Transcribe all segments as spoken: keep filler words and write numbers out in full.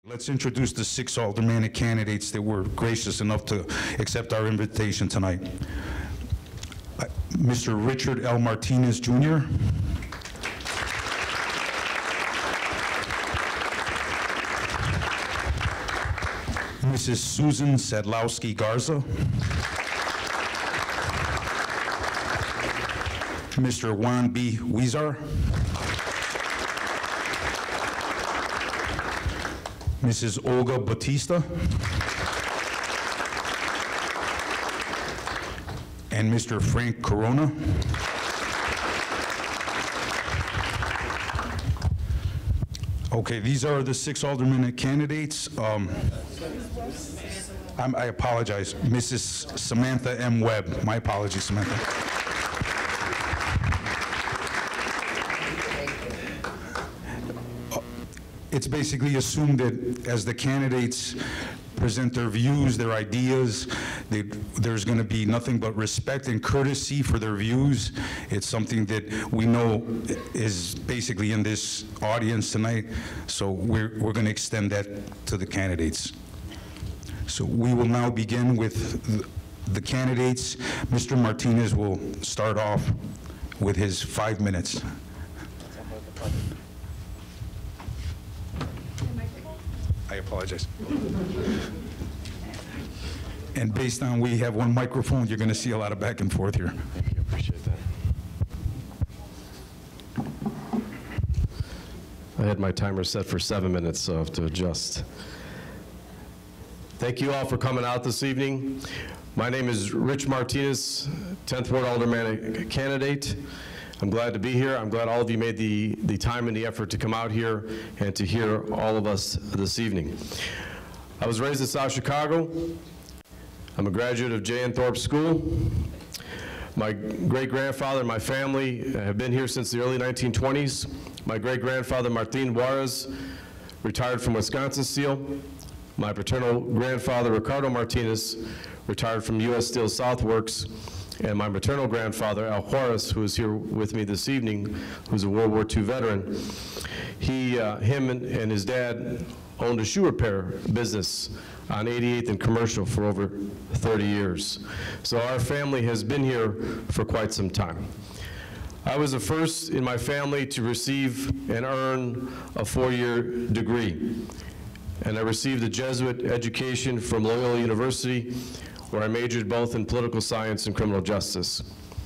Let's introduce the six aldermanic candidates that were gracious enough to accept our invitation tonight. Uh, Mister Richard L. Martinez, Junior Missus Susan Sadlowski Garza. Mister Juan B. Huizar. Missus Olga Batista. And Mister Frank Corona. Okay, these are the six aldermanic candidates. Um, I'm, I apologize. Missus Samantha M. Webb. My apologies, Samantha. It's basically assumed that as the candidates present their views, their ideas, they, there's going to be nothing but respect and courtesy for their views. It's something that we know is basically in this audience tonight, so we're, we're going to extend that to the candidates. So we will now begin with the, the candidates. Mister Martinez will start off with his five minutes. I apologize. And based on we have one microphone, you're going to see a lot of back and forth here. Thank you. Appreciate that. I had my timer set for seven minutes, so I have to adjust. Thank you all for coming out this evening. My name is Rich Martinez, tenth Ward Aldermanic candidate. I'm glad to be here. I'm glad all of you made the, the time and the effort to come out here and to hear all of us this evening. I was raised in South Chicago. I'm a graduate of J N Thorpe School. My great-grandfather and my family have been here since the early nineteen twenties. My great-grandfather, Martin Juarez, retired from Wisconsin Steel. My paternal grandfather, Ricardo Martinez, retired from U S Steel Southworks. And my maternal grandfather, Al Juarez, who is here with me this evening, who's a World War Two veteran, he, uh, him and, and his dad owned a shoe repair business on eighty-eighth and Commercial for over thirty years. So our family has been here for quite some time. I was the first in my family to receive and earn a four-year degree. And I received a Jesuit education from Loyola University, where I majored both in political science and criminal justice.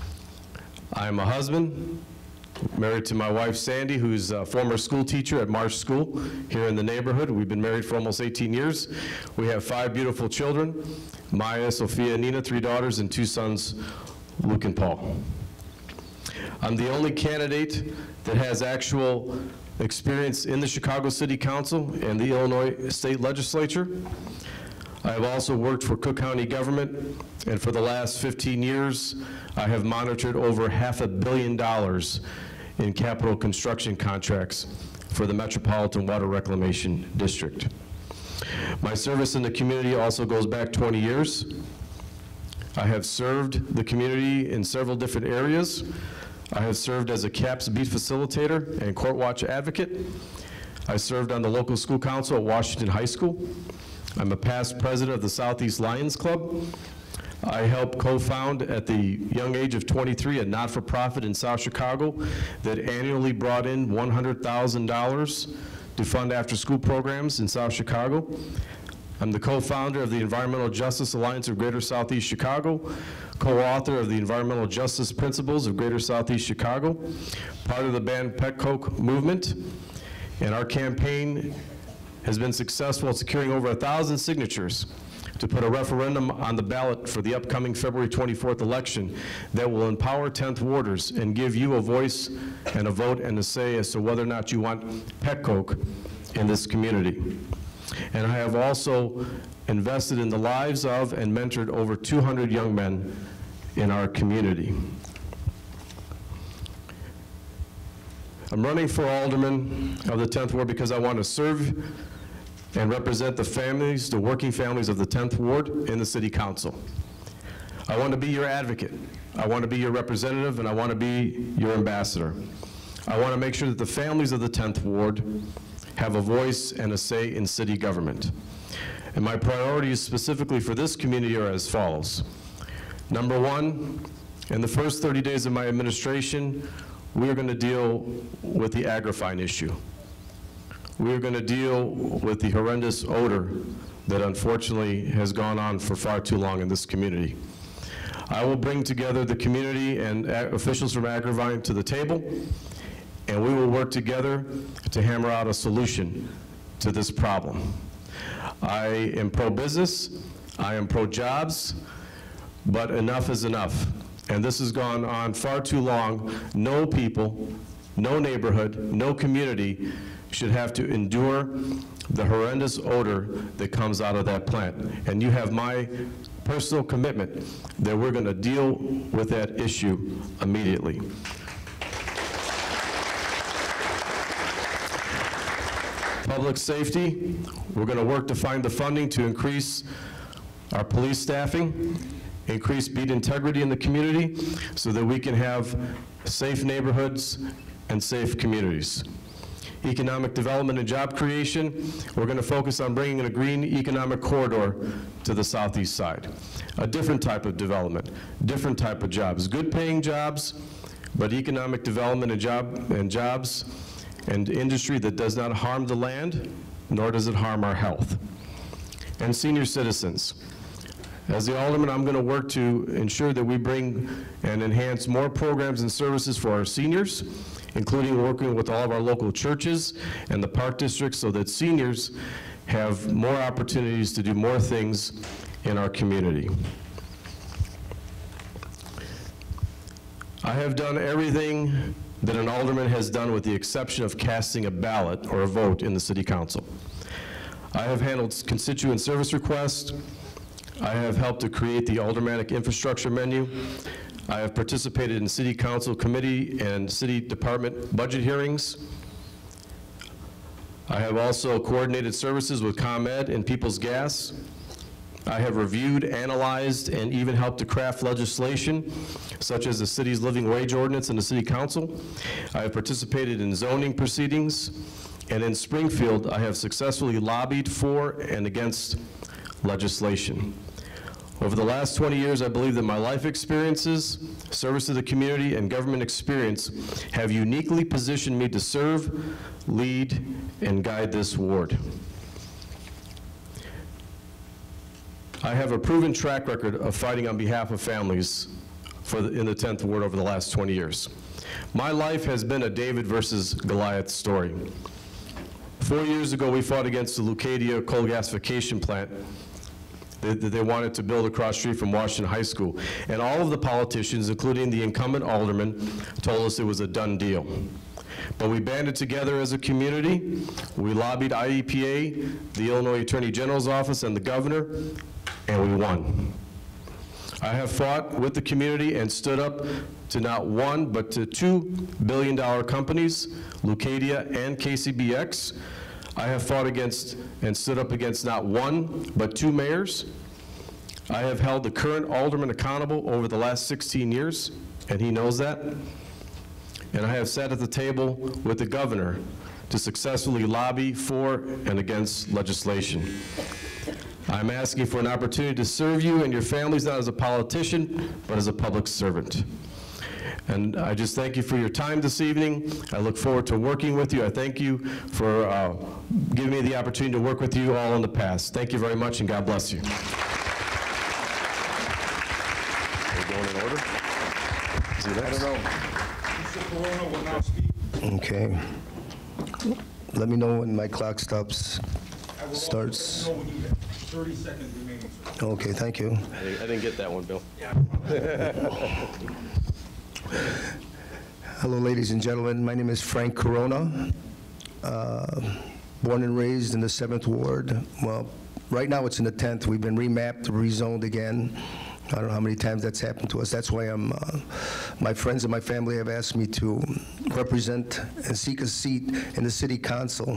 I'm a husband, married to my wife Sandy, who's a former school teacher at Marsh School here in the neighborhood. We've been married for almost eighteen years. We have five beautiful children, Maya, Sophia, Nina, three daughters, and two sons, Luke and Paul. I'm the only candidate that has actual experience in the Chicago City Council and the Illinois State Legislature. I have also worked for Cook County government, and for the last fifteen years, I have monitored over half a billion dollars in capital construction contracts for the Metropolitan Water Reclamation District. My service in the community also goes back twenty years. I have served the community in several different areas. I have served as a CAPS beat facilitator and court watch advocate. I served on the local school council at Washington High School. I'm a past president of the Southeast Lions Club. I helped co-found at the young age of twenty-three a not-for-profit in South Chicago that annually brought in one hundred thousand dollars to fund after-school programs in South Chicago. I'm the co-founder of the Environmental Justice Alliance of Greater Southeast Chicago, co-author of the Environmental Justice Principles of Greater Southeast Chicago, part of the Ban Pet Coke movement, and our campaign has been successful at securing over a thousand signatures to put a referendum on the ballot for the upcoming February twenty-fourth election that will empower tenth warders and give you a voice and a vote and a say as to whether or not you want pet coke in this community. And I have also invested in the lives of and mentored over two hundred young men in our community. I'm running for alderman of the tenth ward because I want to serve and represent the families, the working families of the tenth ward in the city council. I want to be your advocate. I want to be your representative, and I want to be your ambassador. I want to make sure that the families of the tenth ward have a voice and a say in city government. And my priorities specifically for this community are as follows. Number one, in the first thirty days of my administration, we are going to deal with the agrifying issue. We are going to deal with the horrendous odor that unfortunately has gone on for far too long in this community. I will bring together the community and officials from Agrivine to the table, and we will work together to hammer out a solution to this problem. I am pro-business, I am pro-jobs, but enough is enough. And this has gone on far too long. No people, no neighborhood, no community should have to endure the horrendous odor that comes out of that plant. And you have my personal commitment that we're going to deal with that issue immediately. Public safety, we're going to work to find the funding to increase our police staffing, increase beat integrity in the community so that we can have safe neighborhoods and safe communities. Economic development and job creation, we're going to focus on bringing in a green economic corridor to the southeast side. A different type of development, different type of jobs, good paying jobs, but economic development and, job, and jobs and industry that does not harm the land, nor does it harm our health. And senior citizens. As the Alderman, I'm going to work to ensure that we bring and enhance more programs and services for our seniors, including working with all of our local churches and the park districts so that seniors have more opportunities to do more things in our community. I have done everything that an alderman has done with the exception of casting a ballot or a vote in the city council. I have handled constituent service requests. I have helped to create the Aldermanic infrastructure menu. I have participated in city council committee and city department budget hearings. I have also coordinated services with ComEd and People's Gas. I have reviewed, analyzed, and even helped to craft legislation, such as the city's living wage ordinance in the city council. I have participated in zoning proceedings, and in Springfield, I have successfully lobbied for and against legislation. Over the last twenty years, I believe that my life experiences, service to the community, and government experience have uniquely positioned me to serve, lead, and guide this ward. I have a proven track record of fighting on behalf of families for the, in the tenth Ward over the last twenty years. My life has been a David versus Goliath story. Four years ago, we fought against the Lucadia coal gasification plant that they wanted to build across the street from Washington High School. And all of the politicians, including the incumbent alderman, told us it was a done deal. But we banded together as a community. We lobbied I E P A, the Illinois Attorney General's office, and the governor, and we won. I have fought with the community and stood up to not one, but to two billion dollar companies, Lucadia and K C B X. I have fought against and stood up against not one, but two mayors. I have held the current alderman accountable over the last sixteen years, and he knows that. And I have sat at the table with the governor to successfully lobby for and against legislation. I'm asking for an opportunity to serve you and your families not as a politician, but as a public servant. And I just thank you for your time this evening. I look forward to working with you. I thank you for uh, giving me the opportunity to work with you all in the past. Thank you very much, and God bless you. Are we going in order? Is he next? I don't know. Mister Corona will now speak. Okay. Let me know when my clock stops, starts. thirty seconds remaining, sir. Okay, thank you. I didn't get that one, Bill. Hello, ladies and gentlemen. My name is Frank Corona, uh, born and raised in the seventh Ward. Well, right now it's in the tenth. We've been remapped, rezoned again. I don't know how many times that's happened to us. That's why I'm, uh, my friends and my family have asked me to represent and seek a seat in the city council,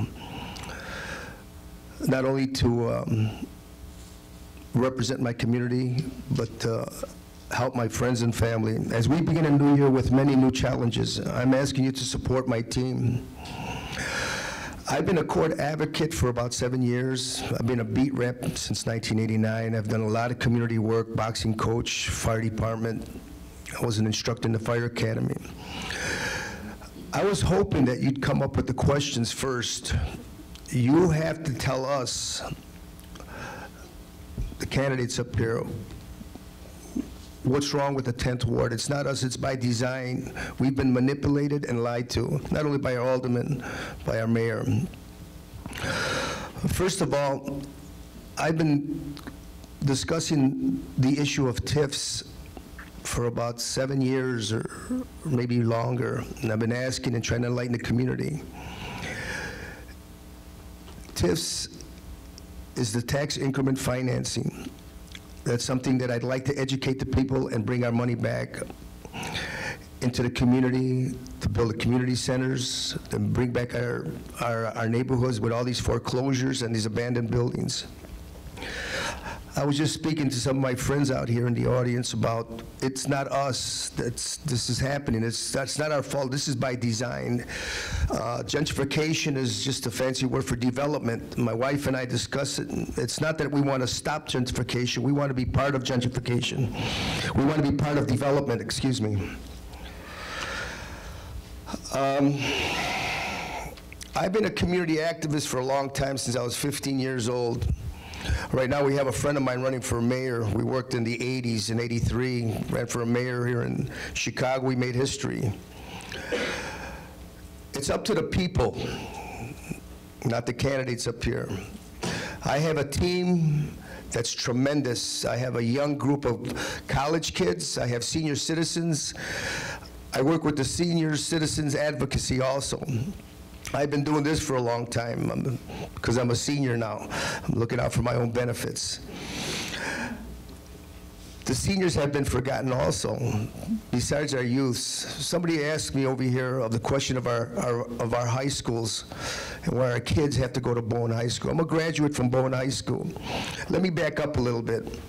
not only to um, represent my community, but uh, help my friends and family. As we begin a new year with many new challenges, I'm asking you to support my team. I've been a court advocate for about seven years. I've been a beat rep since nineteen eighty-nine. I've done a lot of community work, boxing coach, fire department. I was an instructor in the fire academy. I was hoping that you'd come up with the questions first. You have to tell us, the candidates up here, what's wrong with the tenth ward. It's not us, it's by design. We've been manipulated and lied to, not only by our alderman, by our mayor. First of all, I've been discussing the issue of T I Fs for about seven years or maybe longer, and I've been asking and trying to enlighten the community. T I Fs is the tax increment financing. That's something that I'd like to educate the people and bring our money back into the community, to build the community centers, and bring back our, our, our neighborhoods with all these foreclosures and these abandoned buildings. I was just speaking to some of my friends out here in the audience about it's not us that's this is happening. It's that's not our fault. This is by design. Uh, gentrification is just a fancy word for development. My wife and I discuss it. It's not that we want to stop gentrification. We want to be part of gentrification. We want to be part of development. Excuse me. Um, I've been a community activist for a long time, since I was fifteen years old. Right now, we have a friend of mine running for mayor. We worked in the eighties, in eighty-three, ran for a mayor here in Chicago. We made history. It's up to the people, not the candidates up here. I have a team that's tremendous. I have a young group of college kids. I have senior citizens. I work with the senior citizens advocacy also. I've been doing this for a long time because I'm a senior now. I'm looking out for my own benefits. The seniors have been forgotten also, besides our youths. Somebody asked me over here of the question of our, our, of our high schools and where our kids have to go to Bowen High School. I'm a graduate from Bowen High School. Let me back up a little bit.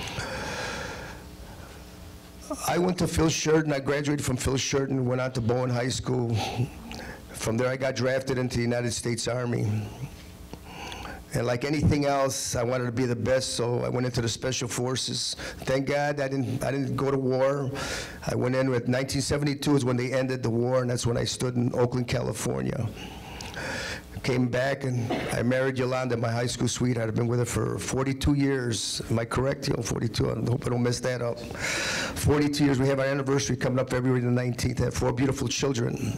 I went to Phil Sheridan. I graduated from Phil Sheridan, went on to Bowen High School. From there, I got drafted into the United States Army. And like anything else, I wanted to be the best, so I went into the Special Forces. Thank God I didn't, I didn't go to war. I went in with nineteen seventy-two is when they ended the war, and that's when I stood in Oakland, California. Came back, and I married Yolanda, my high school sweetheart. I've been with her for forty-two years. Am I correct? You know, forty-two. I hope I don't mess that up. forty-two years. We have our anniversary coming up February the nineteenth. I have four beautiful children.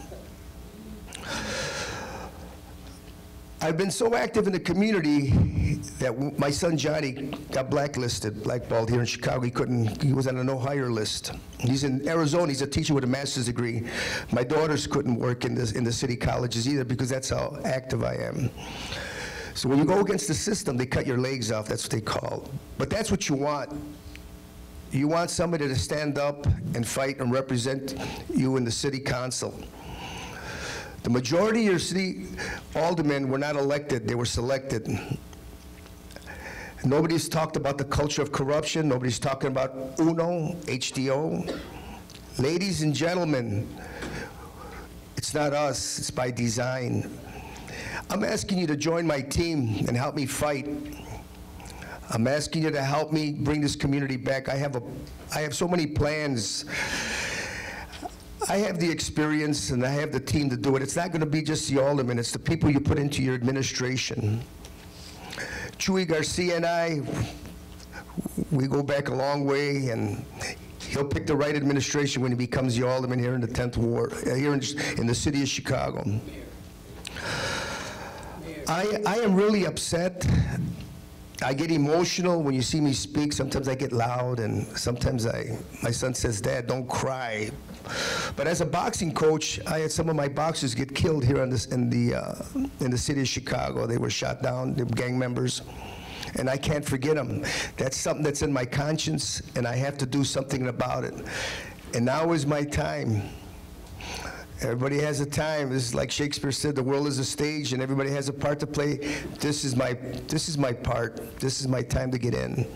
I've been so active in the community that my son Johnny got blacklisted, blackballed here in Chicago. He couldn't, he was on a no hire list. He's in Arizona, he's a teacher with a master's degree. My daughters couldn't work in, this, in the city colleges either because that's how active I am. So when you go against the system, they cut your legs off, that's what they call. But that's what you want. You want somebody to stand up and fight and represent you in the city council. The majority of your city aldermen were not elected, they were selected. Nobody's talked about the culture of corruption, nobody's talking about UNO, H D O. Ladies and gentlemen, it's not us, it's by design. I'm asking you to join my team and help me fight. I'm asking you to help me bring this community back. I have, a, I have so many plans. I have the experience and I have the team to do it. It's not going to be just the aldermen, it's the people you put into your administration. Chuy Garcia and I, we go back a long way, and he'll pick the right administration when he becomes the alderman here in the tenth ward, uh, here in, in the city of Chicago. I, I am really upset. I get emotional when you see me speak. Sometimes I get loud, and sometimes I, my son says, "Dad, don't cry." But as a boxing coach, I had some of my boxers get killed here in, this, in, the, uh, in the city of Chicago. They were shot down, they were gang members, and I can't forget them. That's something that's in my conscience, and I have to do something about it. And now is my time. Everybody has a time. This is like Shakespeare said, the world is a stage and everybody has a part to play. This is my, this is my part. This is my time to get in.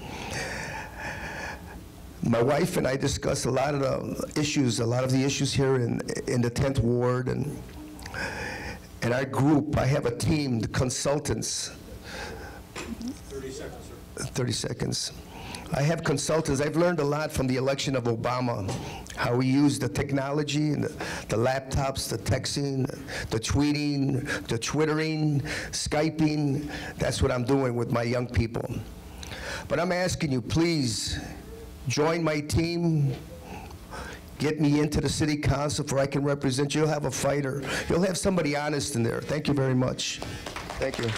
My wife and I discussed a lot of the issues, a lot of the issues here in, in the tenth ward, and And our group, I have a team, the consultants. thirty seconds, sir. thirty seconds. I have consultants. I've learned a lot from the election of Obama, how we use the technology and the, the laptops, the texting, the tweeting, the twittering, Skyping. That's what I'm doing with my young people. But I'm asking you, please join my team. Get me into the city council where I can represent you. You'll have a fighter. You'll have somebody honest in there. Thank you very much. Thank you.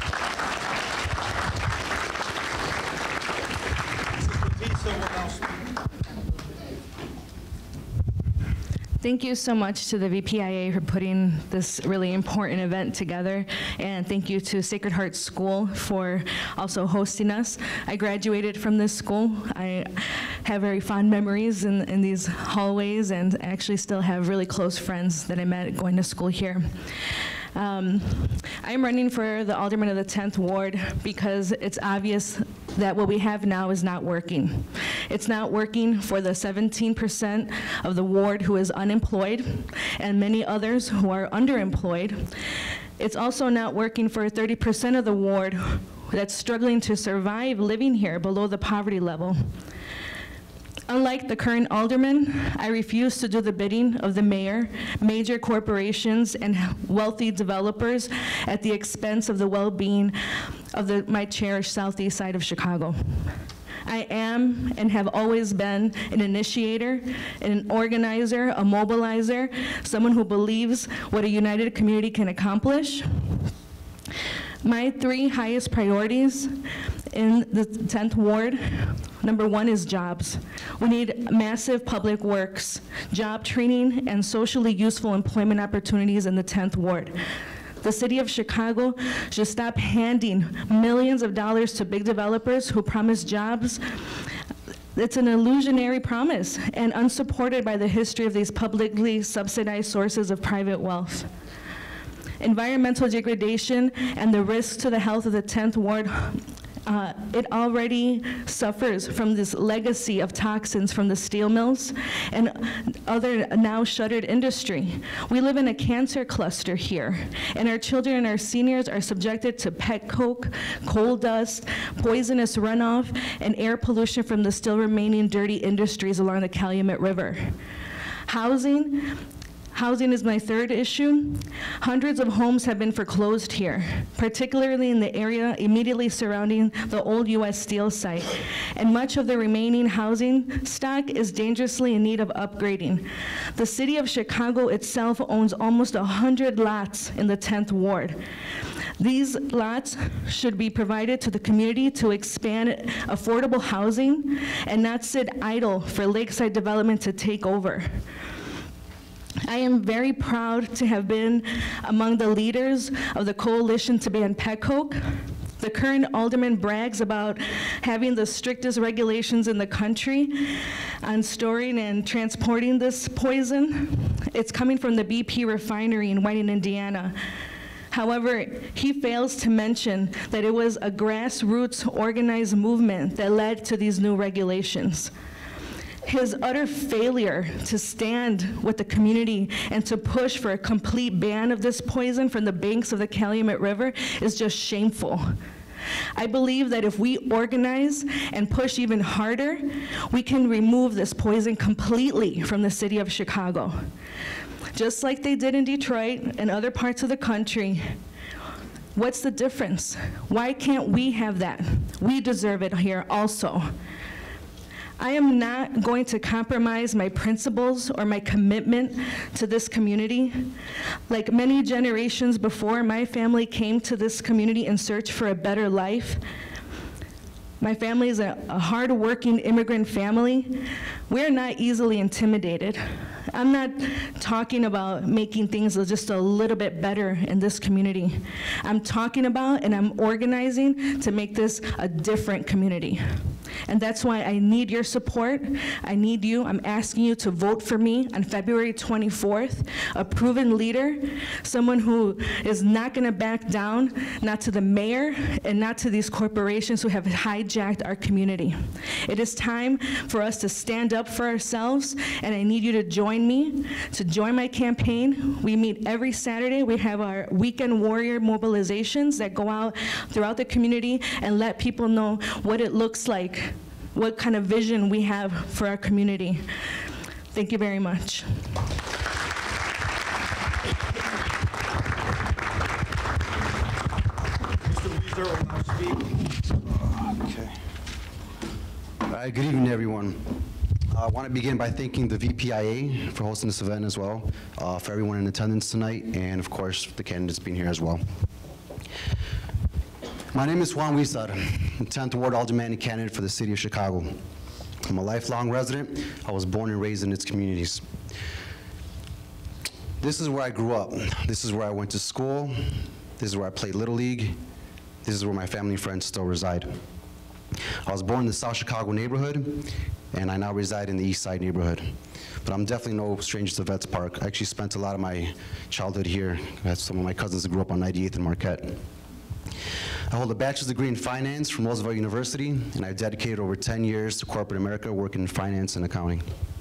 Thank you so much to the V P I A for putting this really important event together, and thank you to Sacred Heart School for also hosting us. I graduated from this school. I have very fond memories in, in these hallways, and actually still have really close friends that I met going to school here. Um, I'm running for the Alderman of the tenth Ward because it's obvious that what we have now is not working. It's not working for the seventeen percent of the ward who is unemployed and many others who are underemployed. It's also not working for thirty percent of the ward that's struggling to survive living here below the poverty level. Unlike the current alderman, I refuse to do the bidding of the mayor, major corporations, and wealthy developers at the expense of the well-being of the, my cherished southeast side of Chicago. I am and have always been an initiator, an organizer, a mobilizer, someone who believes what a united community can accomplish. My three highest priorities in the tenth Ward, number one is jobs. We need massive public works, job training, and socially useful employment opportunities in the tenth Ward. The city of Chicago should stop handing millions of dollars to big developers who promise jobs. It's an illusionary promise and unsupported by the history of these publicly subsidized sources of private wealth. Environmental degradation and the risk to the health of the tenth Ward, uh, it already suffers from this legacy of toxins from the steel mills and other now shuttered industry. We live in a cancer cluster here, and our children and our seniors are subjected to pet coke, coal dust, poisonous runoff, and air pollution from the still remaining dirty industries along the Calumet River. Housing. Housing is my third issue. Hundreds of homes have been foreclosed here, particularly in the area immediately surrounding the old U S Steel site. And much of the remaining housing stock is dangerously in need of upgrading. The city of Chicago itself owns almost one hundred lots in the tenth Ward. These lots should be provided to the community to expand affordable housing and not sit idle for lakeside development to take over. I am very proud to have been among the leaders of the coalition to ban pet coke. The current alderman brags about having the strictest regulations in the country on storing and transporting this poison. It's coming from the B P refinery in Whiting, Indiana. However, he fails to mention that it was a grassroots organized movement that led to these new regulations. His utter failure to stand with the community and to push for a complete ban of this poison from the banks of the Calumet River is just shameful. I believe that if we organize and push even harder, we can remove this poison completely from the city of Chicago. Just like they did in Detroit and other parts of the country. What's the difference? Why can't we have that? We deserve it here also. I am not going to compromise my principles or my commitment to this community. Like many generations before, my family came to this community in search for a better life. My family is a, a hard-working immigrant family. We're not easily intimidated. I'm not talking about making things just a little bit better in this community. I'm talking about and I'm organizing to make this a different community. And that's why I need your support. I need you. I'm asking you to vote for me on February twenty-fourth, a proven leader, someone who is not going to back down, not to the mayor and not to these corporations who have hijacked our community. It is time for us to stand up for ourselves, and I need you to join me, to join my campaign. We meet every Saturday. We have our weekend warrior mobilizations that go out throughout the community and let people know what it looks like, what kind of vision we have for our community. Thank you very much. Okay. All right, good evening, everyone. Uh, I want to begin by thanking the V P I A for hosting this event as well, uh, for everyone in attendance tonight, and of course, the candidates being here as well. My name is Juan Huizar, I'm tenth Ward Aldermanic candidate for the city of Chicago. I'm a lifelong resident. I was born and raised in its communities. This is where I grew up. This is where I went to school. This is where I played Little League. This is where my family and friends still reside. I was born in the South Chicago neighborhood, and I now reside in the East Side neighborhood. But I'm definitely no stranger to Vets Park. I actually spent a lot of my childhood here. I have some of my cousins that grew up on ninety-eighth and Marquette. I hold a bachelor's degree in finance from Roosevelt University, and I've dedicated over ten years to corporate America working in finance and accounting.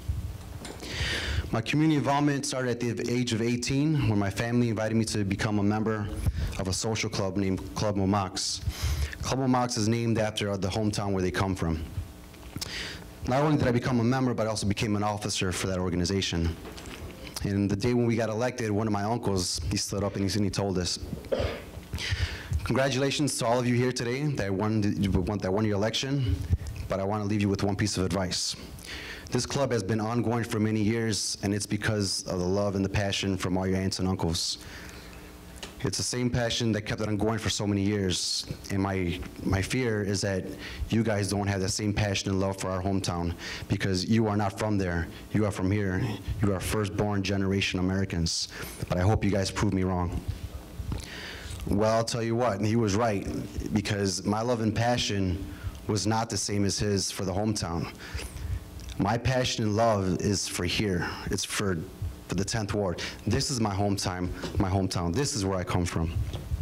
My community involvement started at the age of eighteen, when my family invited me to become a member of a social club named Club Momax. Club Momax is named after the hometown where they come from. Not only did I become a member, but I also became an officer for that organization. And the day when we got elected, one of my uncles, he stood up and he, and he told us, "Congratulations to all of you here today that won, the, that won your election, but I want to leave you with one piece of advice. This club has been ongoing for many years, and it's because of the love and the passion from all your aunts and uncles. It's the same passion that kept it on going for so many years, and my, my fear is that you guys don't have that same passion and love for our hometown, because you are not from there. You are from here. You are first-born generation Americans, but I hope you guys prove me wrong." Well, I'll tell you what, and he was right, because my love and passion was not the same as his for the hometown. My passion and love is for here. It's for, for the tenth Ward. This is my hometown, my hometown. This is where I come from.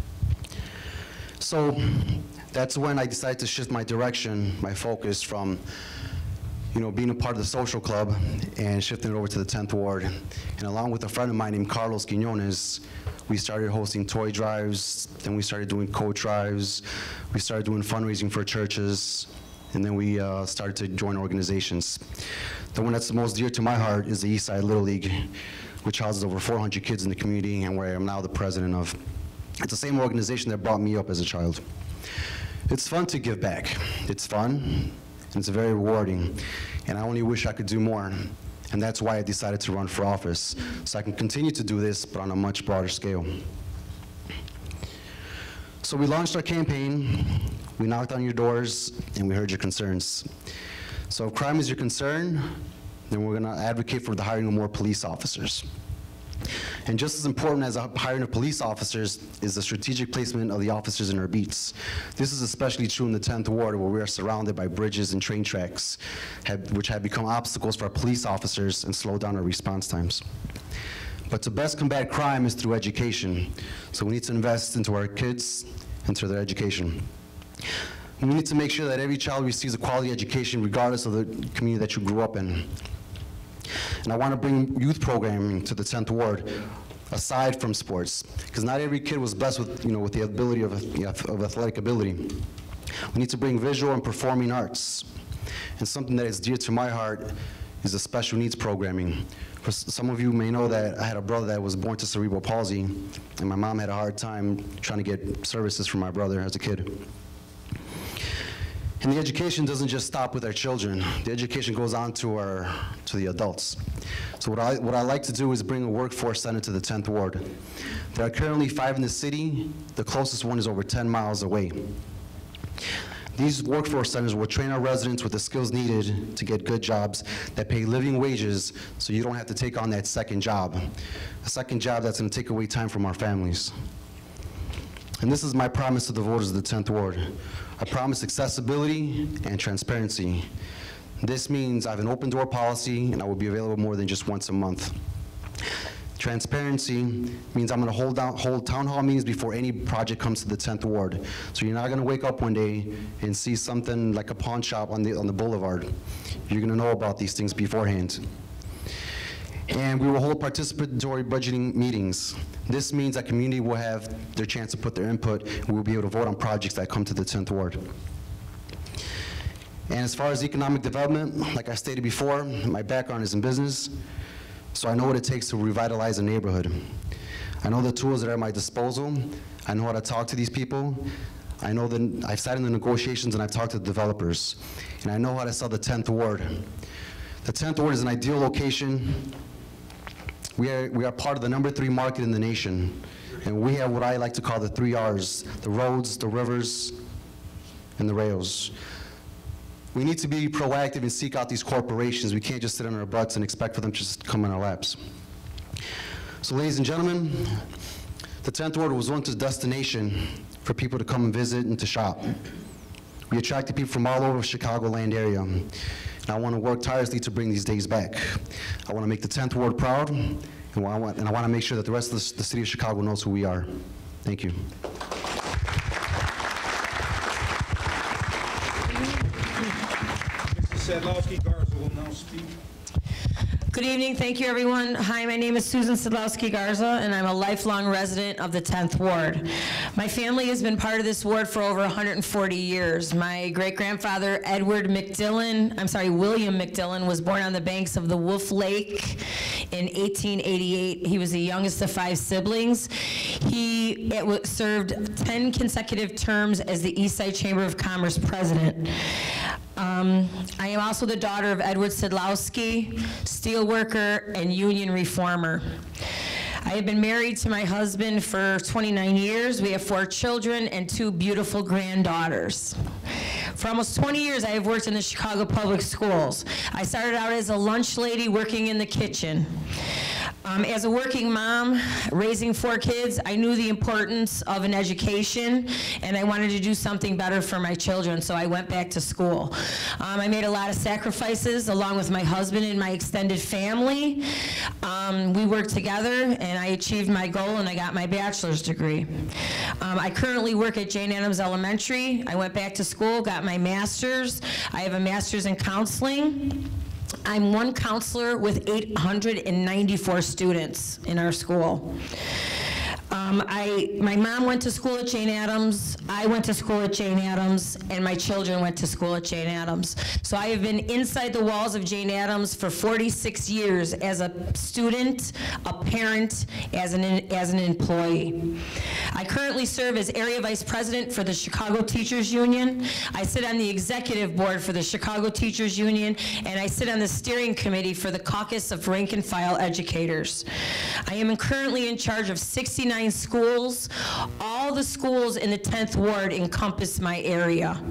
So that's when I decided to shift my direction, my focus from, you know, being a part of the social club and shifting it over to the tenth Ward. And along with a friend of mine named Carlos Quinones, we started hosting toy drives, then we started doing coat drives, we started doing fundraising for churches, and then we uh, started to join organizations. The one that's the most dear to my heart is the East Side Little League, which houses over four hundred kids in the community and where I am now the president of. It's the same organization that brought me up as a child. It's fun to give back. It's fun, and it's very rewarding, and I only wish I could do more. And that's why I decided to run for office, so I can continue to do this, but on a much broader scale. So we launched our campaign, we knocked on your doors, and we heard your concerns. So if crime is your concern, then we're gonna advocate for the hiring of more police officers. And just as important as the hiring of police officers is the strategic placement of the officers in our beats. This is especially true in the tenth Ward, where we are surrounded by bridges and train tracks, have, which have become obstacles for our police officers and slow down our response times. But to best combat crime is through education. So we need to invest into our kids, into their education. We need to make sure that every child receives a quality education regardless of the community that you grew up in. And I want to bring youth programming to the tenth Ward, aside from sports, because not every kid was blessed with, you know, with the ability of, of athletic ability. We need to bring visual and performing arts. And something that is dear to my heart is the special needs programming. For some of you may know that I had a brother that was born to cerebral palsy, and my mom had a hard time trying to get services for my brother as a kid. And the education doesn't just stop with our children. The education goes on to our to the adults. So what I what I like to do is bring a workforce center to the tenth Ward. There are currently five in the city. The closest one is over ten miles away. These workforce centers will train our residents with the skills needed to get good jobs that pay living wages, so you don't have to take on that second job, a second job that's going to take away time from our families. And this is my promise to the voters of the tenth Ward. I promise accessibility and transparency. This means I have an open door policy and I will be available more than just once a month. Transparency means I'm gonna hold down, hold town hall meetings before any project comes to the tenth Ward. So you're not gonna wake up one day and see something like a pawn shop on the, on the boulevard. You're gonna know about these things beforehand. And we will hold participatory budgeting meetings. This means that community will have their chance to put their input, and we'll be able to vote on projects that come to the tenth Ward. And as far as economic development, like I stated before, my background is in business, so I know what it takes to revitalize a neighborhood. I know the tools that are at my disposal. I know how to talk to these people. I know that I've sat in the negotiations and I've talked to the developers. And I know how to sell the tenth Ward. The tenth Ward is an ideal location. We are, we are part of the number three market in the nation. And we have what I like to call the three R's, the roads, the rivers, and the rails. We need to be proactive and seek out these corporations. We can't just sit on our butts and expect for them to just come in our laps. So ladies and gentlemen, the tenth Ward was once a destination for people to come and visit and to shop. We attracted people from all over the Chicagoland area. And I want to work tirelessly to bring these days back. I want to make the tenth Ward proud, and I want, and I want to make sure that the rest of the, the city of Chicago knows who we are. Thank you. Sadlowski Garza will now speak. Good evening, thank you everyone. Hi, my name is Susan Sadlowski Garza and I'm a lifelong resident of the tenth Ward. My family has been part of this ward for over one hundred forty years. My great-grandfather Edward McDillan, I'm sorry, William McDillan was born on the banks of the Wolf Lake in eighteen eighty-eight. He was the youngest of five siblings. He it was, served ten consecutive terms as the Eastside Chamber of Commerce president. Um, I am also the daughter of Edward Sadlowski, steelworker and union reformer. I have been married to my husband for twenty-nine years. We have four children and two beautiful granddaughters. For almost twenty years, I have worked in the Chicago Public Schools. I started out as a lunch lady working in the kitchen. Um, as a working mom, raising four kids, I knew the importance of an education, and I wanted to do something better for my children, so I went back to school. Um, I made a lot of sacrifices, along with my husband and my extended family. Um, we worked together, and I achieved my goal, and I got my bachelor's degree. Um, I currently work at Jane Addams Elementary. I went back to school, got my master's. I have a master's in counseling. I'm one counselor with eight hundred ninety-four students in our school. Um, I, my mom went to school at Jane Addams, I went to school at Jane Addams, and my children went to school at Jane Addams. So I have been inside the walls of Jane Addams for forty-six years as a student, a parent, as an, as an employee. I currently serve as Area Vice President for the Chicago Teachers Union. I sit on the Executive Board for the Chicago Teachers Union, and I sit on the Steering Committee for the Caucus of Rank and File Educators. I am currently in charge of sixty-nine schools. All the schools in the tenth Ward encompass my area.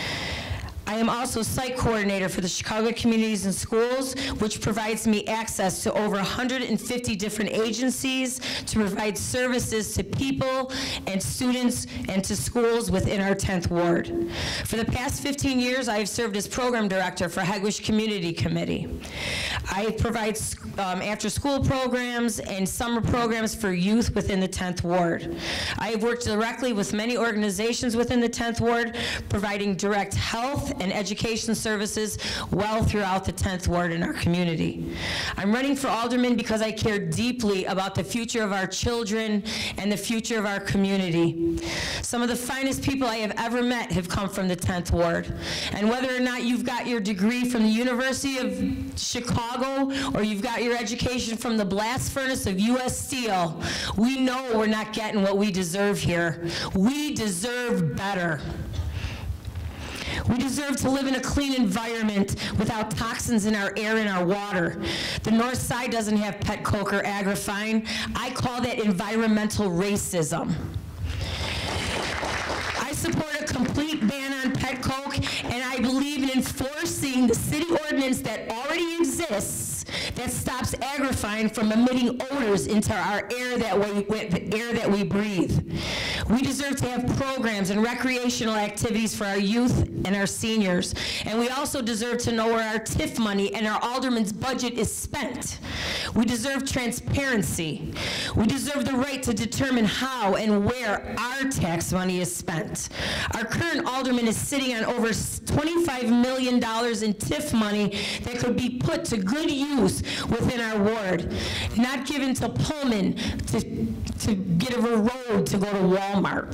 I am also site coordinator for the Chicago Communities and Schools, which provides me access to over one hundred fifty different agencies to provide services to people and students and to schools within our tenth Ward. For the past fifteen years, I have served as program director for Hegewisch Community Committee. I provide um, after-school programs and summer programs for youth within the tenth Ward. I have worked directly with many organizations within the tenth Ward, providing direct health and education services well throughout the tenth Ward in our community. I'm running for alderman because I care deeply about the future of our children and the future of our community. Some of the finest people I have ever met have come from the tenth Ward. And whether or not you've got your degree from the University of Chicago or you've got your education from the blast furnace of U S Steel, we know we're not getting what we deserve here. We deserve better. We deserve to live in a clean environment without toxins in our air and our water. The North Side doesn't have pet coke or agrifine. I call that environmental racism. I support a complete ban on pet coke, and I believe in enforcing the city ordinance that already exists that stops agrifine from emitting odors into our air that we, the air that we breathe. We deserve to have programs and recreational activities for our youth and our seniors. And we also deserve to know where our T I F money and our alderman's budget is spent. We deserve transparency. We deserve the right to determine how and where our tax money is spent. Our current alderman is sitting on over twenty-five million dollars in T I F money that could be put to good use within our ward, not given to Pullman to, to get a road to go to Walmart.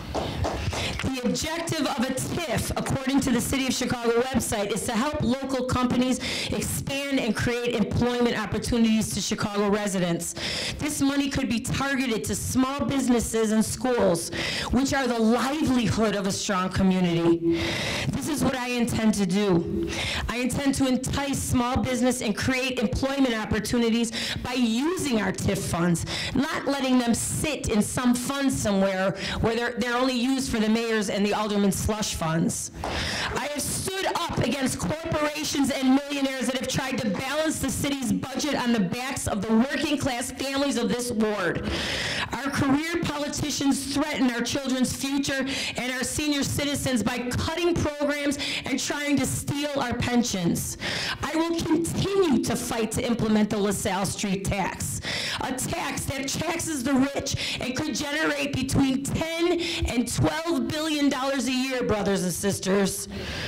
The objective of a T I F, according to the City of Chicago website, is to help local companies expand and create employment opportunities to Chicago residents. This money could be targeted to small businesses and schools, which are the livelihood of a strong community. This is what I intend to do. I intend to entice small business and create employment opportunities by using our T I F funds, not letting them sit in some fund somewhere where they're, they're only used for the mayor's and the alderman's slush funds. I have stood up against corporations and millionaires that have tried to balance the city's budget on the backs of the working class families of this ward. Our career politicians threaten our children's future and our senior citizens by cutting programs and trying to steal our pensions. I will continue to fight to implement the LaSalle Street tax, a tax that taxes the rich and could generate between ten and twelve billion dollars a year, brothers and sisters.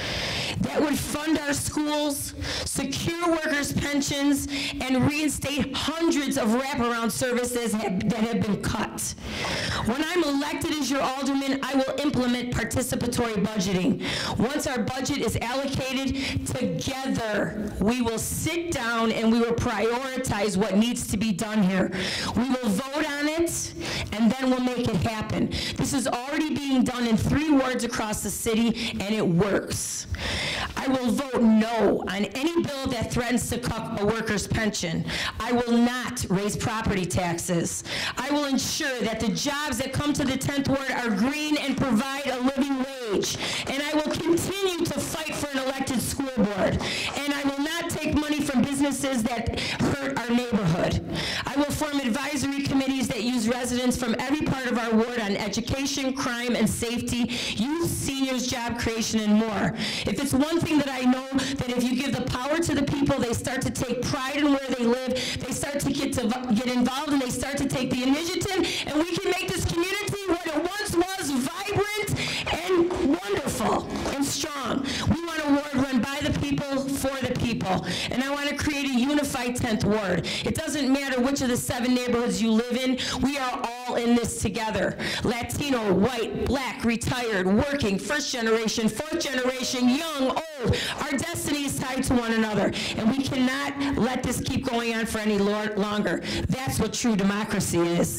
That would fund our schools, secure workers' pensions, and reinstate hundreds of wraparound services have, that have been cut. When I'm elected as your alderman, I will implement participatory budgeting. Once our budget is allocated, together we will sit down and we will prioritize what needs to be done here. We will vote on it, and then we'll make it happen. This is already being done in three wards across the city, and it works. I will vote no on any bill that threatens to cut a worker's pension. I will not raise property taxes. I will ensure that the jobs that come to the tenth ward are green and provide a living wage. And I will continue to fight for an elected school board. And I will not take money from businesses that hurt our neighborhood. I will form advisory committees that use residents from every part of our ward on education, crime, and safety, youth, seniors, job creation, and more. If it's one thing that I know, that if you give the power to the people, they start to take pride in where they live, they start to get to get involved, and they start to take the initiative, and we can make this community what it once was, vibrant and wonderful and strong. We want a ward run by the people, for the people, and I want to create a unified tenth ward. It doesn't matter which of the seven neighborhoods you live in, we are all in this together. Latino, white, black, retired, working, first generation, fourth generation, young, old. Our destiny is tied to one another, and we cannot let this keep going on for any longer. That's what true democracy is.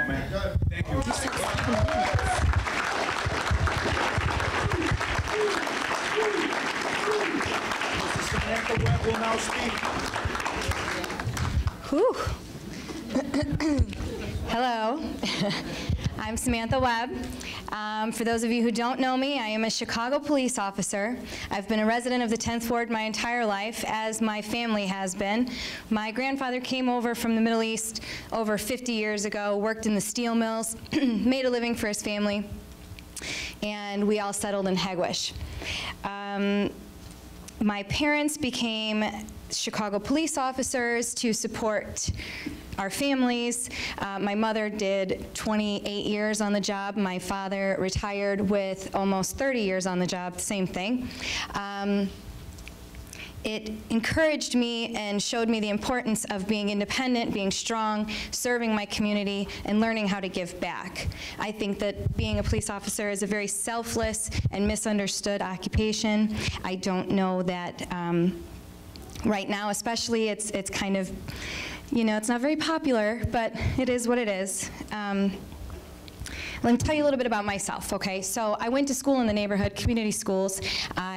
Thank you. Samantha Webb will now speak. Whew. Hello, I'm Samantha Webb. Um, for those of you who don't know me, I am a Chicago police officer. I've been a resident of the tenth ward my entire life, as my family has been. My grandfather came over from the Middle East over fifty years ago, worked in the steel mills, made a living for his family, and we all settled in Hegwish. Um, my parents became Chicago police officers to support our families. Uh, my mother did twenty-eight years on the job. My father retired with almost thirty years on the job, same thing. Um, It encouraged me and showed me the importance of being independent, being strong, serving my community, and learning how to give back. I think that being a police officer is a very selfless and misunderstood occupation. I don't know that um, right now, especially, it's, it's kind of, you know, it's not very popular, but it is what it is. Um, Let me tell you a little bit about myself, okay? So I went to school in the neighborhood, community schools. I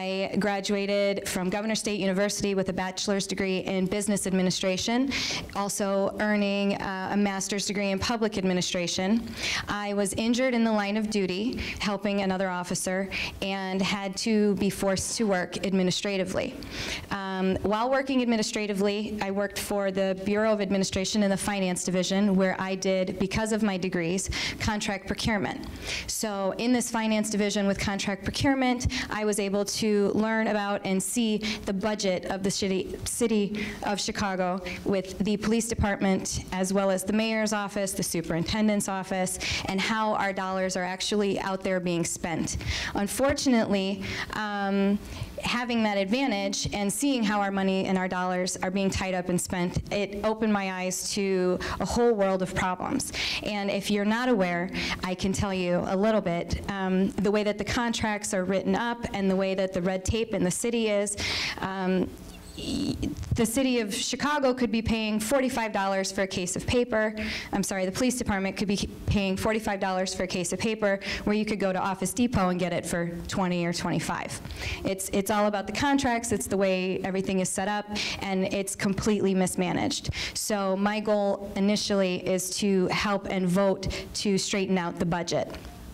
I graduated from Governor State University with a bachelor's degree in business administration, also earning uh, a master's degree in public administration. I was injured in the line of duty, helping another officer, and had to be forced to work administratively. Um, while working administratively, I worked for the Bureau of Administration in the Finance Division, where I did, because of my degrees, contract procurement. So in this finance division with contract procurement, I was able to learn about and see the budget of the city, city of Chicago with the police department, as well as the mayor's office, the superintendent's office, and how our dollars are actually out there being spent. Unfortunately, um, having that advantage and seeing how our money and our dollars are being tied up and spent, it opened my eyes to a whole world of problems. And if you're not aware, I can tell you a little bit. Um, the way that the contracts are written up and the way that the red tape in the city is, um, the city of Chicago could be paying forty-five dollars for a case of paper. I'm sorry, the police department could be paying forty-five dollars for a case of paper, where you could go to Office Depot and get it for twenty or twenty-five. It's, it's all about the contracts, it's the way everything is set up, and it's completely mismanaged. So my goal initially is to help and vote to straighten out the budget.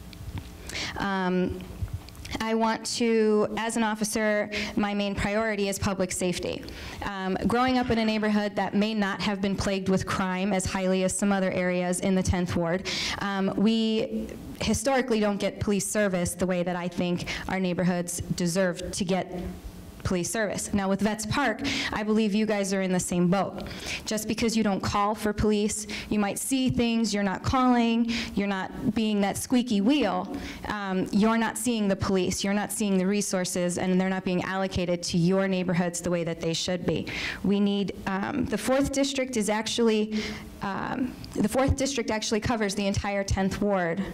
Um, I want to, as an officer, my main priority is public safety. Um, growing up in a neighborhood that may not have been plagued with crime as highly as some other areas in the tenth ward, um, we historically don't get police service the way that I think our neighborhoods deserve to get police service. Now with Vets Park, I believe you guys are in the same boat. Just because you don't call for police, you might see things, you're not calling, you're not being that squeaky wheel, um, you're not seeing the police, you're not seeing the resources, and they're not being allocated to your neighborhoods the way that they should be. We need, um, the fourth district is actually, um, the fourth district actually covers the entire tenth ward.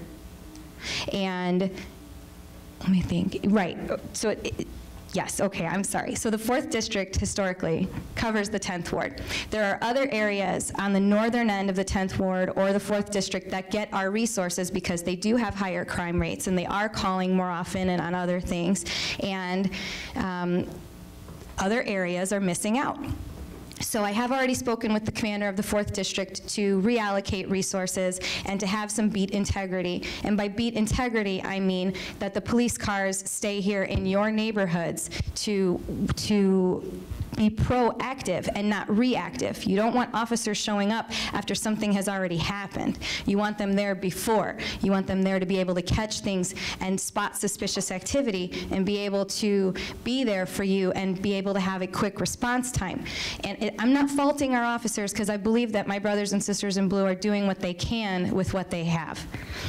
And let me think, right, so it, it Yes, okay, I'm sorry. So the fourth district historically covers the tenth ward. There are other areas on the northern end of the tenth ward or the fourth district that get our resources because they do have higher crime rates and they are calling more often and on other things. And um, other areas are missing out. So I have already spoken with the commander of the fourth district to reallocate resources and to have some beat integrity. And by beat integrity, I mean that the police cars stay here in your neighborhoods to, to be proactive and not reactive. You don't want officers showing up after something has already happened. You want them there before. You want them there to be able to catch things and spot suspicious activity and be able to be there for you and be able to have a quick response time. And it, I'm not faulting our officers because I believe that my brothers and sisters in blue are doing what they can with what they have.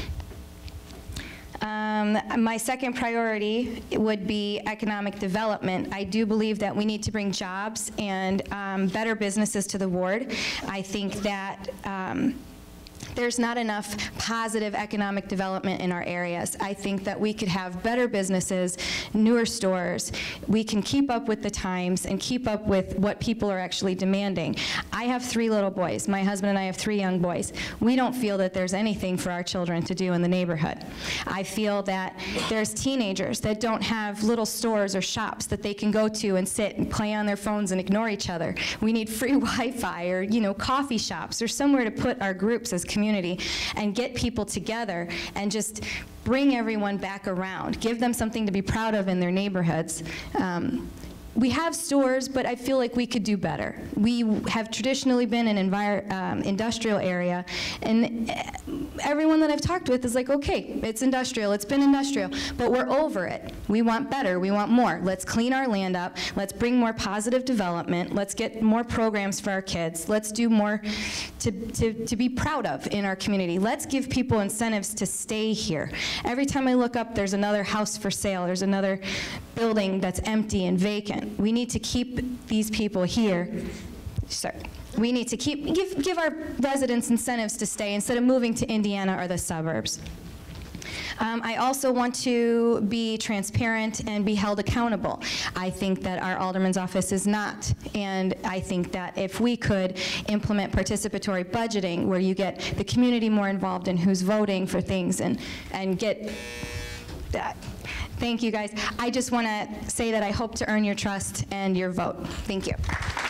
Um, my second priority would be economic development. I do believe that we need to bring jobs and um, better businesses to the ward. I think that um, there's not enough positive economic development in our areas. I think that we could have better businesses, newer stores. We can keep up with the times and keep up with what people are actually demanding. I have three little boys. My husband and I have three young boys. We don't feel that there's anything for our children to do in the neighborhood. I feel that there's teenagers that don't have little stores or shops that they can go to and sit and play on their phones and ignore each other. We need free Wi-Fi or, you know, coffee shops or somewhere to put our groups as community and get people together and just bring everyone back around. Give them something to be proud of in their neighborhoods. Um, we have stores, but I feel like we could do better. We have traditionally been an envir um, industrial area, and everyone that I've talked with is like, okay, it's industrial, it's been industrial, but we're over it. We want better, we want more. Let's clean our land up, let's bring more positive development, let's get more programs for our kids, let's do more to, to, to be proud of in our community. Let's give people incentives to stay here. Every time I look up, there's another house for sale, there's another building that's empty and vacant. We need to keep these people here. Sorry. We need to keep, give, give our residents incentives to stay instead of moving to Indiana or the suburbs. Um, I also want to be transparent and be held accountable. I think that our alderman's office is not, and I think that if we could implement participatory budgeting where you get the community more involved in who's voting for things and, and get that, Thank you, guys. I just want to say that I hope to earn your trust and your vote. Thank you.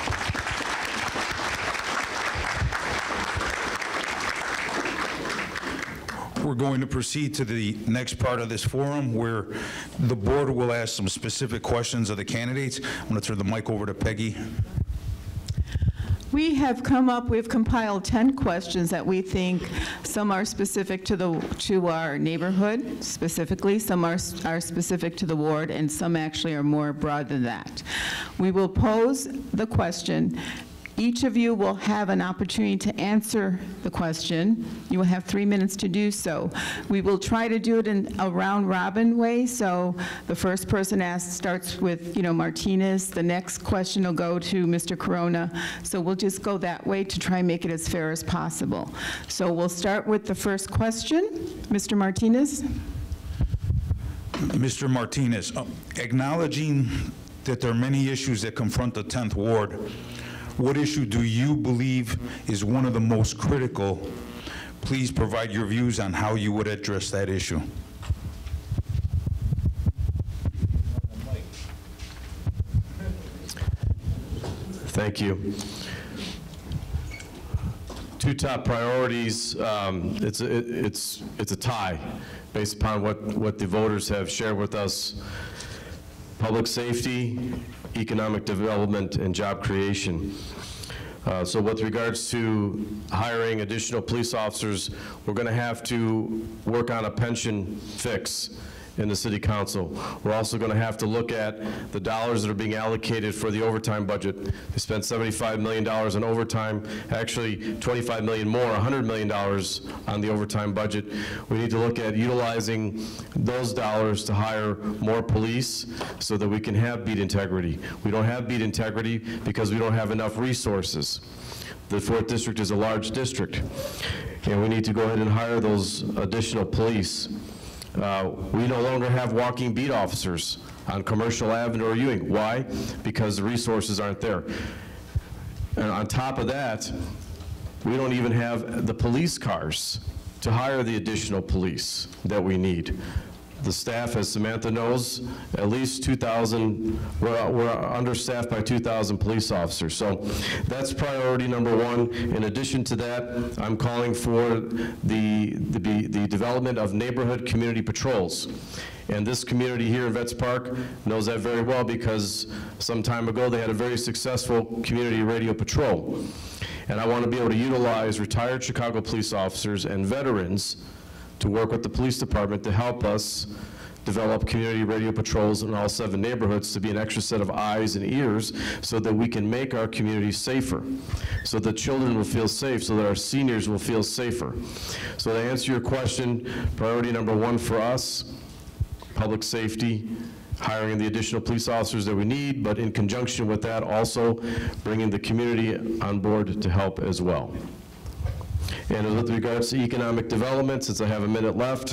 We're going to proceed to the next part of this forum where the board will ask some specific questions of the candidates. I'm going to turn the mic over to Peggy. We have come up, we've compiled ten questions that we think some are specific to the to our neighborhood specifically, some are, are specific to the ward, and some actually are more broad than that. We will pose the question. Each of you will have an opportunity to answer the question. You will have three minutes to do so. We will try to do it in a round-robin way, so the first person asks starts with, you know, Martinez. The next question will go to Mister Corona. So we'll just go that way to try and make it as fair as possible. So we'll start with the first question. Mister Martinez. Mister Martinez, uh, acknowledging that there are many issues that confront the tenth Ward, what issue do you believe is one of the most critical? Please provide your views on how you would address that issue. Thank you. Two top priorities. Um, it's, a, it, it's, it's a tie based upon what, what the voters have shared with us. Public safety, economic development, and job creation. Uh, so with regards to hiring additional police officers, we're going to have to work on a pension fix in the city council. We're also going to have to look at the dollars that are being allocated for the overtime budget. They spent seventy-five million dollars on overtime, actually twenty-five million dollars more, one hundred million dollars on the overtime budget. We need to look at utilizing those dollars to hire more police so that we can have beat integrity. We don't have beat integrity because we don't have enough resources. The fourth district is a large district, and we need to go ahead and hire those additional police. Uh, we no longer have walking beat officers on Commercial Avenue or Ewing. Why? Because the resources aren't there. And on top of that, we don't even have the police cars to hire the additional police that we need. The staff, as Samantha knows, at least two thousand, we're, we're understaffed by two thousand police officers. So that's priority number one. In addition to that, I'm calling for the, the, the development of neighborhood community patrols. And this community here in Vets Park knows that very well because some time ago they had a very successful community radio patrol. And I want to be able to utilize retired Chicago police officers and veterans to work with the police department to help us develop community radio patrols in all seven neighborhoods to be an extra set of eyes and ears so that we can make our communities safer, so that children will feel safe, so that our seniors will feel safer. So to answer your question, priority number one for us, public safety, hiring the additional police officers that we need, but in conjunction with that, also bringing the community on board to help as well. And with regards to economic development, since I have a minute left,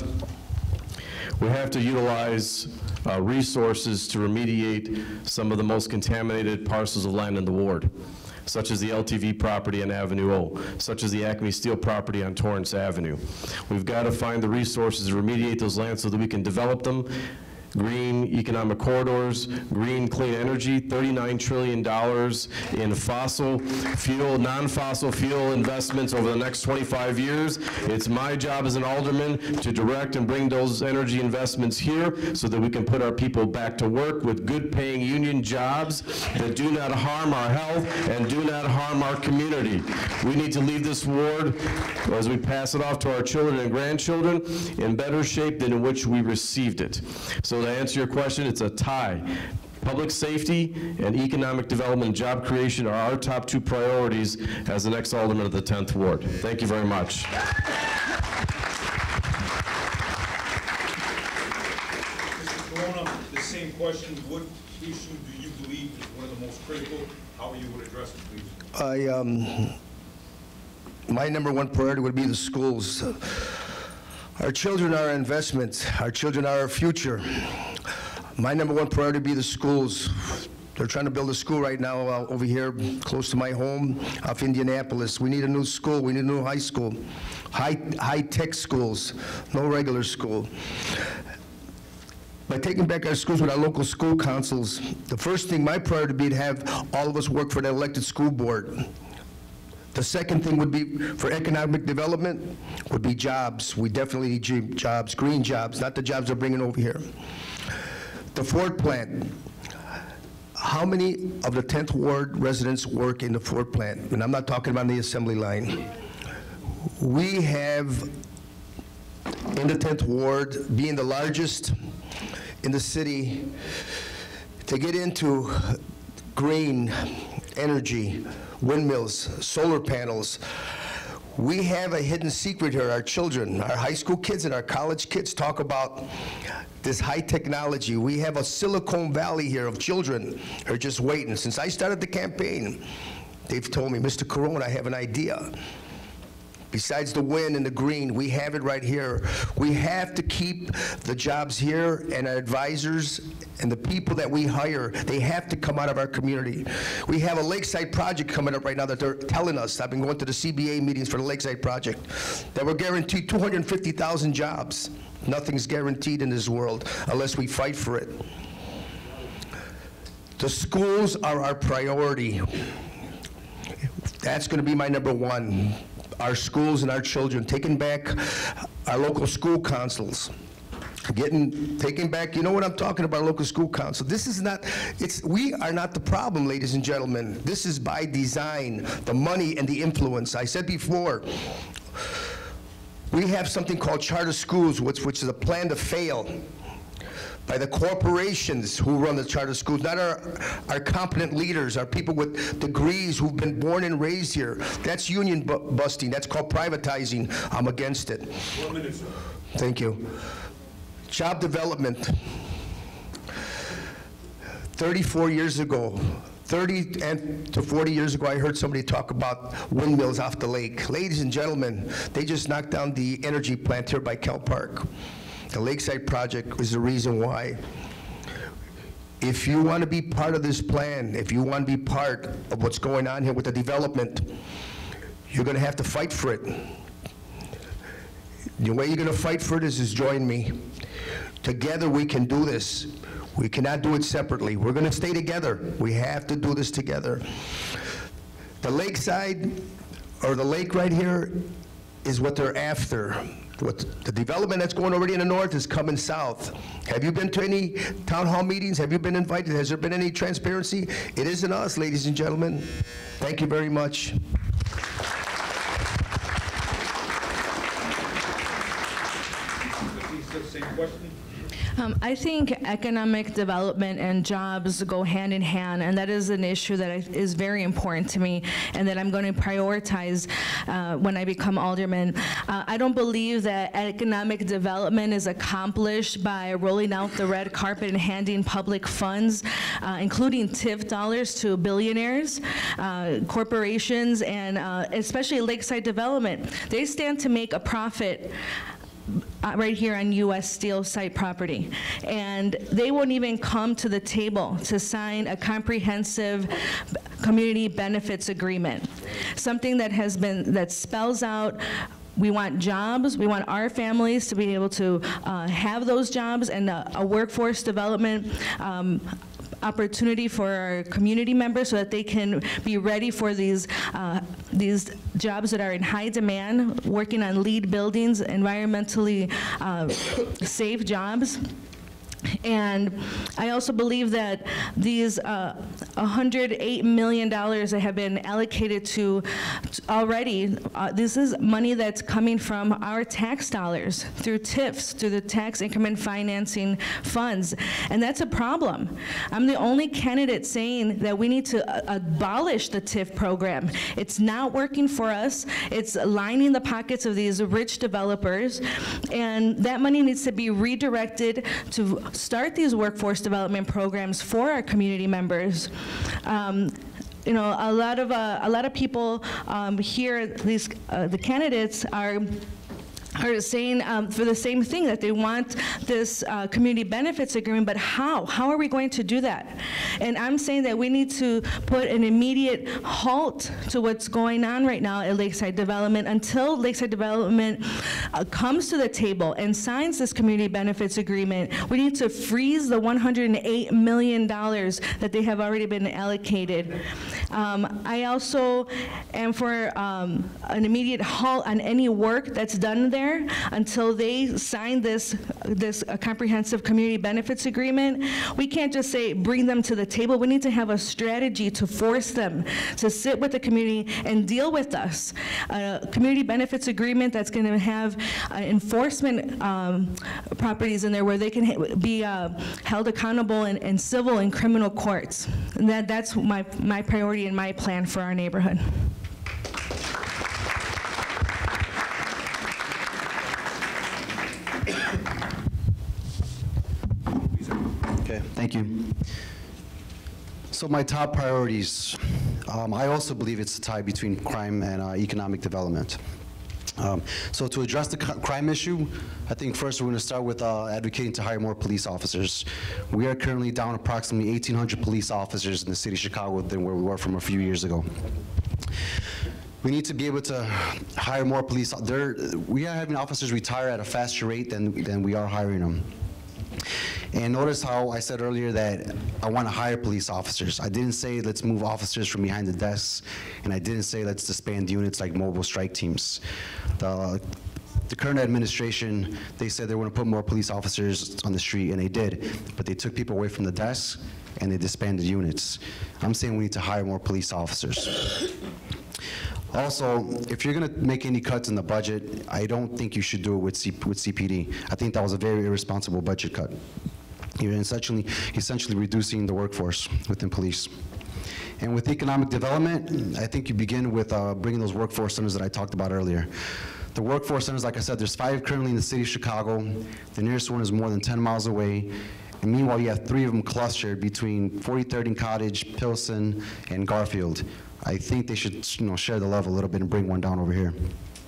we have to utilize uh, resources to remediate some of the most contaminated parcels of land in the ward, such as the L T V property on Avenue O, such as the Acme Steel property on Torrance Avenue. We've got to find the resources to remediate those lands so that we can develop them. Green economic corridors, green clean energy, thirty-nine trillion dollars in fossil fuel, non-fossil fuel investments over the next twenty-five years. It's my job as an alderman to direct and bring those energy investments here so that we can put our people back to work with good paying union jobs that do not harm our health and do not harm our community. We need to leave this ward, as we pass it off to our children and grandchildren, in better shape than in which we received it. So to answer your question, it's a tie. Public safety and economic development and job creation are our top two priorities as the next alderman of the tenth Ward. Thank you very much. Mister Corona, the same question. What issue do you believe is one of the most critical? How you would address it, please? I, um, my number one priority would be the schools. Our children are our investment. Our children are our future. My number one priority would be the schools. They're trying to build a school right now uh, over here close to my home off Indianapolis. We need a new school. We need a new high school. High, high-tech schools, no regular school. by taking back our schools with our local school councils, the first thing, my priority would be to have all of us work for the elected school board. The second thing would be, for economic development, would be jobs. We definitely need jo- jobs, green jobs, not the jobs they're bringing over here. The Ford plant. How many of the tenth Ward residents work in the Ford plant? And I'm not talking about the assembly line. We have, in the tenth Ward, being the largest in the city, to get into green energy, windmills, solar panels. We have a hidden secret here. Our children, our high school kids and our college kids talk about this high technology. We have a Silicon Valley here of children who are just waiting. Since I started the campaign, they've told me, Mister Corona, I have an idea. Besides the wind and the green, we have it right here. We have to keep the jobs here, and our advisors and the people that we hire, they have to come out of our community. We have a Lakeside project coming up right now that they're telling us, I've been going to the C B A meetings for the Lakeside project, that we're guaranteed two hundred fifty thousand jobs. Nothing's guaranteed in this world unless we fight for it. The schools are our priority. That's going to be my number one. Our schools and our children, taking back our local school councils, getting, taking back, you know what I'm talking about, local school council. This is not, it's, we are not the problem, ladies and gentlemen. This is by design, the money and the influence. I said before, we have something called charter schools, which, which is a plan to fail by the corporations who run the charter schools, not our, our competent leaders, our people with degrees who've been born and raised here. That's union bu busting. That's called privatizing. I'm against it. One minute, sir. Thank you. Job development. thirty-four years ago, thirty and to forty years ago, I heard somebody talk about windmills off the lake. Ladies and gentlemen, they just knocked down the energy plant here by Kell Park. The Lakeside project is the reason why. If you want to be part of this plan, if you want to be part of what's going on here with the development, you're going to have to fight for it. The way you're going to fight for it is, is join me. Together we can do this. We cannot do it separately. We're going to stay together. We have to do this together. The Lakeside, or the lake right here, is what they're after. What the development that's going already in the north is coming south. Have you been to any town hall meetings? Have you been invited? Has there been any transparency? It isn't us, ladies and gentlemen. Thank you very much. Same question. Um, I think economic development and jobs go hand in hand, and that is an issue that I, is very important to me and that I'm going to prioritize uh, when I become alderman. Uh, I don't believe that economic development is accomplished by rolling out the red carpet and handing public funds, uh, including T I F dollars, to billionaires, uh, corporations, and uh, especially Lakeside Development. They stand to make a profit Uh, right here on U S Steel site property. And they won't even come to the table to sign a comprehensive community benefits agreement, something that has been, that spells out, we want jobs, we want our families to be able to uh, have those jobs, and a, a workforce development um, opportunity for our community members so that they can be ready for these uh, these jobs that are in high demand, working on LEED buildings, environmentally uh, safe jobs. And I also believe that these uh, one hundred eight million dollars that have been allocated to already, uh, this is money that's coming from our tax dollars through T I Fs, through the tax increment financing funds, and that's a problem. I'm the only candidate saying that we need to uh, abolish the T I F program. It's not working for us. It's lining the pockets of these rich developers, and that money needs to be redirected to start these workforce development programs for our community members. Um, you know, a lot of uh, a lot of people um, here, these uh, the candidates are are saying um, for the same thing, that they want this uh, community benefits agreement, but how? How are we going to do that? And I'm saying that we need to put an immediate halt to what's going on right now at Lakeside Development until Lakeside Development uh, comes to the table and signs this community benefits agreement. We need to freeze the one hundred eight million dollars that they have already been allocated. Um, I also am for um, an immediate halt on any work that's done there until they sign this, this uh, comprehensive community benefits agreement. We can't just say, bring them to the table. We need to have a strategy to force them to sit with the community and deal with us. A community benefits agreement that's going to have uh, enforcement um, properties in there where they can be uh, held accountable in, in civil and criminal courts. And that, that's my, my priority and my plan for our neighborhood. Okay, thank you. So my top priorities, um, I also believe it's a tie between crime and uh, economic development. Um, so to address the crime issue, I think first we're going to start with uh, advocating to hire more police officers. We are currently down approximately eighteen hundred police officers in the city of Chicago than where we were from a few years ago. We need to be able to hire more police. There, we are having officers retire at a faster rate than, than we are hiring them. And notice how I said earlier that I want to hire police officers. I didn't say let's move officers from behind the desks, and I didn't say let's disband units like mobile strike teams. The, the current administration, they said they were going to put more police officers on the street, and they did, but they took people away from the desks, and they disbanded units. I'm saying we need to hire more police officers. Also, if you're going to make any cuts in the budget, I don't think you should do it with, C with C P D. I think that was a very irresponsible budget cut. You're essentially, essentially reducing the workforce within police. And with economic development, I think you begin with uh, bringing those workforce centers that I talked about earlier. The workforce centers, like I said, there's five currently in the city of Chicago. The nearest one is more than ten miles away. And meanwhile, you have three of them clustered between forty-third and Cottage, Pilsen, and Garfield. I think they should, you know, share the love a little bit and bring one down over here.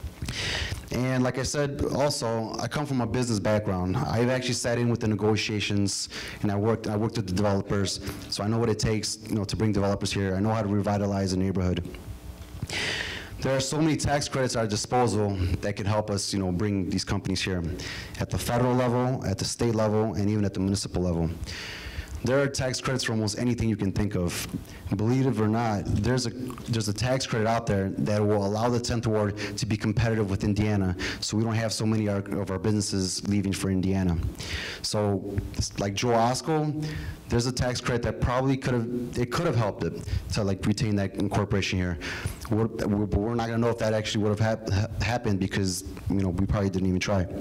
And like I said, also, I come from a business background. I've actually sat in with the negotiations, and I worked, I worked with the developers, so I know what it takes, you know, to bring developers here. I know how to revitalize a neighborhood. There are so many tax credits at our disposal that can help us, you know, bring these companies here, at the federal level, at the state level, and even at the municipal level. There are tax credits for almost anything you can think of. And believe it or not, there's a, there's a tax credit out there that will allow the tenth Ward to be competitive with Indiana, so we don't have so many of our businesses leaving for Indiana. So, like Joe Osco, there's a tax credit that probably could have, it could have helped it to like retain that incorporation here. We're, but we're not gonna know if that actually would have hap happened because, you know, we probably didn't even try.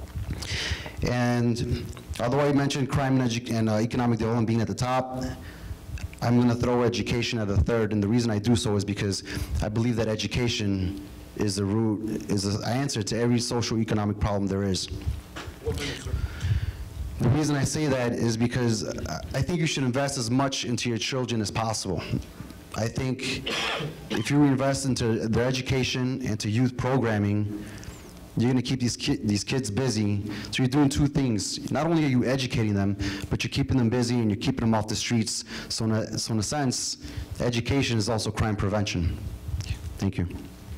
And although I mentioned crime and, edu and uh, economic development being at the top, I'm going to throw education at the third, and the reason I do so is because I believe that education is the root, is the answer to every social economic problem there is. The reason I say that is because I think you should invest as much into your children as possible. I think if you invest into their education and to youth programming, you're going to keep these, ki these kids busy. So you're doing two things. Not only are you educating them, but you're keeping them busy and you're keeping them off the streets. So in a, so in a sense, education is also crime prevention. Thank you.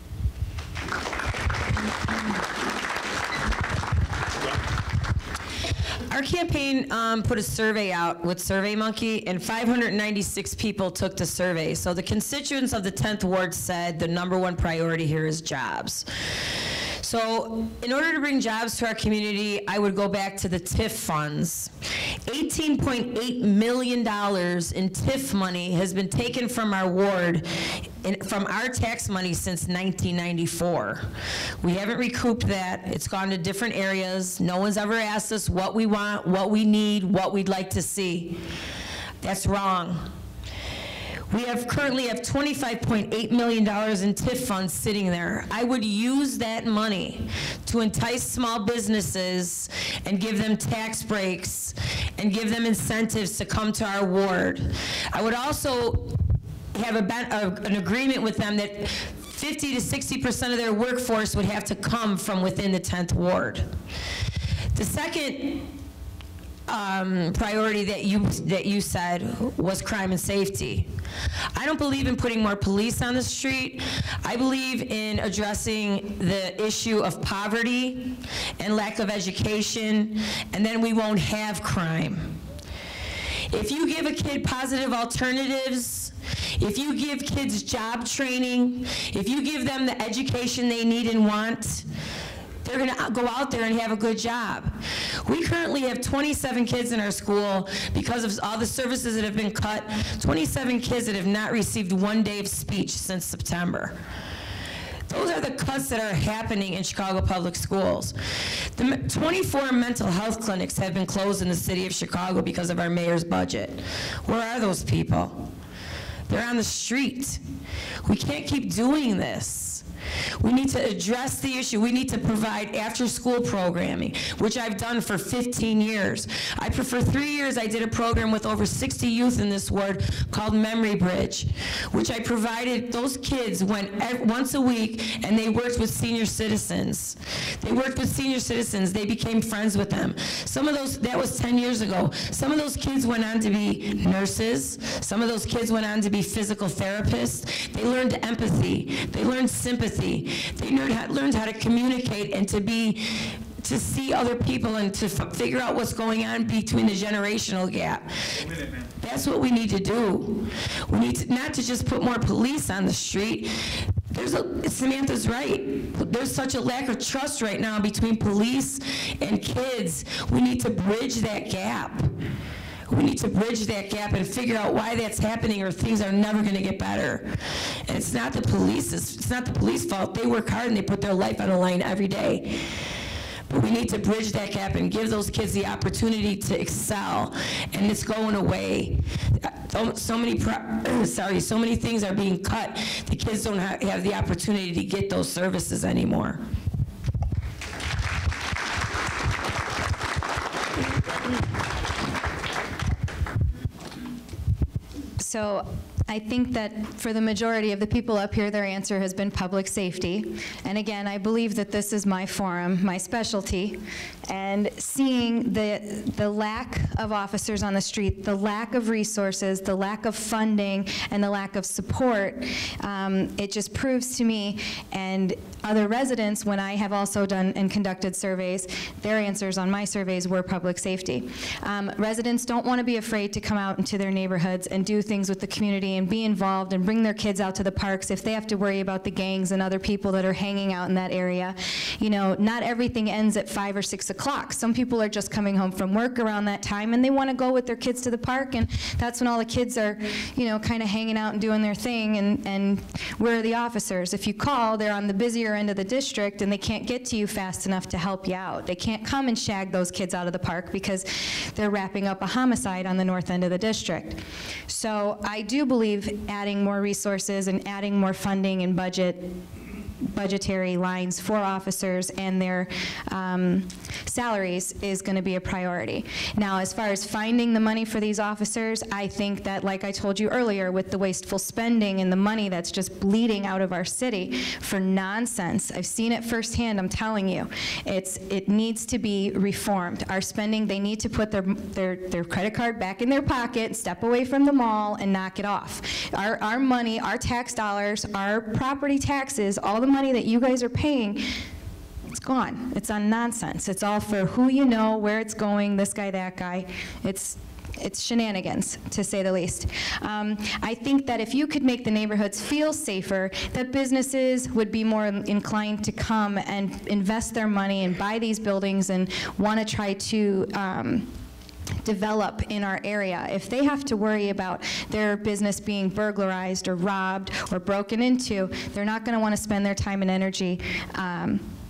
Our campaign um, put a survey out with SurveyMonkey, and five hundred ninety-six people took the survey. So the constituents of the tenth Ward said the number one priority here is jobs. So in order to bring jobs to our community, I would go back to the T I F funds. eighteen point eight million dollars in T I F money has been taken from our ward, in, from our tax money since nineteen ninety-four. We haven't recouped that. It's gone to different areas. No one's ever asked us what we want, what we need, what we'd like to see. That's wrong. We have currently have twenty-five point eight million dollars in T I F funds sitting there. I would use that money to entice small businesses and give them tax breaks and give them incentives to come to our ward. I would also have a, a, an agreement with them that fifty to sixty percent of their workforce would have to come from within the tenth ward. The second um, priority that you, that you said was crime and safety. I don't believe in putting more police on the street. I believe in addressing the issue of poverty and lack of education, and then we won't have crime. If you give a kid positive alternatives, if you give kids job training, if you give them the education they need and want, they're gonna go out there and have a good job. We currently have twenty-seven kids in our school, because of all the services that have been cut, twenty-seven kids that have not received one day of speech since September. Those are the cuts that are happening in Chicago Public Schools. The twenty-four mental health clinics have been closed in the city of Chicago because of our mayor's budget. Where are those people? They're on the street. We can't keep doing this. We need to address the issue. We need to provide after-school programming, which I've done for fifteen years. I, for three years, I did a program with over sixty youth in this ward called Memory Bridge, which I provided. Those kids went once a week, and they worked with senior citizens. They worked with senior citizens. They became friends with them. Some of those, that was ten years ago. Some of those kids went on to be nurses. Some of those kids went on to be physical therapists. They learned empathy. They learned sympathy. They learned how, learned how to communicate and to be, to see other people and to f figure out what's going on between the generational gap. That's what we need to do. We need to, not to just put more police on the street. There's a, Samantha's right. There's such a lack of trust right now between police and kids. We need to bridge that gap. We need to bridge that gap and figure out why that's happening, or things are never going to get better. And it's not the police's, it's not the police fault. They work hard and they put their life on the line every day. But we need to bridge that gap and give those kids the opportunity to excel, and it's going away. So, so many, pro sorry, so many things are being cut. The kids don't ha have the opportunity to get those services anymore. So I think that for the majority of the people up here, their answer has been public safety. And again, I believe that this is my forum, my specialty, and seeing the, the lack of officers on the street, the lack of resources, the lack of funding, and the lack of support, um, it just proves to me, and other residents, when I have also done and conducted surveys, their answers on my surveys were public safety. Um, residents don't want to be afraid to come out into their neighborhoods and do things with the community and be involved and bring their kids out to the parks if they have to worry about the gangs and other people that are hanging out in that area. You know, not everything ends at five or six o'clock. Some people are just coming home from work around that time and they want to go with their kids to the park, and that's when all the kids are, you know, kind of hanging out and doing their thing, and, and where are the officers? If you call, they're on the busier end of the district and they can't get to you fast enough to help you out. They can't come and shag those kids out of the park because they're wrapping up a homicide on the north end of the district. So I do believe adding more resources and adding more funding and budget budgetary lines for officers and their um, salaries is going to be a priority. Now, as far as finding the money for these officers, I think that, like I told you earlier, with the wasteful spending and the money that's just bleeding out of our city for nonsense, I've seen it firsthand, I'm telling you, it's, it needs to be reformed. Our spending, they need to put their, their, their credit card back in their pocket, step away from the mall, and knock it off. Our, our money, our tax dollars, our property taxes, all the money that you guys are paying, it's gone. It's on nonsense. It's all for who you know, where it's going, this guy, that guy. It's It's shenanigans, to say the least. Um, I think that if you could make the neighborhoods feel safer, that businesses would be more inclined to come and invest their money and buy these buildings and want to try to um, develop in our area. If they have to worry about their business being burglarized or robbed or broken into, they're not going to want to spend their time and energy um,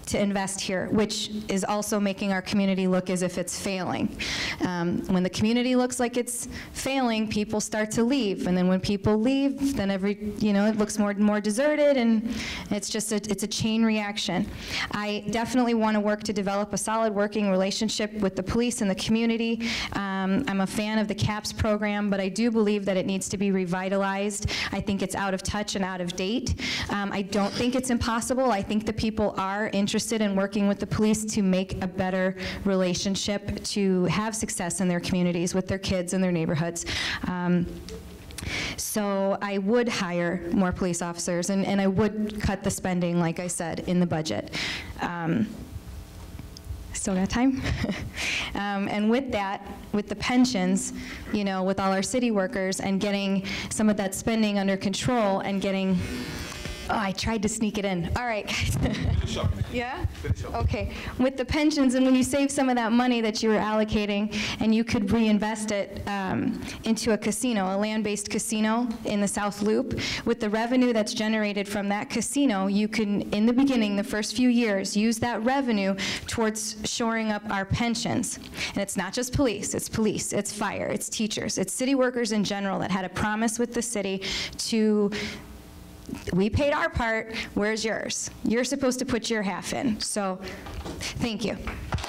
to invest here, which is also making our community look as if it's failing. Um, when the community looks like it's failing, people start to leave, and then when people leave, then every, you know, it looks more and more deserted, and it's just a, it's a chain reaction. I definitely want to work to develop a solid working relationship with the police and the community. Um, I'm a fan of the CAPS program, but I do believe that it needs to be revitalized. I think it's out of touch and out of date. Um, I don't think it's impossible. I think the people are interested interested in working with the police to make a better relationship, to have success in their communities with their kids and their neighborhoods. Um, so I would hire more police officers, and, and I would cut the spending, like I said, in the budget. Um, Still got time? um, and with that, with the pensions, you know, with all our city workers, and getting some of that spending under control, and getting, oh, I tried to sneak it in. All right, guys. Yeah? Okay. With the pensions, and when you save some of that money that you were allocating, and you could reinvest it um, into a casino, a land-based casino in the South Loop, with the revenue that's generated from that casino, you can, in the beginning, the first few years, use that revenue towards shoring up our pensions. And it's not just police, it's police, it's fire, it's teachers, it's city workers in general that had a promise with the city to, we paid our part, where's yours? You're supposed to put your half in. So, thank you.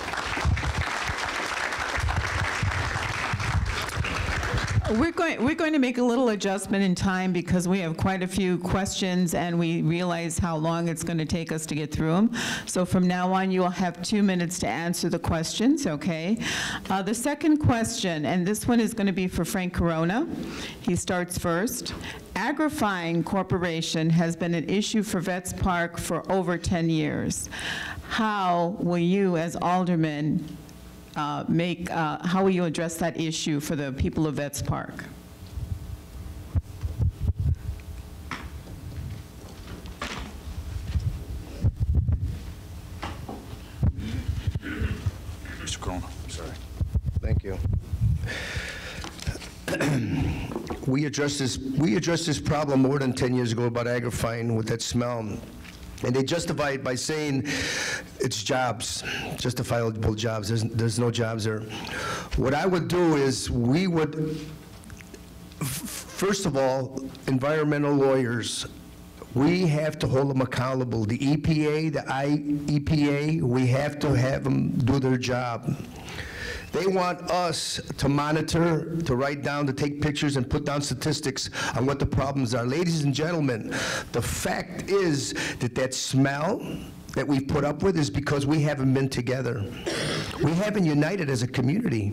We're going, we're going to make a little adjustment in time because we have quite a few questions and we realize how long it's going to take us to get through them. So from now on, you will have two minutes to answer the questions, okay? Uh, the second question, and this one is going to be for Frank Corona. He starts first. Agrifying Corporation has been an issue for Vets Park for over ten years. How will you, as alderman, Uh, make, uh, how will you address that issue for the people of Vets Park? Mister Corona, sorry. Thank you. We addressed this, we addressed this problem more than ten years ago about agrifying with that smell. And they justify it by saying it's jobs, justifiable jobs. There's, there's no jobs there. What I would do is we would, f first of all, environmental lawyers, we have to hold them accountable. The E P A, the I E P A, we have to have them do their job. They want us to monitor, to write down, to take pictures and put down statistics on what the problems are. Ladies and gentlemen, the fact is that that smell that we've put up with is because we haven't been together. We haven't united as a community.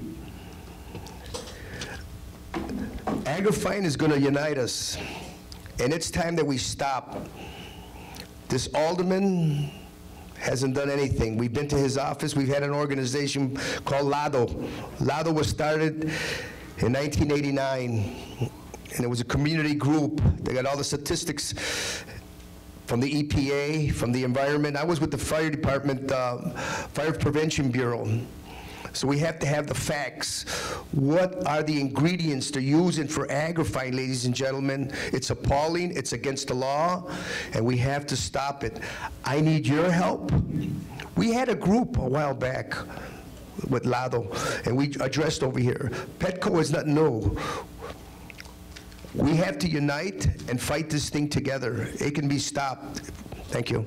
Agrifying is going to unite us, and it's time that we stop. This alderman hasn't done anything. We've been to his office. We've had an organization called Lado. Lado was started in nineteen eighty-nine, and it was a community group. They got all the statistics from the E P A, from the environment. I was with the fire department, uh, Fire Prevention Bureau. So we have to have the facts. What are the ingredients they're using for agrifying, ladies and gentlemen? It's appalling, it's against the law, and we have to stop it. I need your help. We had a group a while back with Lado, and we addressed over here. Petco is not new. We have to unite and fight this thing together. It can be stopped. Thank you.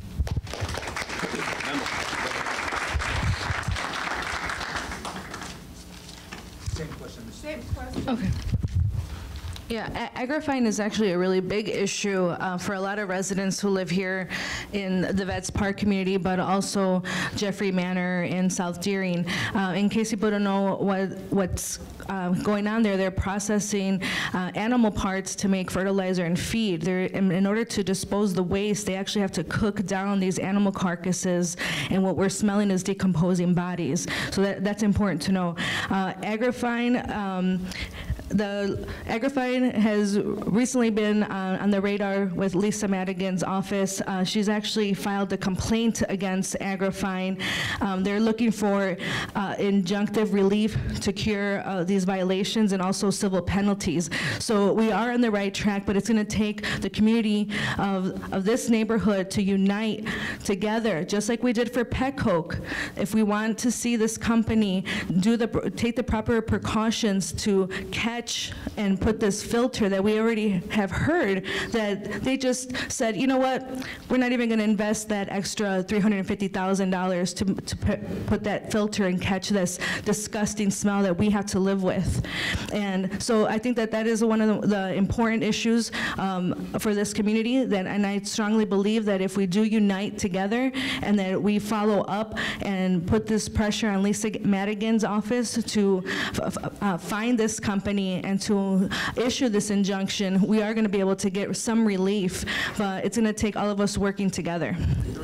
Okay. Yeah, a- agrifying is actually a really big issue uh, for a lot of residents who live here in the Vets Park community, but also Jeffrey Manor in South Deering. Uh, in case people don't know what what's uh, going on there, they're processing uh, animal parts to make fertilizer and feed. They're, in, in order to dispose the waste, they actually have to cook down these animal carcasses, and what we're smelling is decomposing bodies. So that, that's important to know. Uh, agrifying, um, the Agrifine has recently been uh, on the radar with Lisa Madigan's office. Uh, she's actually filed a complaint against Agrifine. Um, they're looking for uh, injunctive relief to cure uh, these violations and also civil penalties. So we are on the right track, but it's going to take the community of, of this neighborhood to unite together, just like we did for Petcoke. If we want to see this company do the, take the proper precautions to catch and put this filter that we already have heard that they just said, you know what, we're not even going to invest that extra three hundred fifty thousand dollars to, to put that filter and catch this disgusting smell that we have to live with. And so I think that that is one of the, the important issues um, for this community, that, and I strongly believe that if we do unite together and that we follow up and put this pressure on Lisa Madigan's office to f uh, find this company and to issue this injunction, we are going to be able to get some relief, but it's going to take all of us working together.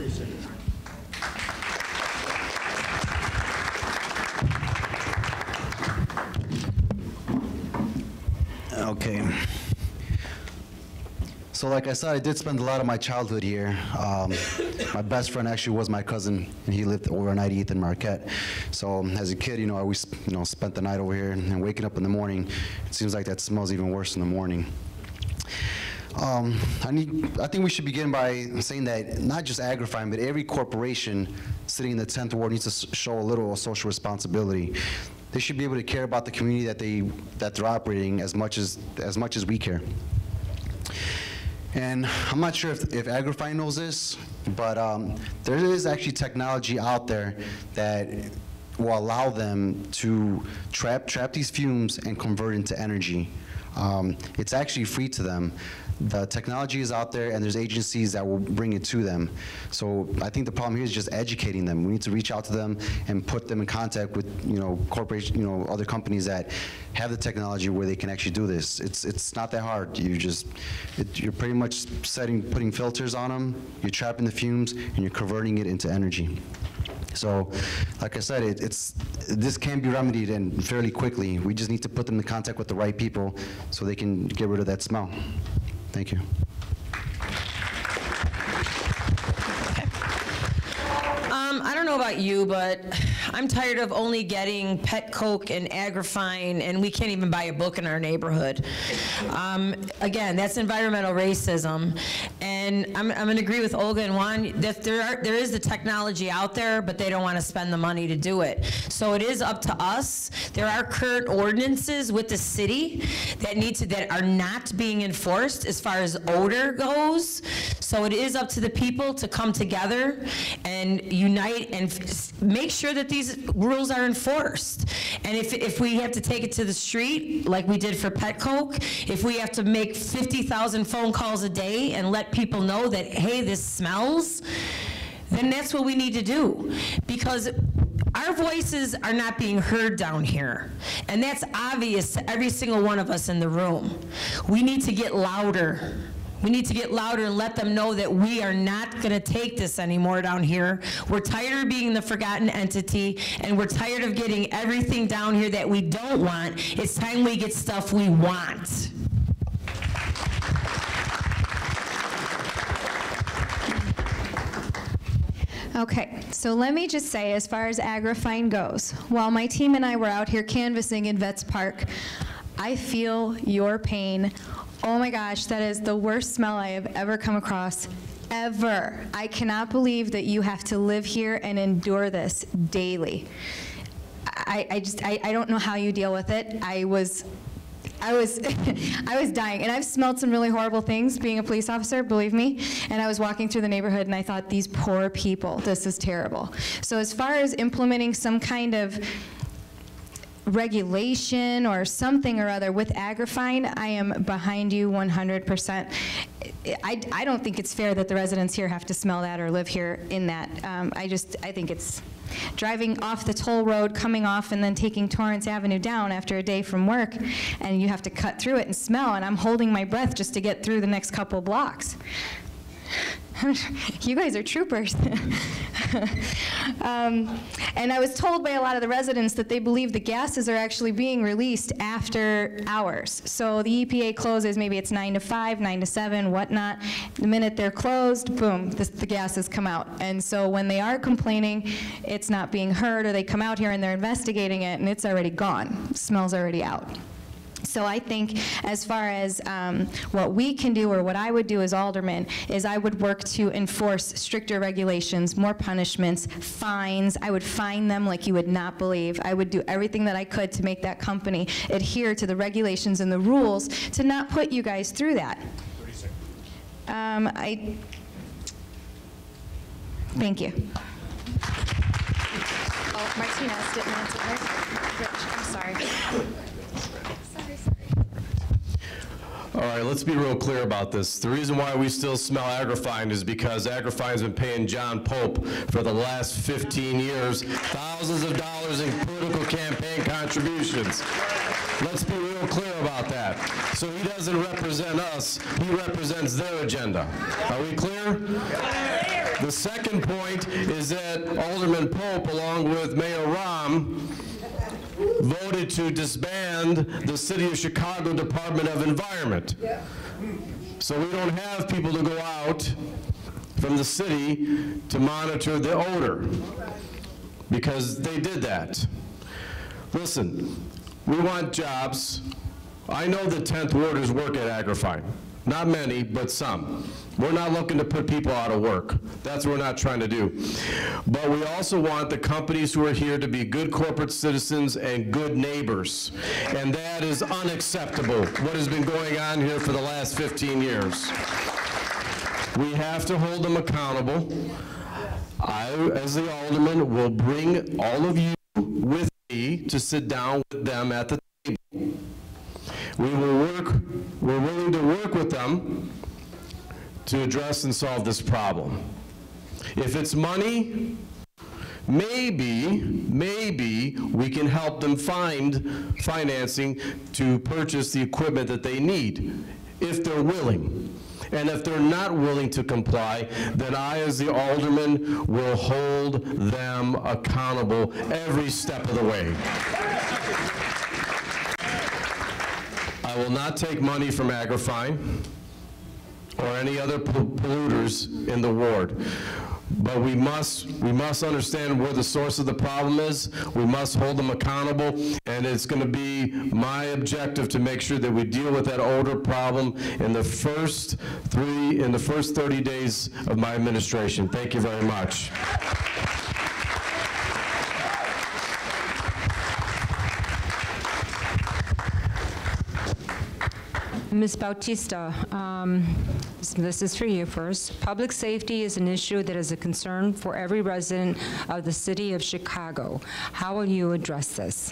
Okay. So like I said, I did spend a lot of my childhood here. Um, my best friend actually was my cousin, and he lived over on ninety-eighth and Marquette. So as a kid, you know, I always, you know, spent the night over here, and waking up in the morning, it seems like that smells even worse in the morning. Um, I, need, I think we should begin by saying that not just Agrifine, but every corporation sitting in the tenth ward needs to show a little social responsibility. They should be able to care about the community that they that they're operating as much as as much as we care. And I'm not sure if, if Agrifine knows this, but um, there is actually technology out there that will allow them to trap trap these fumes and convert into energy. Um, it's actually free to them. The technology is out there, and there's agencies that will bring it to them. So I think the problem here is just educating them. We need to reach out to them and put them in contact with, you know, corporation, you know, other companies that have the technology where they can actually do this. It's it's not that hard. You just it, you're pretty much setting, putting filters on them. You're trapping the fumes, and you're converting it into energy. So, like I said, it, it's this can be remedied and fairly quickly. We just need to put them in contact with the right people so they can get rid of that smell. Thank you. Um, I don't know about you, but I'm tired of only getting Petcoke and Agrifine, and we can't even buy a book in our neighborhood. Um, again, that's environmental racism, and I'm, I'm going to agree with Olga and Juan that there are, there is the technology out there, but they don't want to spend the money to do it. So it is up to us. There are current ordinances with the city that need to that are not being enforced as far as odor goes. So it is up to the people to come together and unite and f make sure that these rules are enforced. And if, if we have to take it to the street, like we did for Petcoke, if we have to make fifty thousand phone calls a day and let people know that, hey, this smells, then that's what we need to do. Because our voices are not being heard down here. And that's obvious to every single one of us in the room. We need to get louder. We need to get louder and let them know that we are not going to take this anymore down here. We're tired of being the forgotten entity, and we're tired of getting everything down here that we don't want. It's time we get stuff we want. Okay, so let me just say, as far as Agrifine goes, while my team and I were out here canvassing in Vets Park, I feel your pain. Oh my gosh, that is the worst smell I have ever come across, ever. I cannot believe that you have to live here and endure this daily. I, I just, I, I don't know how you deal with it. I was, I was, I was dying, and I've smelled some really horrible things being a police officer, believe me, and I was walking through the neighborhood and I thought, these poor people, this is terrible. So as far as implementing some kind of regulation or something or other with Agrifine, I am behind you one hundred percent. I, I don't think it's fair that the residents here have to smell that or live here in that. Um, I just, I think it's driving off the toll road, coming off, and then taking Torrance Avenue down after a day from work, and you have to cut through it and smell, and I'm holding my breath just to get through the next couple blocks. You guys are troopers. um, and I was told by a lot of the residents that they believe the gases are actually being released after hours. So the E P A closes, maybe it's nine to five, nine to seven, whatnot. The minute they're closed, boom, the, the gases come out. And so when they are complaining, it's not being heard, or they come out here and they're investigating it, and it's already gone. The smell's already out. So I think as far as um, what we can do, or what I would do as alderman, is I would work to enforce stricter regulations, more punishments, fines. I would fine them like you would not believe. I would do everything that I could to make that company adhere to the regulations and the rules to not put you guys through that. thirty seconds. Um, I, thank you. Oh, Martinez didn't answer, right? Rich, I'm sorry. All right, let's be real clear about this. The reason why we still smell Agrifine is because Agrifine's been paying John Pope for the last fifteen years thousands of dollars in political campaign contributions. Let's be real clear about that. So he doesn't represent us, he represents their agenda. Are we clear? The second point is that Alderman Pope, along with Mayor Rahm, voted to disband the City of Chicago Department of Environment. So we don't have people to go out from the city to monitor the odor, because they did that. Listen, we want jobs. I know the tenth warders work at Agrifine. Not many, but some. We're not looking to put people out of work. That's what we're not trying to do. But we also want the companies who are here to be good corporate citizens and good neighbors. And that is unacceptable, what has been going on here for the last fifteen years. We have to hold them accountable. I, as the alderman, will bring all of you with me to sit down with them at the table. We will work, we're willing to work with them to address and solve this problem. If it's money, maybe, maybe we can help them find financing to purchase the equipment that they need, if they're willing. And if they're not willing to comply, then I, as the alderman, will hold them accountable every step of the way. I will not take money from Agrifine or any other polluters in the ward. But we must, we must understand where the source of the problem is. We must hold them accountable, and it's going to be my objective to make sure that we deal with that odor problem in the first three, in the first thirty days of my administration. Thank you very much. Miz Bautista, um, this is for you first. Public safety is an issue that is a concern for every resident of the city of Chicago. How will you address this?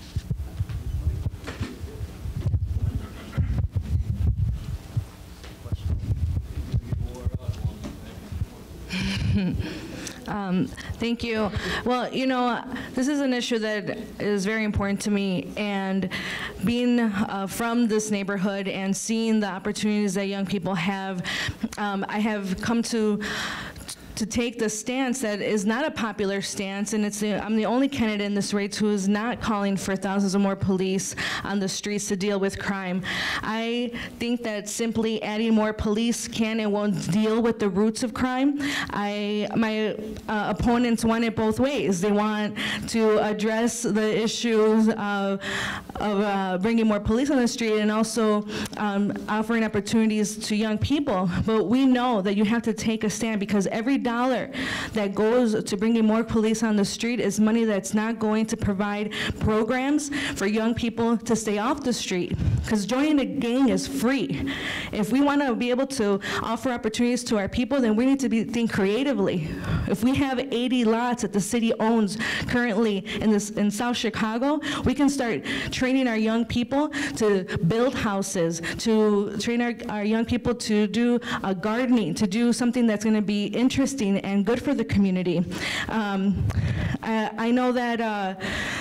Um, thank you. Well, you know, this is an issue that is very important to me, and being uh, from this neighborhood and seeing the opportunities that young people have, um, I have come to to take the stance that is not a popular stance, and it's the, I'm the only candidate in this race who is not calling for thousands of more police on the streets to deal with crime. I think that simply adding more police can and won't deal with the roots of crime. I, my uh, opponents want it both ways. They want to address the issues of, of uh, bringing more police on the street and also um, offering opportunities to young people. But we know that you have to take a stand, because every dollar that goes to bringing more police on the street is money that's not going to provide programs for young people to stay off the street, because joining a gang is free. If we want to be able to offer opportunities to our people, then we need to be, think creatively. If we have eighty lots that the city owns currently in, this, in South Chicago, we can start training our young people to build houses, to train our, our young people to do uh, gardening, to do something that's going to be interesting and good for the community. Um, I, I know that uh,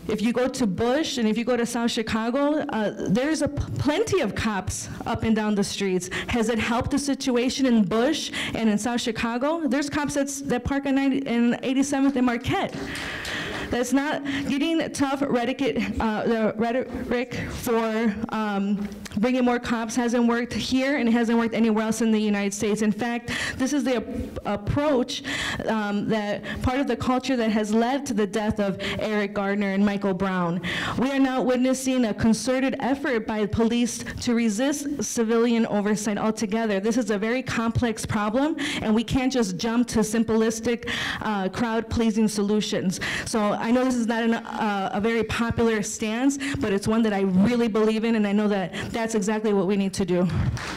if you go to Bush and if you go to South Chicago, uh, there's a p- plenty of cops up and down the streets. Has it helped the situation in Bush and in South Chicago? There's cops that's, that park on ninety, in eighty-seventh and Marquette. That's not getting tough rhetoric, uh, the rhetoric for um, bringing more cops hasn't worked here and it hasn't worked anywhere else in the United States. In fact, this is the ap- approach um, that part of the culture that has led to the death of Eric Gardner and Michael Brown. We are now witnessing a concerted effort by police to resist civilian oversight altogether. This is a very complex problem, and we can't just jump to simplistic uh, crowd-pleasing solutions. So I know this is not an, uh, a very popular stance, but it's one that I really believe in, and I know that that's exactly what we need to do.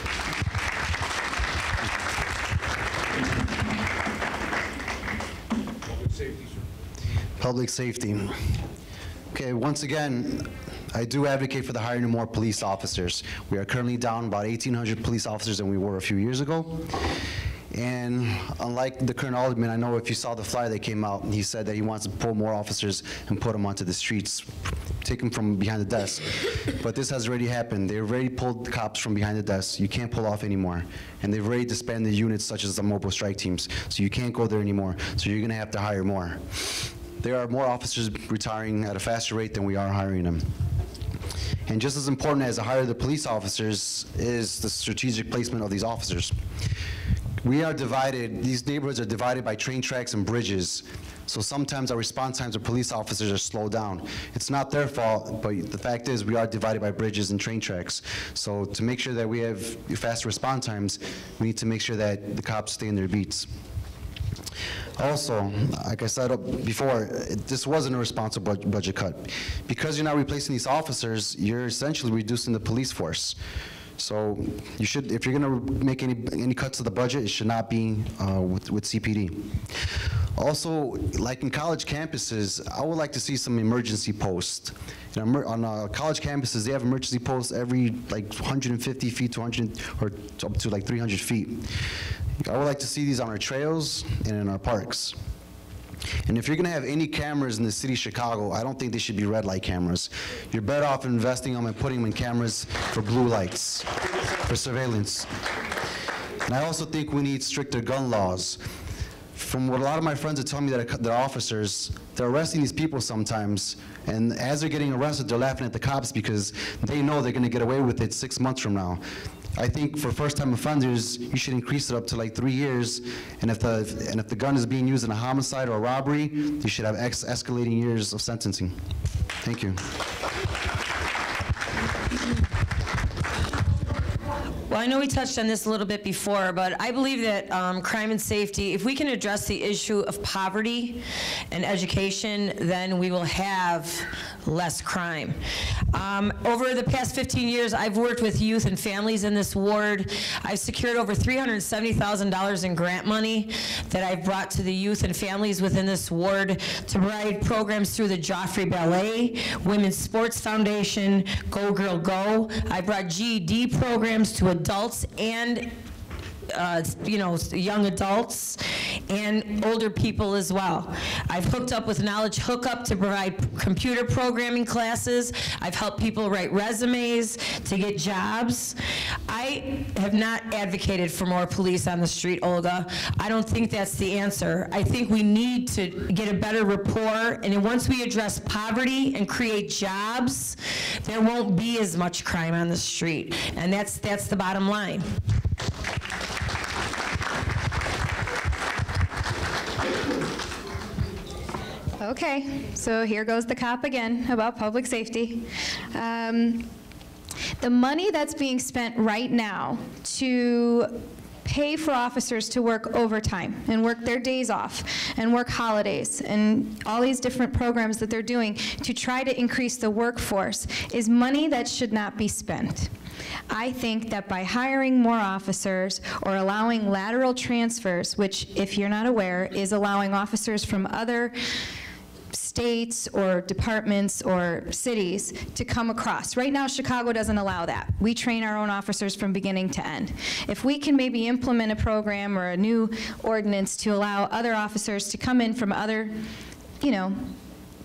Public safety, sir. Public safety. Okay, once again, I do advocate for the hiring of more police officers. We are currently down about eighteen hundred police officers than we were a few years ago. And unlike the current alderman, I know if you saw the flyer that came out, he said that he wants to pull more officers and put them onto the streets, take them from behind the desk. But this has already happened. They already pulled the cops from behind the desk. You can't pull off anymore. And they've already disbanded units such as the mobile strike teams. So you can't go there anymore. So you're gonna have to hire more. There are more officers retiring at a faster rate than we are hiring them. And just as important as the hire of the police officers is the strategic placement of these officers. We are divided, these neighborhoods are divided by train tracks and bridges. So sometimes our response times of police officers are slowed down. It's not their fault, but the fact is we are divided by bridges and train tracks. So to make sure that we have faster response times, we need to make sure that the cops stay in their beats. Also, like I said before, it, this wasn't a responsible budget cut. Because you're not replacing these officers, you're essentially reducing the police force. So you should, if you're going to make any any cuts to the budget, it should not be uh, with, with C P D. Also, like in college campuses, I would like to see some emergency posts. You know, on uh, college campuses, they have emergency posts every like one hundred fifty feet to one hundred, or up to like three hundred feet. I would like to see these on our trails and in our parks. And if you're gonna have any cameras in the city of Chicago, I don't think they should be red light cameras. You're better off investing them and putting them in cameras for blue lights, for surveillance. And I also think we need stricter gun laws. From what a lot of my friends are telling me that they're officers, they're arresting these people sometimes, and as they're getting arrested, they're laughing at the cops because they know they're gonna get away with it six months from now. I think for first-time offenders, you should increase it up to like three years, and if the and if the gun is being used in a homicide or a robbery, you should have ex escalating years of sentencing. Thank you. Well, I know we touched on this a little bit before, but I believe that um, crime and safety, if we can address the issue of poverty and education, then we will have less crime. Um, over the past fifteen years, I've worked with youth and families in this ward. I've secured over three hundred seventy thousand dollars in grant money that I've brought to the youth and families within this ward to provide programs through the Joffrey Ballet, Women's Sports Foundation, Go Girl Go. I brought G E D programs to adults and Uh, you know, young adults and older people as well. I've hooked up with Knowledge Hookup to provide computer programming classes. I've helped people write resumes to get jobs. I have not advocated for more police on the street, Olga. I don't think that's the answer. I think we need to get a better rapport, and then once we address poverty and create jobs, there won't be as much crime on the street, and that's that's the bottom line. Okay, so here goes the cop again about public safety. Um, the money that's being spent right now to pay for officers to work overtime and work their days off and work holidays and all these different programs that they're doing to try to increase the workforce is money that should not be spent. I think that by hiring more officers or allowing lateral transfers, which, if you're not aware, is allowing officers from other states or departments or cities to come across. Right now, Chicago doesn't allow that. We train our own officers from beginning to end. If we can maybe implement a program or a new ordinance to allow other officers to come in from other, you know,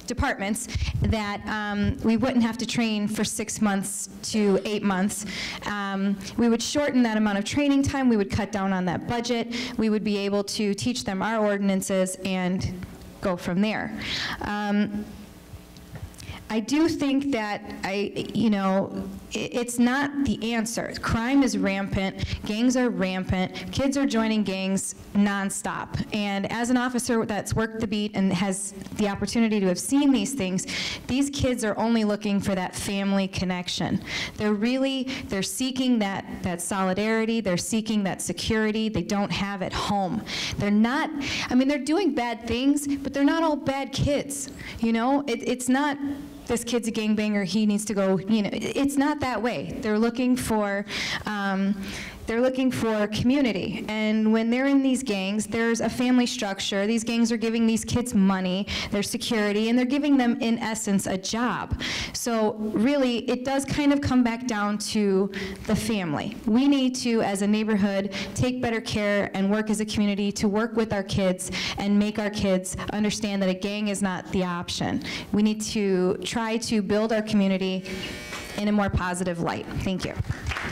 departments, that um, we wouldn't have to train for six months to eight months. Um, we would shorten that amount of training time. We would cut down on that budget. We would be able to teach them our ordinances and go from there. Um, I do think that, I, you know, it's not the answer. Crime is rampant, gangs are rampant, kids are joining gangs nonstop. And as an officer that's worked the beat and has the opportunity to have seen these things, these kids are only looking for that family connection. They're really, they're seeking that, that solidarity, they're seeking that security they don't have at home. They're not, I mean, they're doing bad things, but they're not all bad kids, you know? It, it's not, this kid's a gangbanger, he needs to go, you know, it's not that way. They're looking for, um, they're looking for community. And when they're in these gangs, there's a family structure. These gangs are giving these kids money, their security, and they're giving them, in essence, a job. So really, it does kind of come back down to the family. We need to, as a neighborhood, take better care and work as a community to work with our kids and make our kids understand that a gang is not the option. We need to try to build our community in a more positive light. Thank you.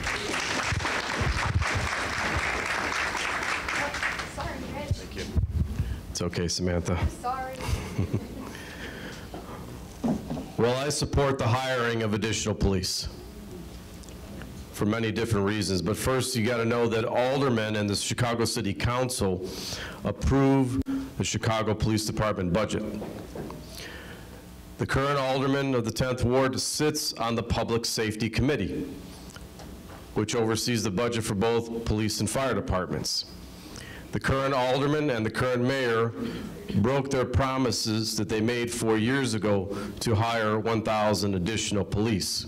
It's okay, Samantha. I'm sorry. Well, I support the hiring of additional police for many different reasons. But first, you got to know that aldermen and the Chicago City Council approve the Chicago Police Department budget. The current alderman of the tenth Ward sits on the Public Safety Committee, which oversees the budget for both police and fire departments. The current alderman and the current mayor broke their promises that they made four years ago to hire one thousand additional police.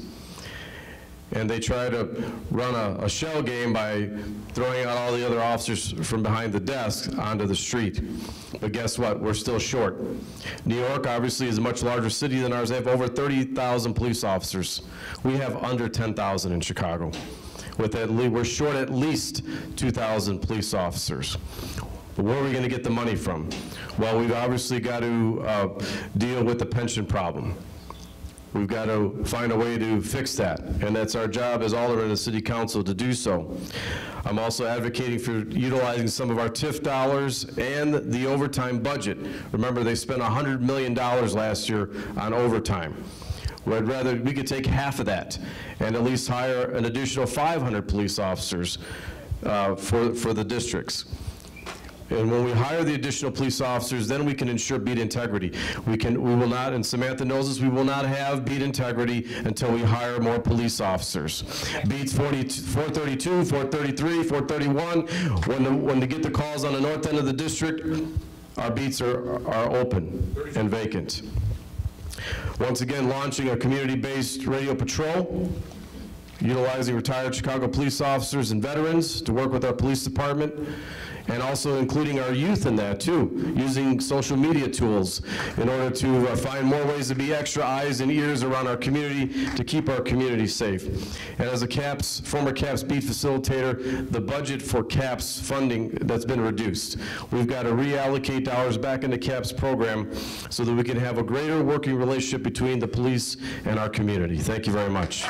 And they try to run a, a shell game by throwing out all the other officers from behind the desk onto the street. But guess what? We're still short. New York, obviously, is a much larger city than ours. They have over thirty thousand police officers. We have under ten thousand in Chicago. With that, we're short at least two thousand police officers. But where are we going to get the money from? Well, we've obviously got to uh, deal with the pension problem. We've got to find a way to fix that, and that's our job as aldermen of the city council to do so. I'm also advocating for utilizing some of our T I F dollars and the overtime budget. Remember, they spent one hundred million dollars last year on overtime. Well, I'd rather we could take half of that and at least hire an additional five hundred police officers uh, for, for the districts. And when we hire the additional police officers, then we can ensure beat integrity. We can, we will not, and Samantha knows this, we will not have beat integrity until we hire more police officers. Beats forty, four thirty-two, four thirty-three, four thirty-one, when the, when they get the calls on the north end of the district, our beats are, are open and vacant. Once again, launching a community-based radio patrol, utilizing retired Chicago police officers and veterans to work with our police department, and also including our youth in that too, using social media tools in order to uh, find more ways to be extra eyes and ears around our community to keep our community safe. And as a CAPS, former CAPS beat facilitator, the budget for CAPS funding that's been reduced. We've got to reallocate dollars back into CAPS program so that we can have a greater working relationship between the police and our community. Thank you very much.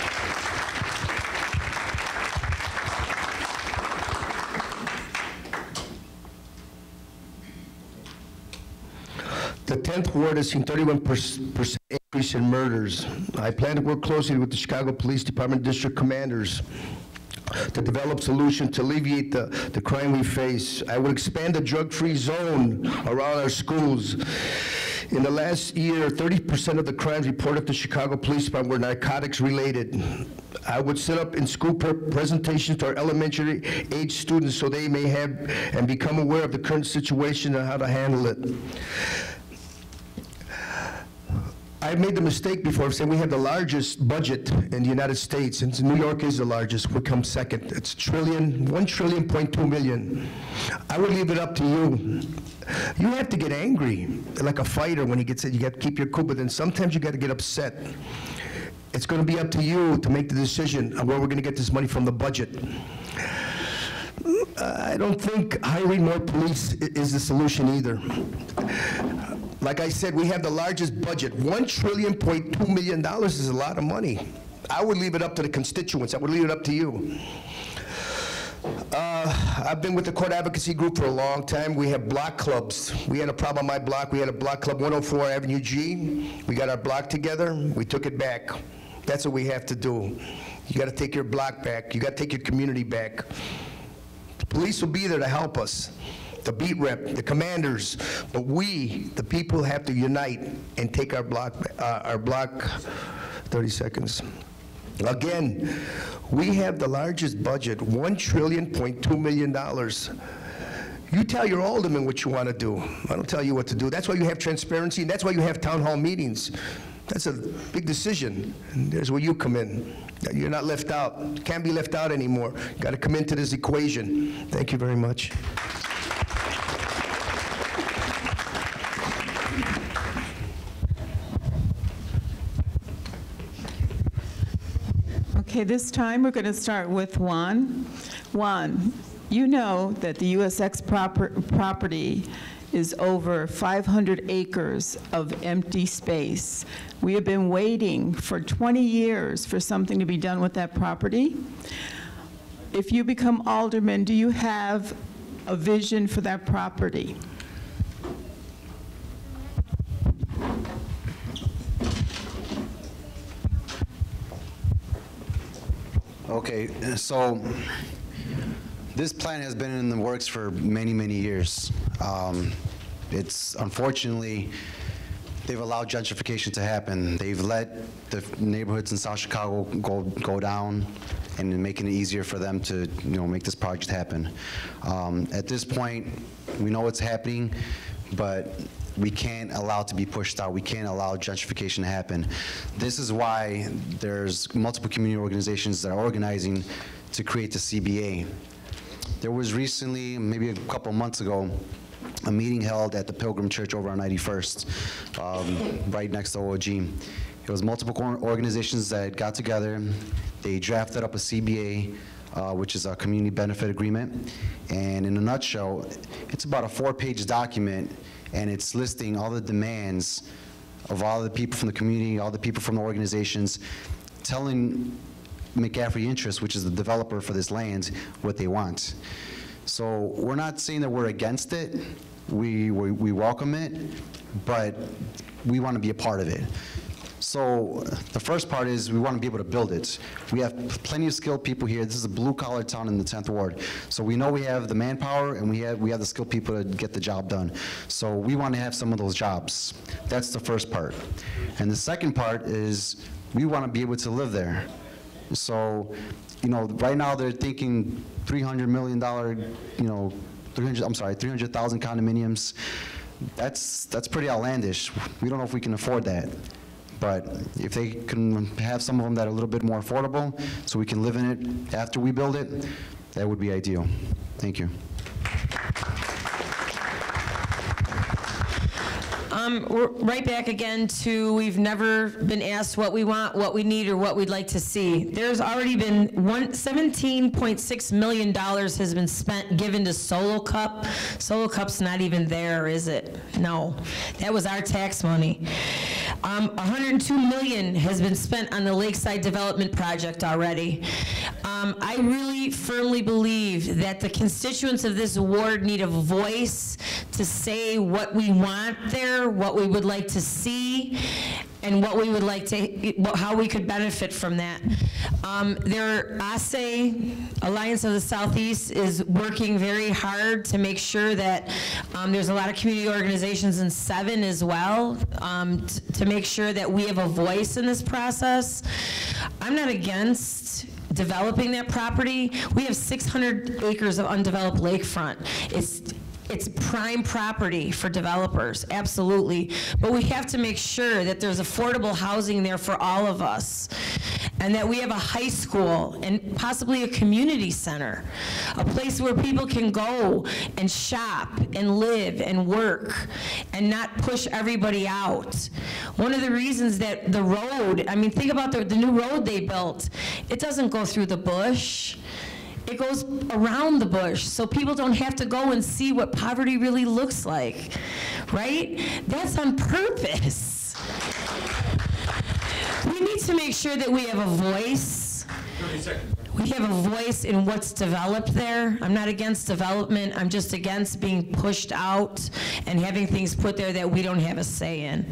The tenth Ward has seen thirty-one percent increase in murders. I plan to work closely with the Chicago Police Department district commanders to develop solutions to alleviate the, the crime we face. I will expand the drug-free zone around our schools. In the last year, thirty percent of the crimes reported to Chicago Police Department were narcotics-related. I would set up in school presentations to our elementary age students so they may have and become aware of the current situation and how to handle it. I've made the mistake before of saying we have the largest budget in the United States, and New York is the largest. We come second. It's trillion, one trillion point two million. I would leave it up to you. You have to get angry, like a fighter when he gets it. You got to keep your cool, but then sometimes you got to get upset. It's going to be up to you to make the decision on where we're going to get this money from the budget. I don't think hiring more police is the solution either. Like I said, we have the largest budget. One trillion point two million dollars is a lot of money. I would leave it up to the constituents. I would leave it up to you. Uh, I've been with the court advocacy group for a long time. We have block clubs. We had a problem on my block. We had a block club, one oh four Avenue G. We got our block together. We took it back. That's what we have to do. You got to take your block back. You got to take your community back. The police will be there to help us. The beat rep, the commanders, but we, the people, have to unite and take our block, uh, our block, thirty seconds. Again, we have the largest budget, one trillion point two million dollars. You tell your alderman what you want to do. I don't tell you what to do. That's why you have transparency, and that's why you have town hall meetings. That's a big decision, and there's where you come in. You're not left out. You can't be left out anymore. You got to come into this equation. Thank you very much. Okay, this time we're going to start with Juan. Juan, you know that the U S X proper, property is over five hundred acres of empty space. We have been waiting for twenty years for something to be done with that property. If you become alderman, do you have a vision for that property? Okay, so this plan has been in the works for many, many years. Um, it's unfortunately, they've allowed gentrification to happen. They've let the neighborhoods in South Chicago go go down, and making it easier for them to, you know, make this project happen. Um, at this point, we know what's happening, but we can't allow it to be pushed out. We can't allow gentrification to happen. This is why there's multiple community organizations that are organizing to create the C B A. There was recently, maybe a couple months ago, a meeting held at the Pilgrim Church over on ninety-first, um, right next to O O G. It was multiple organizations that got together. They drafted up a C B A, uh, which is a community benefit agreement. And in a nutshell, it's about a four-page document, and it's listing all the demands of all the people from the community, all the people from the organizations, telling McCaffrey Interest, which is the developer for this land, what they want. So we're not saying that we're against it. We, we, we welcome it, but we want to be a part of it. So the first part is we want to be able to build it. We have plenty of skilled people here. This is a blue-collar town in the tenth ward. So we know we have the manpower, and we have, we have the skilled people to get the job done. So we want to have some of those jobs. That's the first part. And the second part is we want to be able to live there. So, you know, right now they're thinking three hundred million dollars, you know, three hundred, I'm sorry, three hundred thousand condominiums. That's, that's pretty outlandish. We don't know if we can afford that. But if they can have some of them that are a little bit more affordable, so we can live in it after we build it, that would be ideal. Thank you. Um, we're right back again to, we've never been asked what we want, what we need, or what we'd like to see. There's already been one, seventeen point six million dollars has been spent, given to Solo Cup. Solo Cup's not even there, is it? No, that was our tax money. Um, one hundred two million dollars has been spent on the Lakeside Development Project already. Um, I really firmly believe that the constituents of this ward need a voice to say what we want there, what we would like to see, and what we would like to, how we could benefit from that. Um, their A S E, Alliance of the Southeast, is working very hard to make sure that um, there's a lot of community organizations in Seven as well, um, to make sure that we have a voice in this process. I'm not against developing that property. We have six hundred acres of undeveloped lakefront. It's It's prime property for developers, absolutely. But we have to make sure that there's affordable housing there for all of us, and that we have a high school and possibly a community center, a place where people can go and shop and live and work and not push everybody out. One of the reasons that the road, I mean, think about the, the new road they built. It doesn't go through the bush. It goes around the bush, so people don't have to go and see what poverty really looks like, right? That's on purpose. We need to make sure that we have a voice. thirty seconds. We have a voice in what's developed there. I'm not against development, I'm just against being pushed out and having things put there that we don't have a say in.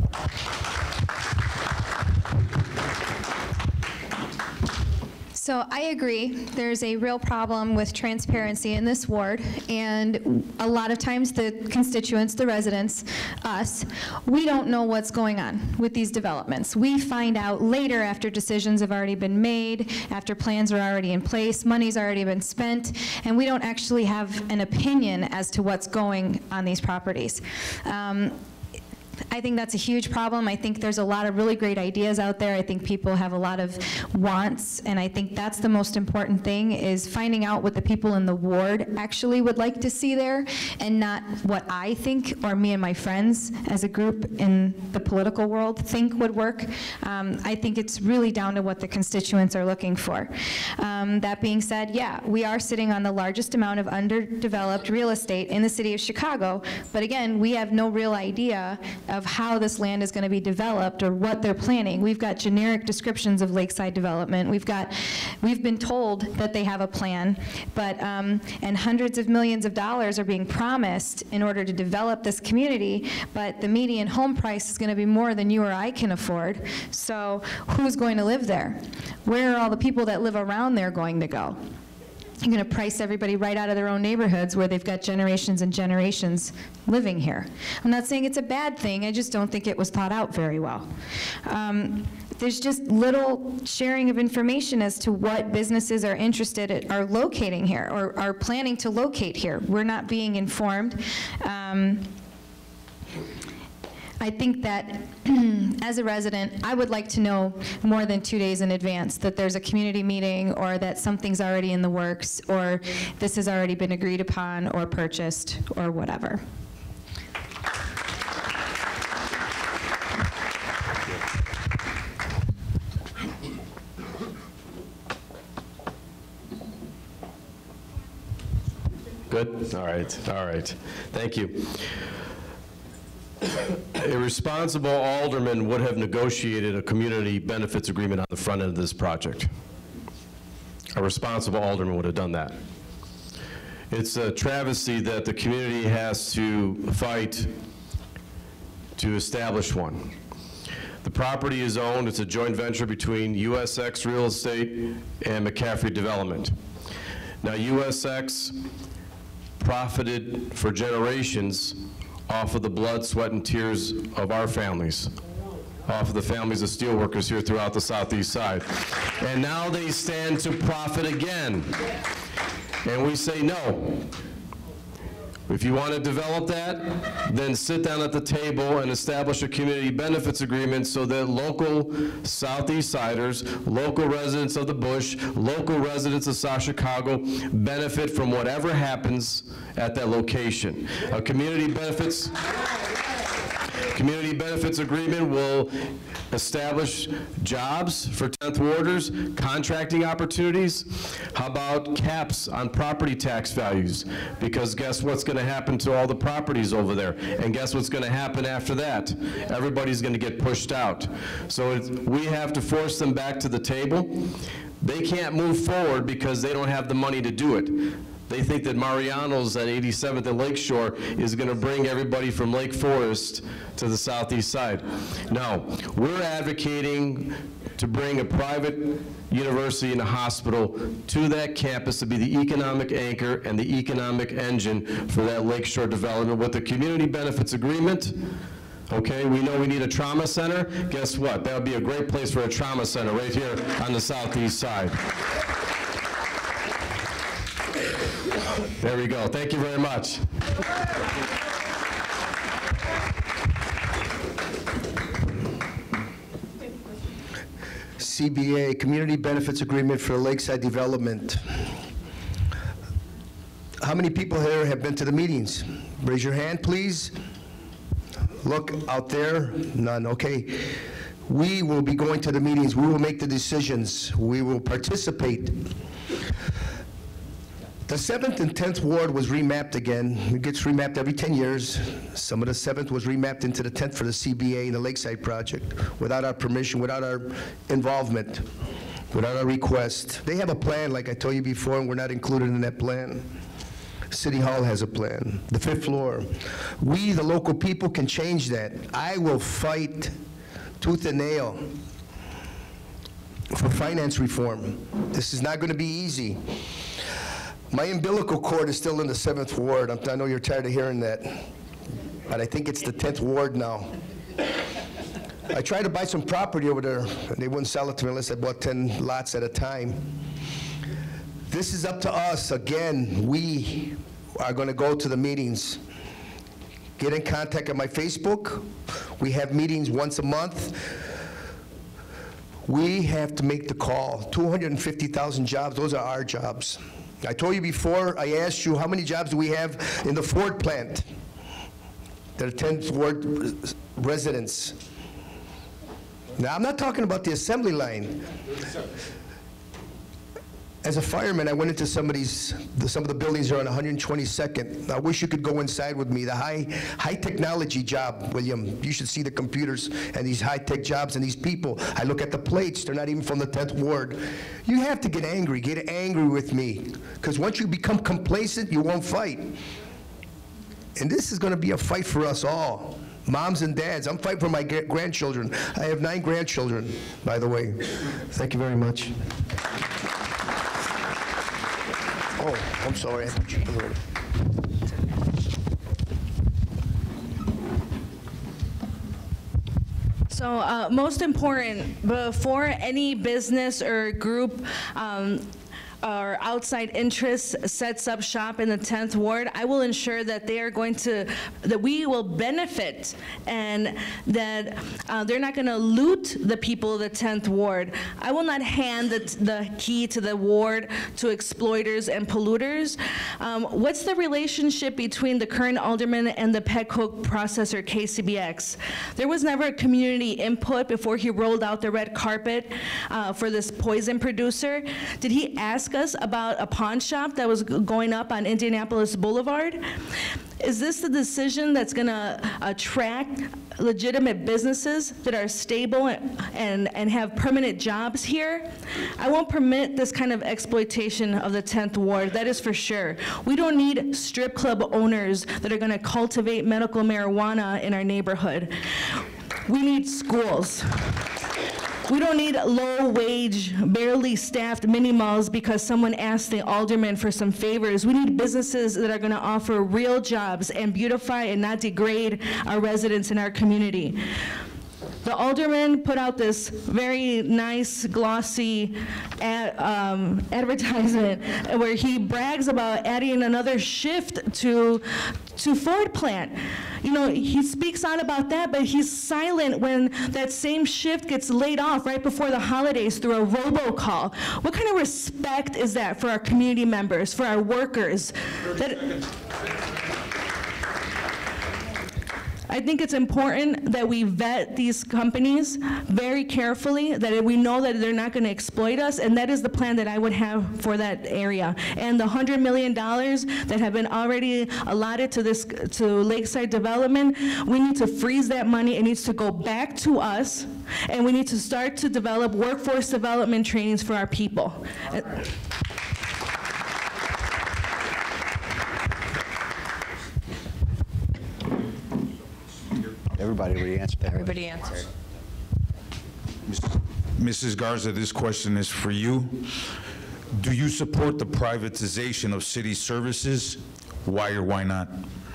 So I agree, there's a real problem with transparency in this ward, and a lot of times the constituents, the residents, us, we don't know what's going on with these developments. We find out later after decisions have already been made, after plans are already in place, money's already been spent, and we don't actually have an opinion as to what's going on these properties. Um, I think that's a huge problem. I think there's a lot of really great ideas out there. I think people have a lot of wants, and I think that's the most important thing, is finding out what the people in the ward actually would like to see there, and not what I think or me and my friends as a group in the political world think would work. Um, I think it's really down to what the constituents are looking for. Um, that being said, yeah, we are sitting on the largest amount of underdeveloped real estate in the city of Chicago, but again, we have no real idea of how this land is going to be developed or what they're planning. We've got generic descriptions of lakeside development. We've got, we've been told that they have a plan, but, um, and hundreds of millions of dollars are being promised in order to develop this community, but the median home price is going to be more than you or I can afford. So who's going to live there? Where are all the people that live around there going to go? You're going to price everybody right out of their own neighborhoods where they've got generations and generations living here. I'm not saying it's a bad thing, I just don't think it was thought out very well. Um, there's just little sharing of information as to what businesses are interested in, are locating here, or are planning to locate here. We're not being informed. Um, I think that as a resident, I would like to know more than two days in advance that there's a community meeting, or that something's already in the works, or this has already been agreed upon or purchased or whatever. Good? All right, all right. Thank you. A responsible alderman would have negotiated a community benefits agreement on the front end of this project. A responsible alderman would have done that. It's a travesty that the community has to fight to establish one. The property is owned, it's a joint venture between U S X Real Estate and McCaffrey Development. Now, U S X profited for generations off of the blood, sweat, and tears of our families, off of the families of steelworkers here throughout the southeast side. And now they stand to profit again. And we say no. If you want to develop that, then sit down at the table and establish a community benefits agreement so that local Southeast Siders, local residents of the Bush, local residents of South Chicago benefit from whatever happens at that location. A community benefits Community benefits agreement will establish jobs for tenth warders, contracting opportunities. How about caps on property tax values? Because guess what's going to happen to all the properties over there? And guess what's going to happen after that? Everybody's going to get pushed out. So it's, we have to force them back to the table. They can't move forward because they don't have the money to do it. They think that Mariano's at eighty-seventh and Lakeshore is going to bring everybody from Lake Forest to the southeast side. No, we're advocating to bring a private university and a hospital to that campus to be the economic anchor and the economic engine for that Lakeshore development with the community benefits agreement. Okay, we know we need a trauma center. Guess what? That would be a great place for a trauma center right here on the southeast side. There we go. Thank you very much. C B A, Community Benefits Agreement for Lakeside Development. How many people here have been to the meetings? Raise your hand, please. Look out there. None. Okay. We will be going to the meetings. We will make the decisions. We will participate. The seventh and tenth Ward was remapped again. It gets remapped every ten years. Some of the seventh was remapped into the tenth for the C B A and the Lakeside project, without our permission, without our involvement, without our request. They have a plan, like I told you before, and we're not included in that plan. City Hall has a plan, the fifth floor. We, the local people, can change that. I will fight tooth and nail for finance reform. This is not going to be easy. My umbilical cord is still in the seventh Ward. I'm, I know you're tired of hearing that, but I think it's the tenth Ward now. I tried to buy some property over there, and they wouldn't sell it to me unless I bought ten lots at a time. This is up to us. Again, we are going to go to the meetings. Get in contact at my Facebook. We have meetings once a month. We have to make the call. two hundred fifty thousand jobs, those are our jobs. I told you before, I asked you, how many jobs do we have in the Ford plant? There are tenth Ward residents. Now, I'm not talking about the assembly line. As a fireman, I went into somebody's, the, some of the buildings are on one hundred twenty-second. I wish you could go inside with me. The high, high technology job, William. You should see the computers and these high-tech jobs and these people. I look at the plates. They're not even from the tenth Ward. You have to get angry. Get angry with me. Because once you become complacent, you won't fight. And this is going to be a fight for us all. Moms and dads. I'm fighting for my grandchildren. I have nine grandchildren, by the way. Thank you very much. Oh, I'm sorry. So uh, most important, before any business or group um, or outside interests sets up shop in the tenth Ward, I will ensure that they are going to, that we will benefit and that uh, they're not going to loot the people of the tenth Ward. I will not hand the, the key to the ward to exploiters and polluters. Um, what's the relationship between the current alderman and the pet coke processor, K C B X? There was never a community input before he rolled out the red carpet uh, for this poison producer. Did he ask us about a pawn shop that was going up on Indianapolis Boulevard? Is this the decision that's going to attract legitimate businesses that are stable and, and have permanent jobs here? I won't permit this kind of exploitation of the tenth Ward, that is for sure. We don't need strip club owners that are going to cultivate medical marijuana in our neighborhood. We need schools. We don't need low-wage, barely staffed mini-malls because someone asked the alderman for some favors. We need businesses that are going to offer real jobs and beautify and not degrade our residents in our community. The alderman put out this very nice, glossy ad, um, advertisement where he brags about adding another shift to, to Ford plant. You know, he speaks on about that, but he's silent when that same shift gets laid off right before the holidays through a robocall. What kind of respect is that for our community members, for our workers? That, I think it's important that we vet these companies very carefully, that we know that they're not going to exploit us, and that is the plan that I would have for that area. And the one hundred million dollars that have been already allotted to this, to Lakeside development, we need to freeze that money. It needs to go back to us, and we need to start to develop workforce development trainings for our people. Everybody already answered that. Everybody answered. Missus Garza, this question is for you. Do you support the privatization of city services? Why or why not?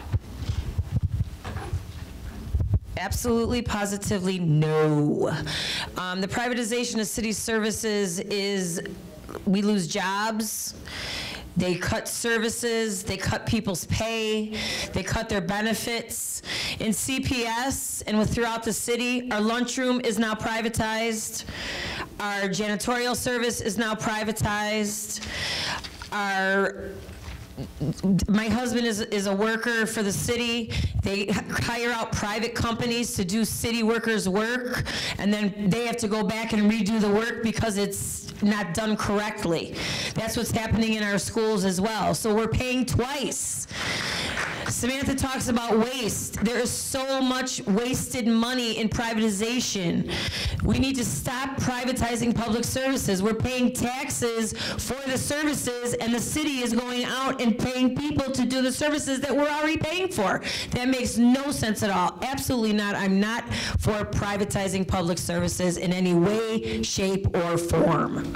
Absolutely, positively, no. Um, the privatization of city services is, we lose jobs. They cut services, they cut people's pay, they cut their benefits. In C P S and with throughout the city, our lunchroom is now privatized. Our janitorial service is now privatized. Our My husband is, is a worker for the city. They hire out private companies to do city workers' work, and then they have to go back and redo the work because it's not done correctly. That's what's happening in our schools as well. So we're paying twice. Samantha talks about waste. There is so much wasted money in privatization. We need to stop privatizing public services. We're paying taxes for the services, and the city is going out and paying people to do the services that we're already paying for. That makes no sense at all. Absolutely not. I'm not for privatizing public services in any way, shape, or form.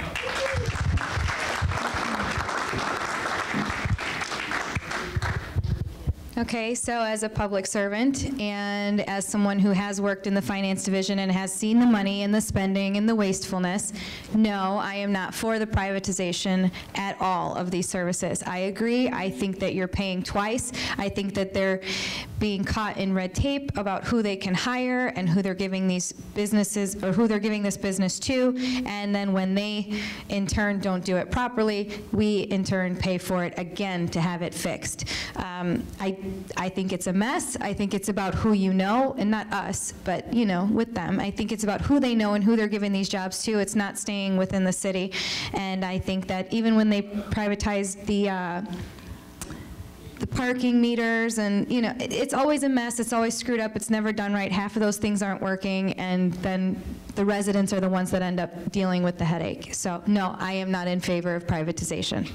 Okay, so as a public servant and as someone who has worked in the finance division and has seen the money and the spending and the wastefulness, no, I am not for the privatization at all of these services. I agree. I think that you're paying twice. I think that they're being caught in red tape about who they can hire and who they're giving these businesses, or who they're giving this business to, and then when they in turn don't do it properly, we in turn pay for it again to have it fixed. Um, I I think it's a mess. I think it's about who you know, and not us, but, you know, with them. I think it's about who they know and who they're giving these jobs to. It's not staying within the city. And I think that even when they privatized the, uh, the parking meters, and, you know, it, it's always a mess. It's always screwed up. It's never done right. Half of those things aren't working, and then the residents are the ones that end up dealing with the headache. So, no, I am not in favor of privatization.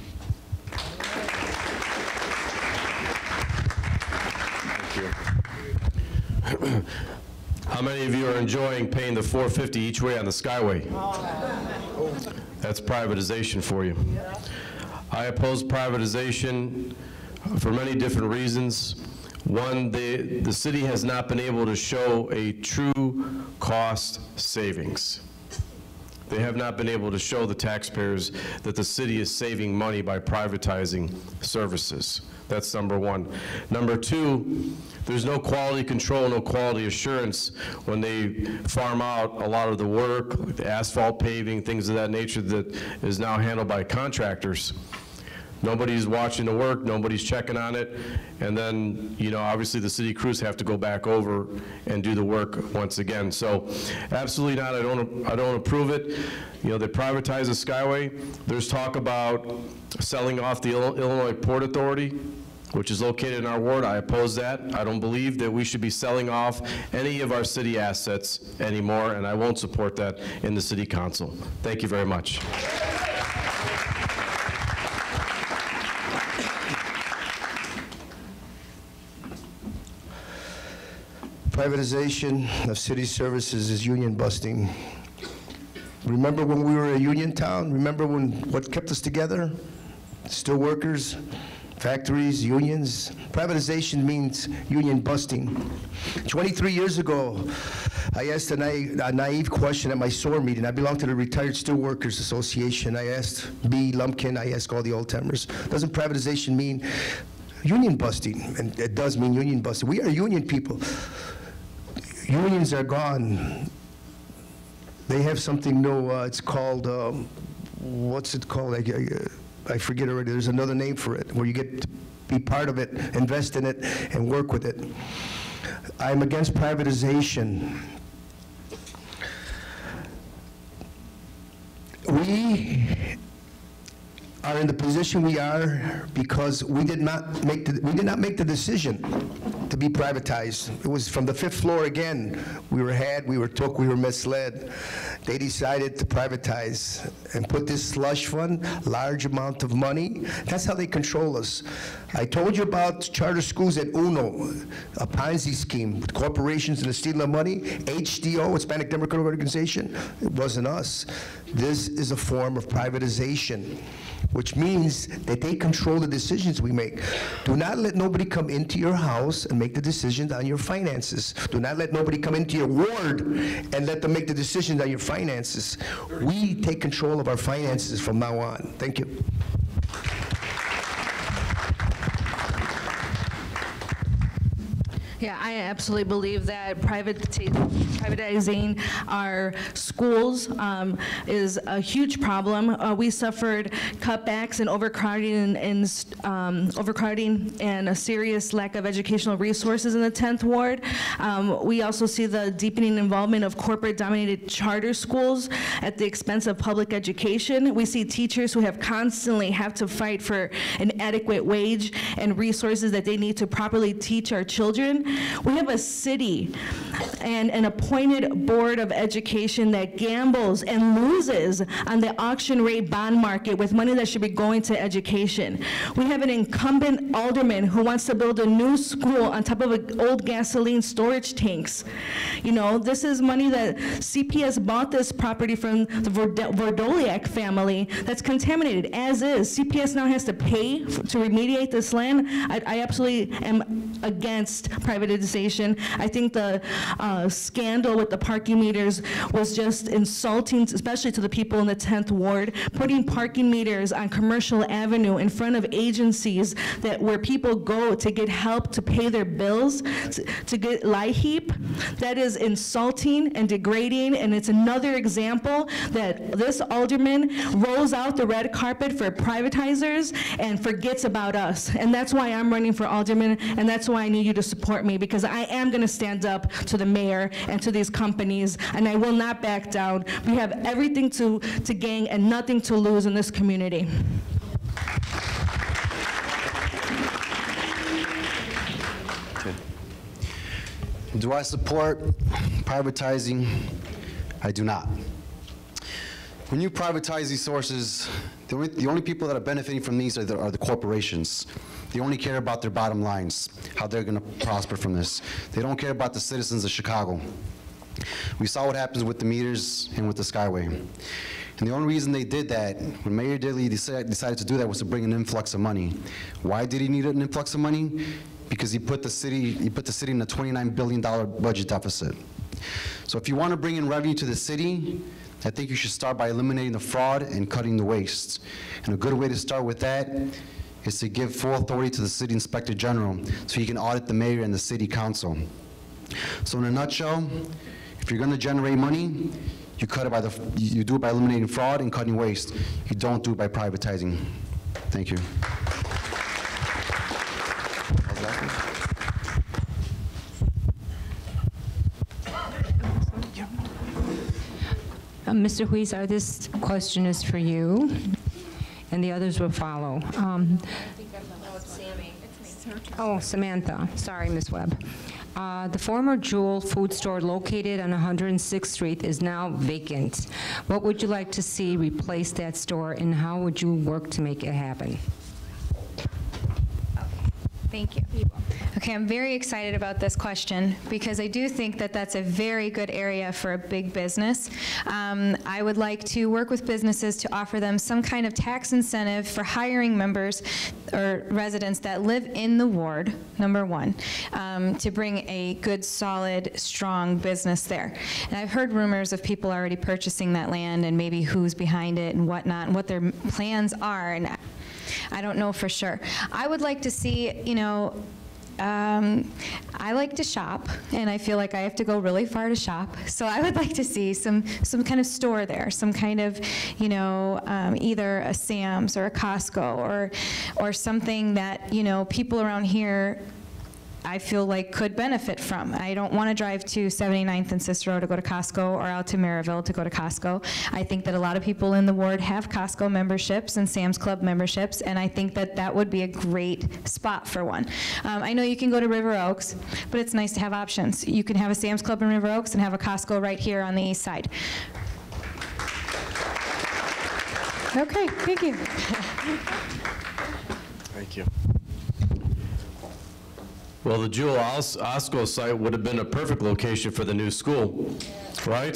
How many of you are enjoying paying the four fifty each way on the Skyway? That's privatization for you. I oppose privatization for many different reasons. One, the, the city has not been able to show a true cost savings. They have not been able to show the taxpayers that the city is saving money by privatizing services. That's number one. Number two, there's no quality control, no quality assurance when they farm out a lot of the work, like the asphalt paving, things of that nature that is now handled by contractors. Nobody's watching the work, nobody's checking on it, and then, you know, obviously the city crews have to go back over and do the work once again. So absolutely not, I don't, I don't approve it. You know, they privatize the Skyway. There's talk about selling off the Illinois Port Authority, which is located in our ward. I oppose that. I don't believe that we should be selling off any of our city assets anymore, and I won't support that in the city council. Thank you very much. Privatization of city services is union busting. Remember when we were a union town? Remember when what kept us together? Steel workers, factories, unions. Privatization means union busting. twenty-three years ago, I asked a naive, a naive question at my S O A R meeting. I belong to the Retired Steelworkers Association. I asked B. Lumpkin, I asked all the old timers, doesn't privatization mean union busting? And it does mean union busting. We are union people. Unions are gone. They have something new. Uh, it's called, um, what's it called? I, I, I forget already. There's another name for it, where you get to be part of it, invest in it, and work with it. I'm against privatization. We are in the position we are because we did not make the, we did not make the decision to be privatized. It was from the fifth floor again. We were had, we were took, we were misled. They decided to privatize and put this slush fund, large amount of money. That's how they control us. I told you about charter schools at UNO, a Ponzi scheme with corporations and the stealing of money. H D O, Hispanic Democratic Organization, it wasn't us. This is a form of privatization, which means that they control the decisions we make. Do not let nobody come into your house and make the decisions on your finances. Do not let nobody come into your ward and let them make the decisions on your finances. We take control of our finances from now on. Thank you. Yeah, I absolutely believe that privati- privatizing our schools um, is a huge problem. Uh, we suffered cutbacks and overcrowding and, and um, overcrowding and a serious lack of educational resources in the tenth Ward. Um, we also see the deepening involvement of corporate-dominated charter schools at the expense of public education. We see teachers who have constantly have to fight for an adequate wage and resources that they need to properly teach our children. We have a city and an appointed board of education that gambles and loses on the auction rate bond market with money that should be going to education. We have an incumbent alderman who wants to build a new school on top of an old gasoline storage tanks. You know, this is money that C P S bought this property from the Vordoliak family that's contaminated as is. C P S now has to pay f- to remediate this land. I, I absolutely am against privatization. I think the uh, scandal with the parking meters was just insulting, especially to the people in the tenth Ward. Putting parking meters on Commercial Avenue in front of agencies that where people go to get help to pay their bills, to, to get LIHEAP, that is insulting and degrading, and it's another example that this alderman rolls out the red carpet for privatizers and forgets about us. And that's why I'm running for alderman, and that's why I need you to support me, because I am going to stand up to the mayor and to these companies, and I will not back down. We have everything to, to gain and nothing to lose in this community. Do I support privatizing? I do not. When you privatize these sources, the only, the only people that are benefiting from these are the, are the corporations. They only care about their bottom lines, how they're going to prosper from this. They don't care about the citizens of Chicago. We saw what happens with the meters and with the Skyway. And the only reason they did that, when Mayor Dilly decided, decided to do that, was to bring an influx of money. Why did he need an influx of money? Because he put the city, he put the city in a twenty-nine billion dollar budget deficit. So if you want to bring in revenue to the city, I think you should start by eliminating the fraud and cutting the waste. And a good way to start with that is to give full authority to the city inspector general so he can audit the mayor and the city council. So in a nutshell, if you're going to generate money, you cut it by the, you do it by eliminating fraud and cutting waste. You don't do it by privatizing. Thank you. Uh, Mister Huizar, this question is for you, and the others will follow. Um, oh, Samantha. Sorry, Miz Webb. Uh, the former Jewel food store located on one hundred sixth Street is now vacant. What would you like to see replace that store, and how would you work to make it happen? Thank you. Okay, I'm very excited about this question because I do think that that's a very good area for a big business. Um, I would like to work with businesses to offer them some kind of tax incentive for hiring members or residents that live in the ward, number one, um, to bring a good, solid, strong business there. And I've heard rumors of people already purchasing that land and maybe who's behind it and whatnot and what their plans are, and I don't know for sure. I would like to see, you know, Um, I like to shop, and I feel like I have to go really far to shop. So I would like to see some some kind of store there, some kind of, you know, um, either a Sam's or a Costco or or something that, you know, people around here I feel like could benefit from. I don't want to drive to seventy-ninth and Cicero to go to Costco or out to Maryville to go to Costco. I think that a lot of people in the ward have Costco memberships and Sam's Club memberships, and I think that that would be a great spot for one. Um, I know you can go to River Oaks, but it's nice to have options. You can have a Sam's Club in River Oaks and have a Costco right here on the east side. Okay, thank you. Thank you. Well, the Jewel Os- Osco site would have been a perfect location for the new school, right?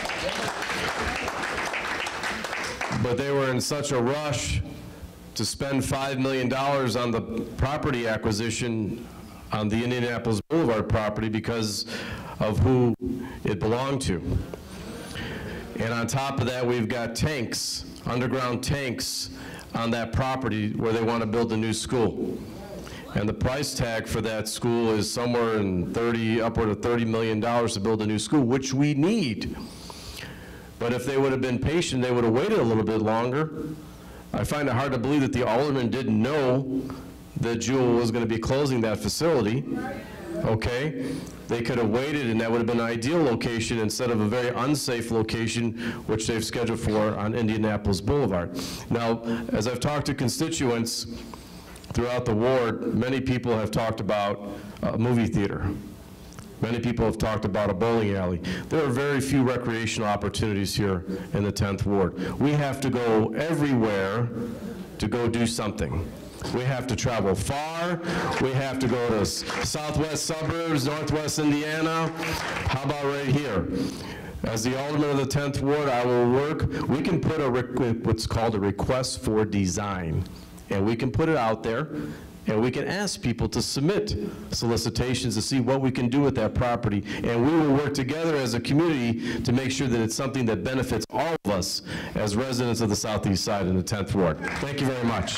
But they were in such a rush to spend five million dollars on the property acquisition on the Indianapolis Boulevard property because of who it belonged to. And on top of that, we've got tanks, underground tanks on that property where they want to build a new school. And the price tag for that school is somewhere in thirty, upward of thirty million dollars to build a new school, which we need. But if they would have been patient, they would have waited a little bit longer. I find it hard to believe that the alderman didn't know that Jewel was going to be closing that facility, okay? They could have waited, and that would have been an ideal location instead of a very unsafe location, which they've scheduled for on Indianapolis Boulevard. Now, as I've talked to constituents throughout the ward, many people have talked about a movie theater. Many people have talked about a bowling alley. There are very few recreational opportunities here in the tenth ward. We have to go everywhere to go do something. We have to travel far. We have to go to southwest suburbs, northwest Indiana. How about right here? As the alderman of the tenth ward, I will work. We can put a what's called a request for design, and we can put it out there. And we can ask people to submit solicitations to see what we can do with that property. And we will work together as a community to make sure that it's something that benefits all of us as residents of the southeast side in the tenth ward. Thank you very much.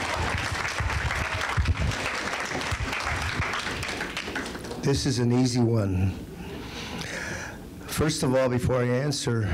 This is an easy one. First of all, before I answer,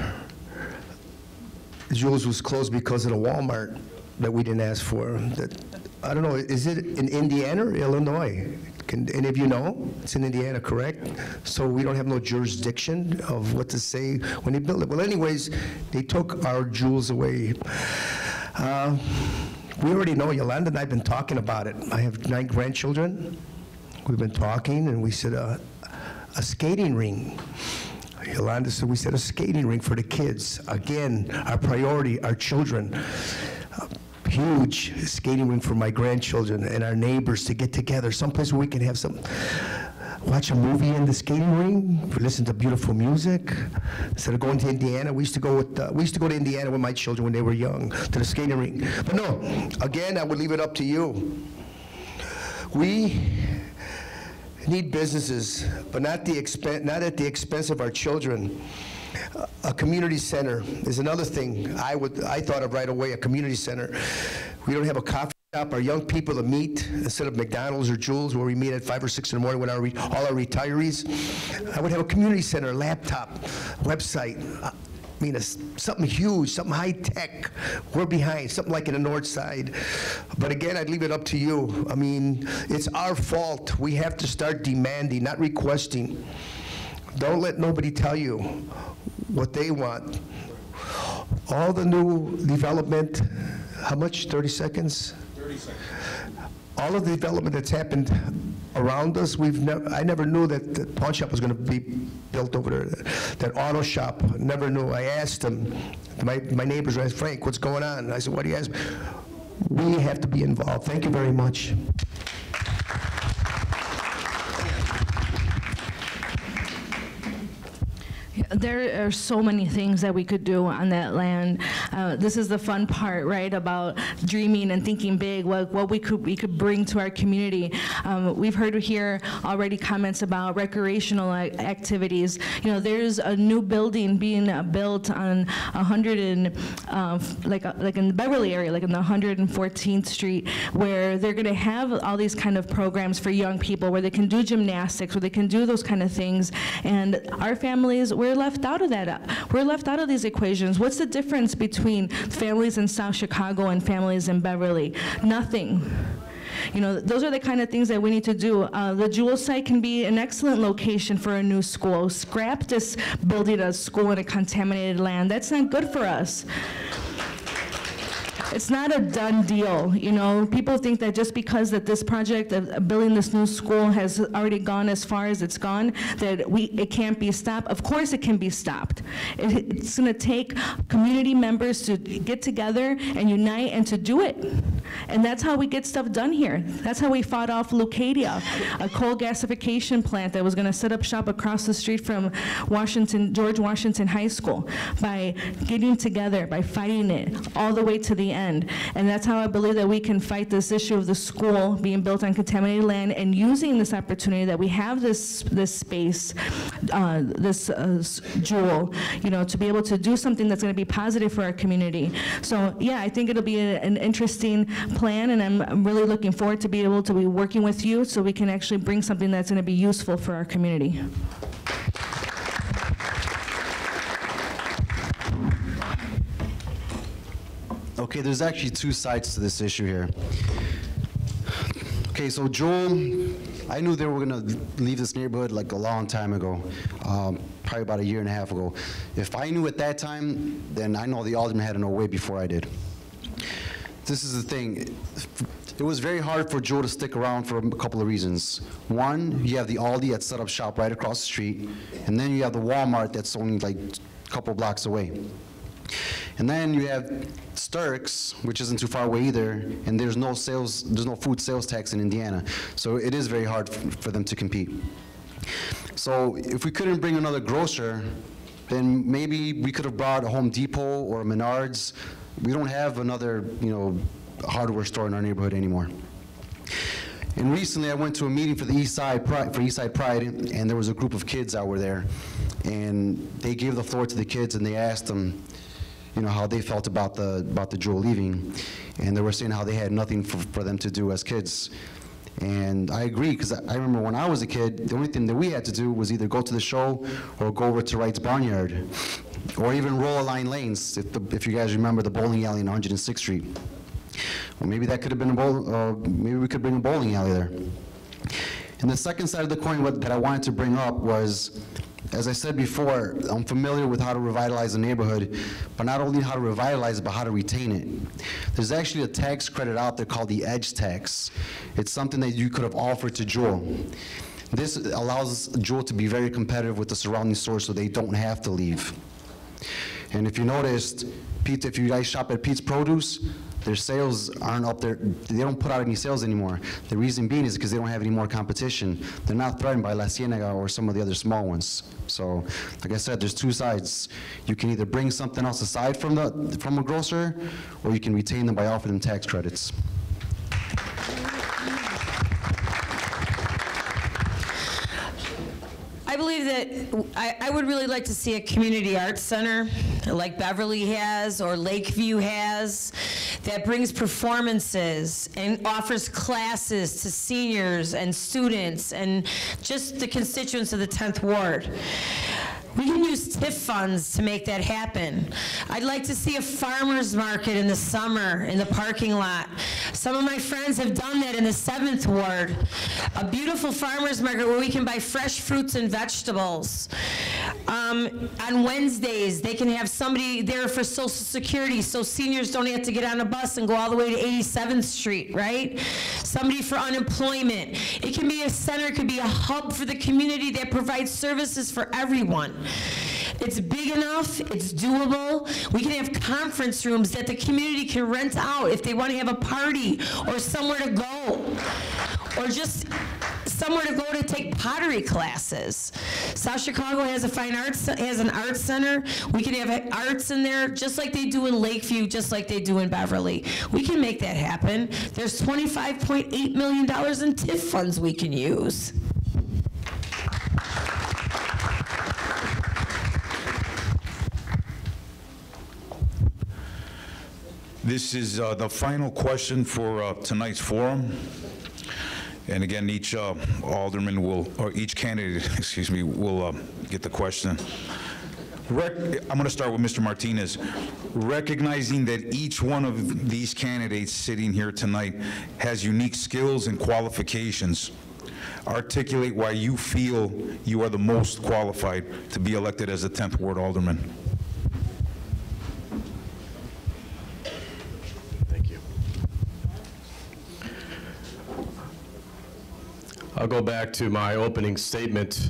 Jules was closed because of the Walmart that we didn't ask for. That, I don't know, is it in Indiana or Illinois? Can any of you know? It's in Indiana, correct? So we don't have no jurisdiction of what to say when they build it. Well, anyways, they took our jewels away. Uh, we already know, Yolanda and I have been talking about it. I have nine grandchildren. We've been talking, and we said uh, a skating ring. Yolanda said, we said a skating ring for the kids. Again, our priority, our children. Uh, huge skating ring for my grandchildren and our neighbors to get together, someplace where we can have some, watch a movie in the skating ring, listen to beautiful music. Instead of going to Indiana, we used to go with, uh, we used to go to Indiana with my children when they were young, to the skating ring. But no, again, I would leave it up to you. We need businesses, but not the expen- not at the expense of our children. A community center is another thing I would I thought of right away, a community center. We don't have a coffee shop, our young people to meet instead of McDonald's or Jules where we meet at five or six in the morning with our re- all our retirees. I would have a community center, laptop, website. I mean, a, something huge, something high-tech. We're behind, something like in the north side. But again, I'd leave it up to you. I mean, it's our fault. We have to start demanding, not requesting. Don't let nobody tell you what they want. All the new development, how much, thirty seconds? thirty seconds. All of the development that's happened around us, we've never, I never knew that the pawn shop was going to be built over there. That auto shop, never knew. I asked them, my, my neighbors asked, Frank, what's going on? And I said, what do you ask? We have to be involved. Thank you very much. There are so many things that we could do on that land. Uh, this is the fun part, right, about dreaming and thinking big, what, what we could we could bring to our community. Um, we've heard here already comments about recreational activities. You know, there's a new building being uh, built on one hundred and uh, like uh, like in the Beverly area, like in the one hundred fourteenth Street, where they're going to have all these kind of programs for young people, where they can do gymnastics, where they can do those kind of things. And our families, we're left out of that. We're left out of these equations. What's the difference between families in South Chicago and families in Beverly? Nothing. You know, those are the kind of things that we need to do. Uh, the Jewel site can be an excellent location for a new school. Scrap just building a school in a contaminated land. That's not good for us. It's not a done deal, you know. People think that just because that this project of building this new school has already gone as far as it's gone, that we it can't be stopped. Of course it can be stopped. It, it's gonna take community members to get together and unite and to do it. And that's how we get stuff done here. That's how we fought off Leucadia, a coal gasification plant that was gonna set up shop across the street from Washington, George Washington High School, by getting together, by fighting it all the way to the end. end. And that's how I believe that we can fight this issue of the school being built on contaminated land and using this opportunity that we have this, this space, uh, this uh, jewel, you know, to be able to do something that's going to be positive for our community. So yeah, I think it'll be a, an interesting plan, and I'm, I'm really looking forward to be able to be working with you so we can actually bring something that's going to be useful for our community. Okay, there's actually two sides to this issue here. Okay, so Joel, I knew they were gonna leave this neighborhood like a long time ago, um, probably about a year and a half ago. If I knew at that time, then I know the alderman had to know way before I did. This is the thing. It was very hard for Joe to stick around for a couple of reasons. One, you have the Aldi that set up shop right across the street, and then you have the Walmart that's only like a couple blocks away. And then you have Sturks, which isn't too far away either, and there's no sales, there's no food sales tax in Indiana. So it is very hard for them to compete. So if we couldn't bring another grocer, then maybe we could have brought a Home Depot or a Menards. We don't have another, you know, hardware store in our neighborhood anymore. And recently I went to a meeting for the East Side Pride, for East Side Pride, and there was a group of kids that were there. And they gave the floor to the kids and they asked them, you know, how they felt about the, about the Jewel leaving. And they were saying how they had nothing for, for them to do as kids. And I agree, because I remember when I was a kid, the only thing that we had to do was either go to the show or go over to Wright's Barnyard, or even roll line lanes, if, the, if you guys remember the bowling alley on one hundred sixth Street. Or maybe that could have been a bowl, uh, maybe we could bring a bowling alley there. And the second side of the coin what, that I wanted to bring up was, as I said before, I'm familiar with how to revitalize a neighborhood, but not only how to revitalize it, but how to retain it. There's actually a tax credit out there called the Edge Tax. It's something that you could have offered to Jewel. This allows Jewel to be very competitive with the surrounding stores so they don't have to leave. And if you noticed, Pete, if you guys shop at Pete's Produce, their sales aren't up there. They don't put out any sales anymore. The reason being is because they don't have any more competition. They're not threatened by La Cienega or some of the other small ones. So, like I said, there's two sides. You can either bring something else aside from, the, from a grocer, or you can retain them by offering them tax credits. I believe that I, I would really like to see a community arts center like Beverly has or Lakeview has that brings performances and offers classes to seniors and students and just the constituents of the tenth Ward. We can use TIF funds to make that happen. I'd like to see a farmer's market in the summer in the parking lot. Some of my friends have done that in the seventh Ward. A beautiful farmer's market where we can buy fresh fruits and vegetables. Um, on Wednesdays, they can have somebody there for Social Security so seniors don't have to get on a bus and go all the way to eighty-seventh Street, right? Somebody for unemployment. It can be a center, it could be a hub for the community that provides services for everyone. It's big enough, it's doable. We can have conference rooms that the community can rent out if they want to have a party or somewhere to go, or just somewhere to go to take pottery classes. South Chicago has a fine arts, has an arts center. We can have arts in there just like they do in Lakeview, just like they do in Beverly. We can make that happen. There's twenty-five point eight million dollars in TIF funds we can use. This is uh, the final question for uh, tonight's forum. And again, each uh, alderman will, or each candidate, excuse me, will uh, get the question. Rec I'm going to start with Mister Martinez. Recognizing that each one of these candidates sitting here tonight has unique skills and qualifications, articulate why you feel you are the most qualified to be elected as a tenth Ward alderman. I'll go back to my opening statement.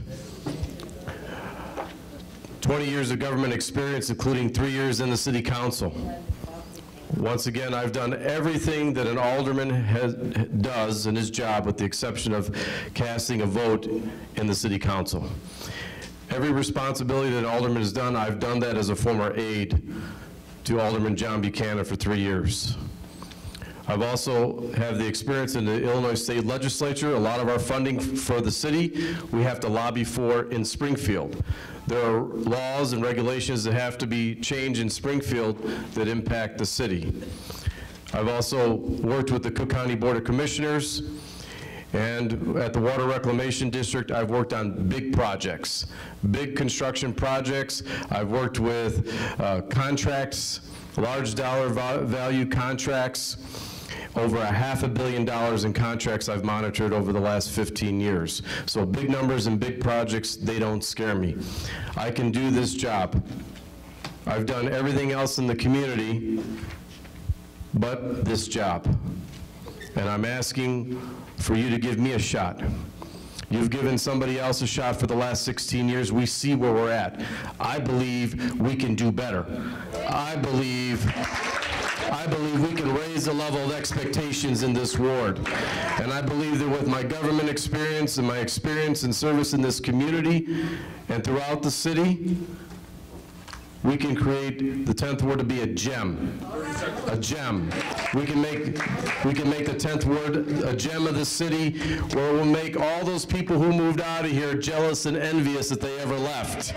twenty years of government experience, including three years in the city council. Once again, I've done everything that an alderman has, does in his job, with the exception of casting a vote in the city council. Every responsibility that an alderman has done, I've done that as a former aide to Alderman John Buchanan for three years. I've also have the experience in the Illinois State Legislature. A lot of our funding for the city, we have to lobby for in Springfield. There are laws and regulations that have to be changed in Springfield that impact the city. I've also worked with the Cook County Board of Commissioners, and at the Water Reclamation District, I've worked on big projects, big construction projects. I've worked with uh, contracts, large dollar val value contracts, over a half a billion dollars in contracts I've monitored over the last fifteen years. So big numbers and big projects, they don't scare me. I can do this job. I've done everything else in the community but this job. And I'm asking for you to give me a shot. You've given somebody else a shot for the last sixteen years. We see where we're at. I believe we can do better. I believe, I believe we can raise the level of expectations in this ward. And I believe that with my government experience and my experience in service in this community and throughout the city, we can create the tenth Ward to be a gem, a gem. We can make, we can make the tenth Ward a gem of the city where we'll make all those people who moved out of here jealous and envious that they ever left.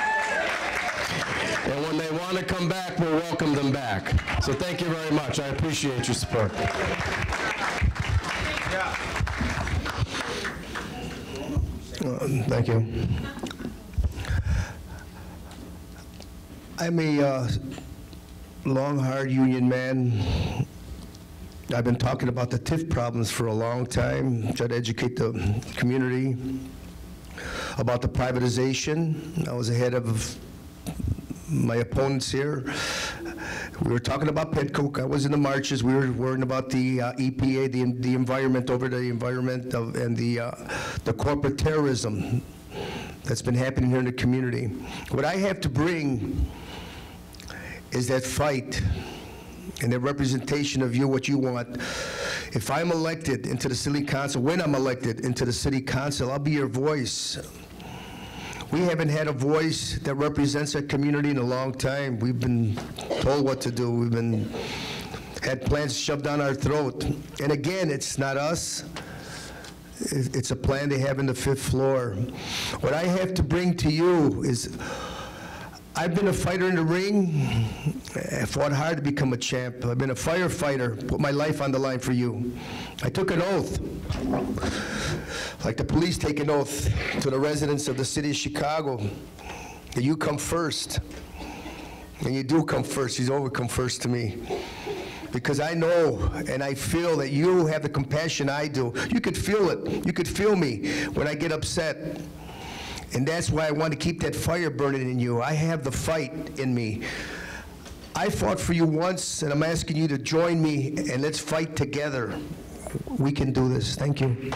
And when they want to come back, we'll welcome them back. So thank you very much. I appreciate your support. Uh, Thank you. I'm a uh, long, hard union man. I've been talking about the T I F problems for a long time, try to educate the community about the privatization. I was ahead of my opponents here. We were talking about Petcoke. I was in the marches. We were worrying about the uh, E P A, the, the environment, over the environment of, and the, uh, the corporate terrorism that's been happening here in the community. What I have to bring is that fight and that representation of you, what you want. If I'm elected into the city council, when I'm elected into the city council, I'll be your voice. We haven't had a voice that represents our community in a long time. We've been told what to do. We've been had plans shoved down our throat. And again, it's not us. It's a plan they have in the fifth floor. What I have to bring to you is, I've been a fighter in the ring. I fought hard to become a champ. I've been a firefighter, put my life on the line for you. I took an oath, like the police take an oath to the residents of the city of Chicago, that you come first. And you do come first. You've always come first to me. Because I know and I feel that you have the compassion I do. You could feel it. You could feel me when I get upset. And that's why I want to keep that fire burning in you. I have the fight in me. I fought for you once, and I'm asking you to join me, and let's fight together. We can do this. Thank you.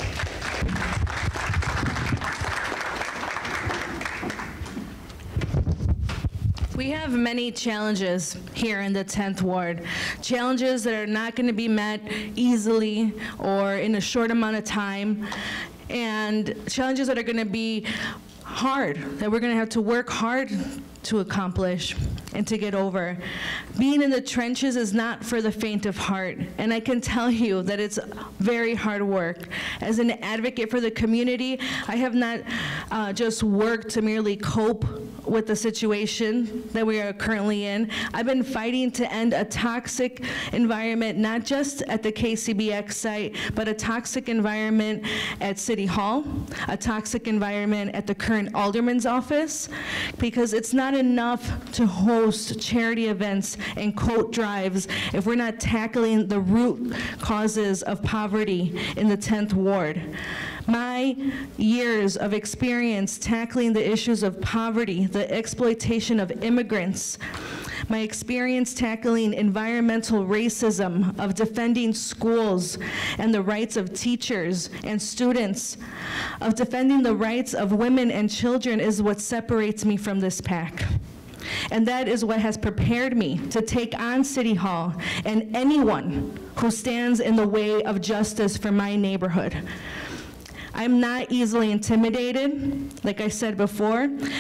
We have many challenges here in the tenth Ward, challenges that are not going to be met easily or in a short amount of time, and challenges that are going to be hard, that we're going to have to work hard to accomplish and to get over. Being in the trenches is not for the faint of heart, and I can tell you that it's very hard work. As an advocate for the community, I have not uh, just worked to merely cope with the situation that we are currently in. I've been fighting to end a toxic environment, not just at the K C B X site, but a toxic environment at City Hall, a toxic environment at the current Alderman's office, because it's not enough to host charity events and coat drives if we're not tackling the root causes of poverty in the tenth Ward. My years of experience tackling the issues of poverty, the exploitation of immigrants, my experience tackling environmental racism, of defending schools and the rights of teachers and students, of defending the rights of women and children is what separates me from this pack. And that is what has prepared me to take on City Hall and anyone who stands in the way of justice for my neighborhood. I'm not easily intimidated. Like I said before,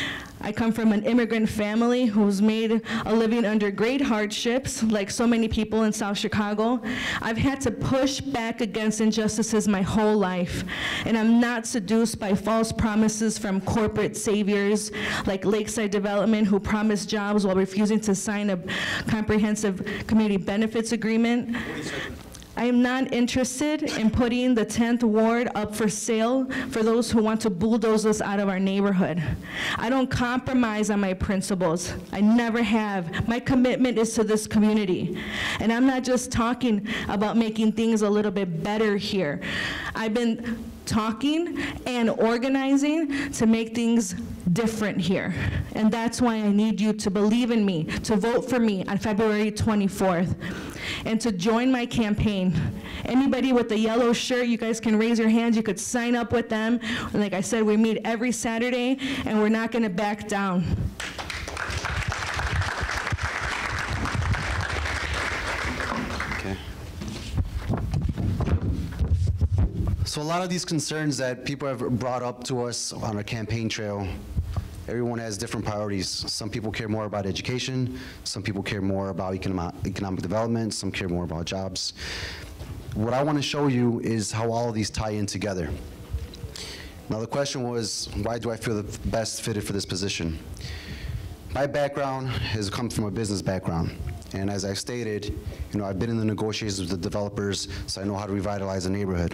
I come from an immigrant family who's made a living under great hardships, like so many people in South Chicago. I've had to push back against injustices my whole life, and I'm not seduced by false promises from corporate saviors like Lakeside Development, who promise jobs while refusing to sign a comprehensive community benefits agreement. I am not interested in putting the tenth Ward up for sale for those who want to bulldoze us out of our neighborhood. I don't compromise on my principles. I never have. My commitment is to this community. And I'm not just talking about making things a little bit better here. I've been talking and organizing to make things different here. And that's why I need you to believe in me, to vote for me on February twenty-fourth, and to join my campaign. Anybody with a yellow shirt, you guys can raise your hands, you could sign up with them. And like I said, we meet every Saturday, and we're not gonna back down. Okay. So a lot of these concerns that people have brought up to us on our campaign trail, everyone has different priorities. Some people care more about education, some people care more about economic, economic development, some care more about jobs. What I want to show you is how all of these tie in together. Now the question was, why do I feel the best fitted for this position? My background has come from a business background. And as I stated, you know, I've been in the negotiations with the developers, so I know how to revitalize a neighborhood.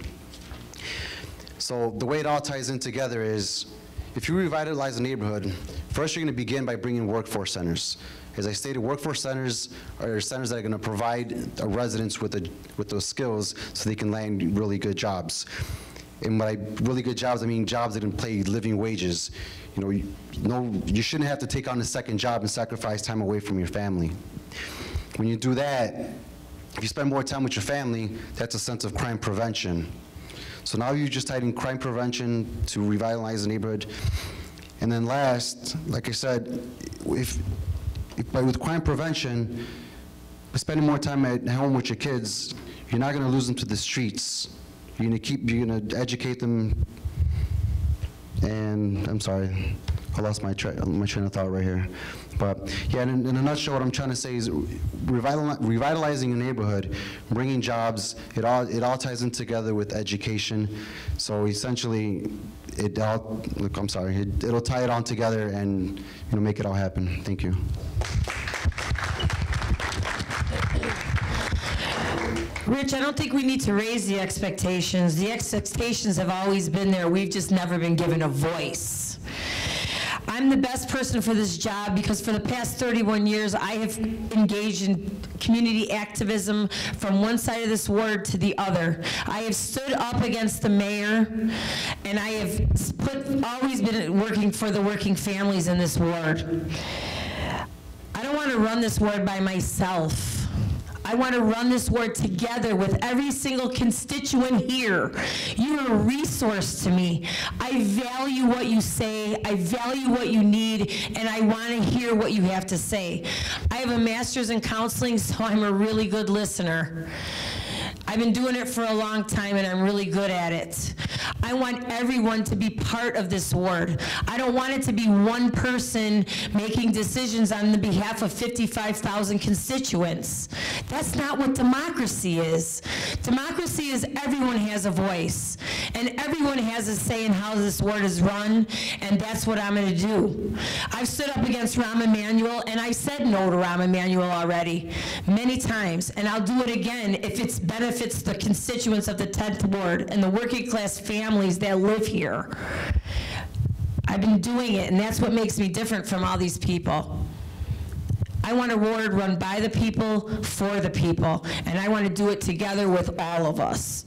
So the way it all ties in together is, if you revitalize a neighborhood, first you're going to begin by bringing workforce centers. As I stated, workforce centers are centers that are going to provide residents with, a, with those skills so they can land really good jobs. And by really good jobs, I mean jobs that can pay living wages. You know, you, no, you shouldn't have to take on a second job and sacrifice time away from your family. When you do that, if you spend more time with your family, that's a sense of crime prevention. So now you just tied in crime prevention to revitalize the neighborhood. And then last, like I said, if, if by with crime prevention, by spending more time at home with your kids, you're not going to lose them to the streets. You're going to keep, you're going to educate them. And I'm sorry, I lost my, tra my train of thought right here. But yeah, in, in a nutshell, what I'm trying to say is revital revitalizing a neighborhood, bringing jobs, it all, it all ties in together with education. So essentially, it all, look, I'm sorry, it, it'll tie it all together and, you know, make it all happen. Thank you. Rich, I don't think we need to raise the expectations. The expectations have always been there. We've just never been given a voice. I'm the best person for this job because for the past thirty-one years, I have engaged in community activism from one side of this ward to the other. I have stood up against the mayor, and I have put, always been working for the working families in this ward. I don't want to run this ward by myself. I want to run this ward together with every single constituent here. You are a resource to me. I value what you say, I value what you need, and I want to hear what you have to say. I have a master's in counseling, so I'm a really good listener. I've been doing it for a long time, and I'm really good at it. I want everyone to be part of this ward. I don't want it to be one person making decisions on the behalf of fifty-five thousand constituents. That's not what democracy is. Democracy is everyone has a voice, and everyone has a say in how this ward is run, and that's what I'm going to do. I've stood up against Rahm Emanuel, and I've said no to Rahm Emanuel already, many times, and I'll do it again if it's benefits the constituents of the tenth Ward and the working class families that live here. I've been doing it, and that's what makes me different from all these people. I want a ward run by the people, for the people, and I want to do it together with all of us.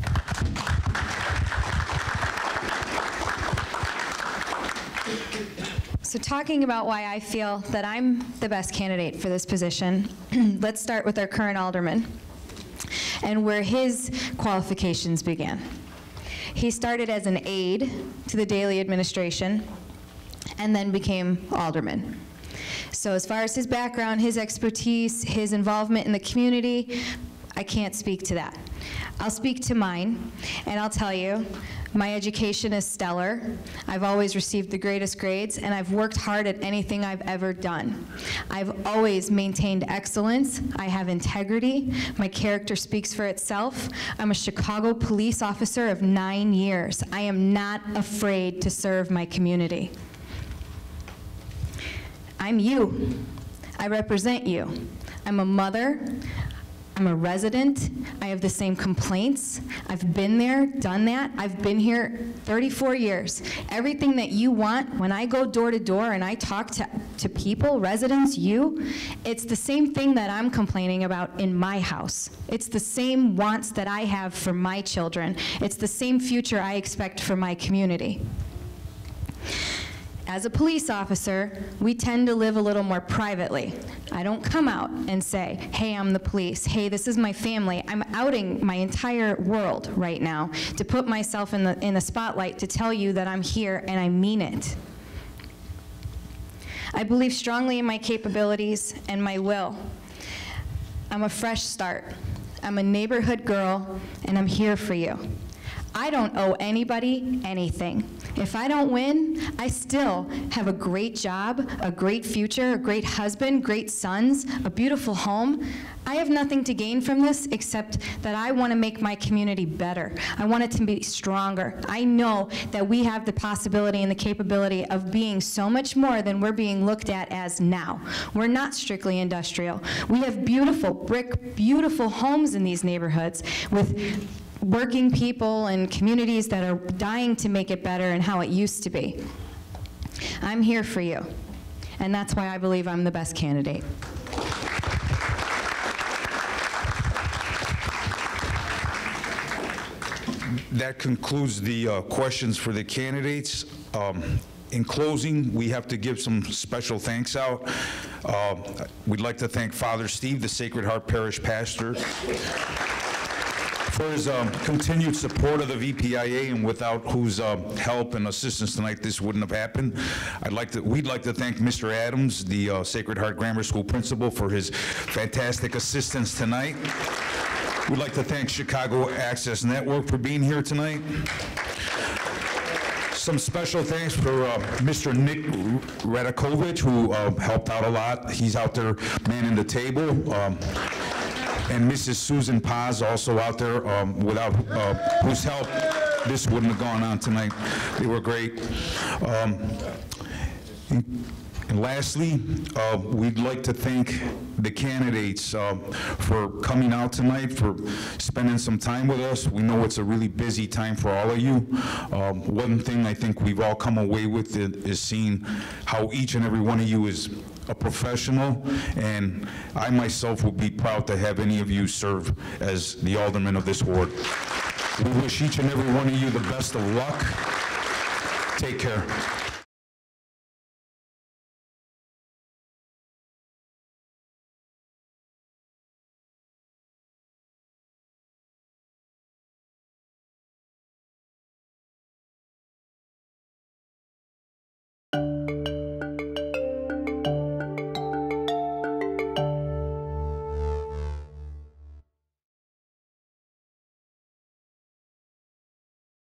So talking about why I feel that I'm the best candidate for this position, let's start with our current alderman and where his qualifications began. He started as an aide to the daily administration and then became alderman. So as far as his background, his expertise, his involvement in the community, I can't speak to that. I'll speak to mine, and I'll tell you, my education is stellar. I've always received the greatest grades, and I've worked hard at anything I've ever done. I've always maintained excellence. I have integrity. My character speaks for itself. I'm a Chicago police officer of nine years. I am not afraid to serve my community. I'm you. I represent you. I'm a mother. I'm a resident. I have the same complaints. I've been there, done that. I've been here thirty-four years. Everything that you want, when I go door to door and I talk to, to people, residents, you, it's the same thing that I'm complaining about in my house. It's the same wants that I have for my children. It's the same future I expect for my community. As a police officer, we tend to live a little more privately. I don't come out and say, hey, I'm the police. Hey, this is my family. I'm outing my entire world right now to put myself in the, in the spotlight to tell you that I'm here and I mean it. I believe strongly in my capabilities and my will. I'm a fresh start. I'm a neighborhood girl, and I'm here for you. I don't owe anybody anything. If I don't win, I still have a great job, a great future, a great husband, great sons, a beautiful home. I have nothing to gain from this except that I want to make my community better. I want it to be stronger. I know that we have the possibility and the capability of being so much more than we're being looked at as now. We're not strictly industrial. We have beautiful brick, beautiful homes in these neighborhoods with working people and communities that are dying to make it better and how it used to be. I'm here for you, and that's why I believe I'm the best candidate. That concludes the uh, questions for the candidates. Um, In closing, we have to give some special thanks out. Uh, we'd like to thank Father Steve, the Sacred Heart Parish pastor, for his um, continued support of the V P I A, and without whose uh, help and assistance tonight, this wouldn't have happened. I'd like to, we'd like to thank Mister Adams, the uh, Sacred Heart Grammar School principal, for his fantastic assistance tonight. We'd like to thank Chicago Access Network for being here tonight. Some special thanks for uh, Mister Nick Radakovich, who uh, helped out a lot. He's out there manning the table. Um, and Missus Susan Paz, also out there, um, without uh, whose help this wouldn't have gone on tonight. They were great. Um, and, and lastly, uh, we'd like to thank the candidates uh, for coming out tonight, for spending some time with us. We know it's a really busy time for all of you. Um, one thing I think we've all come away with is seeing how each and every one of you is a professional, and I myself would be proud to have any of you serve as the alderman of this ward. We wish each and every one of you the best of luck. Take care.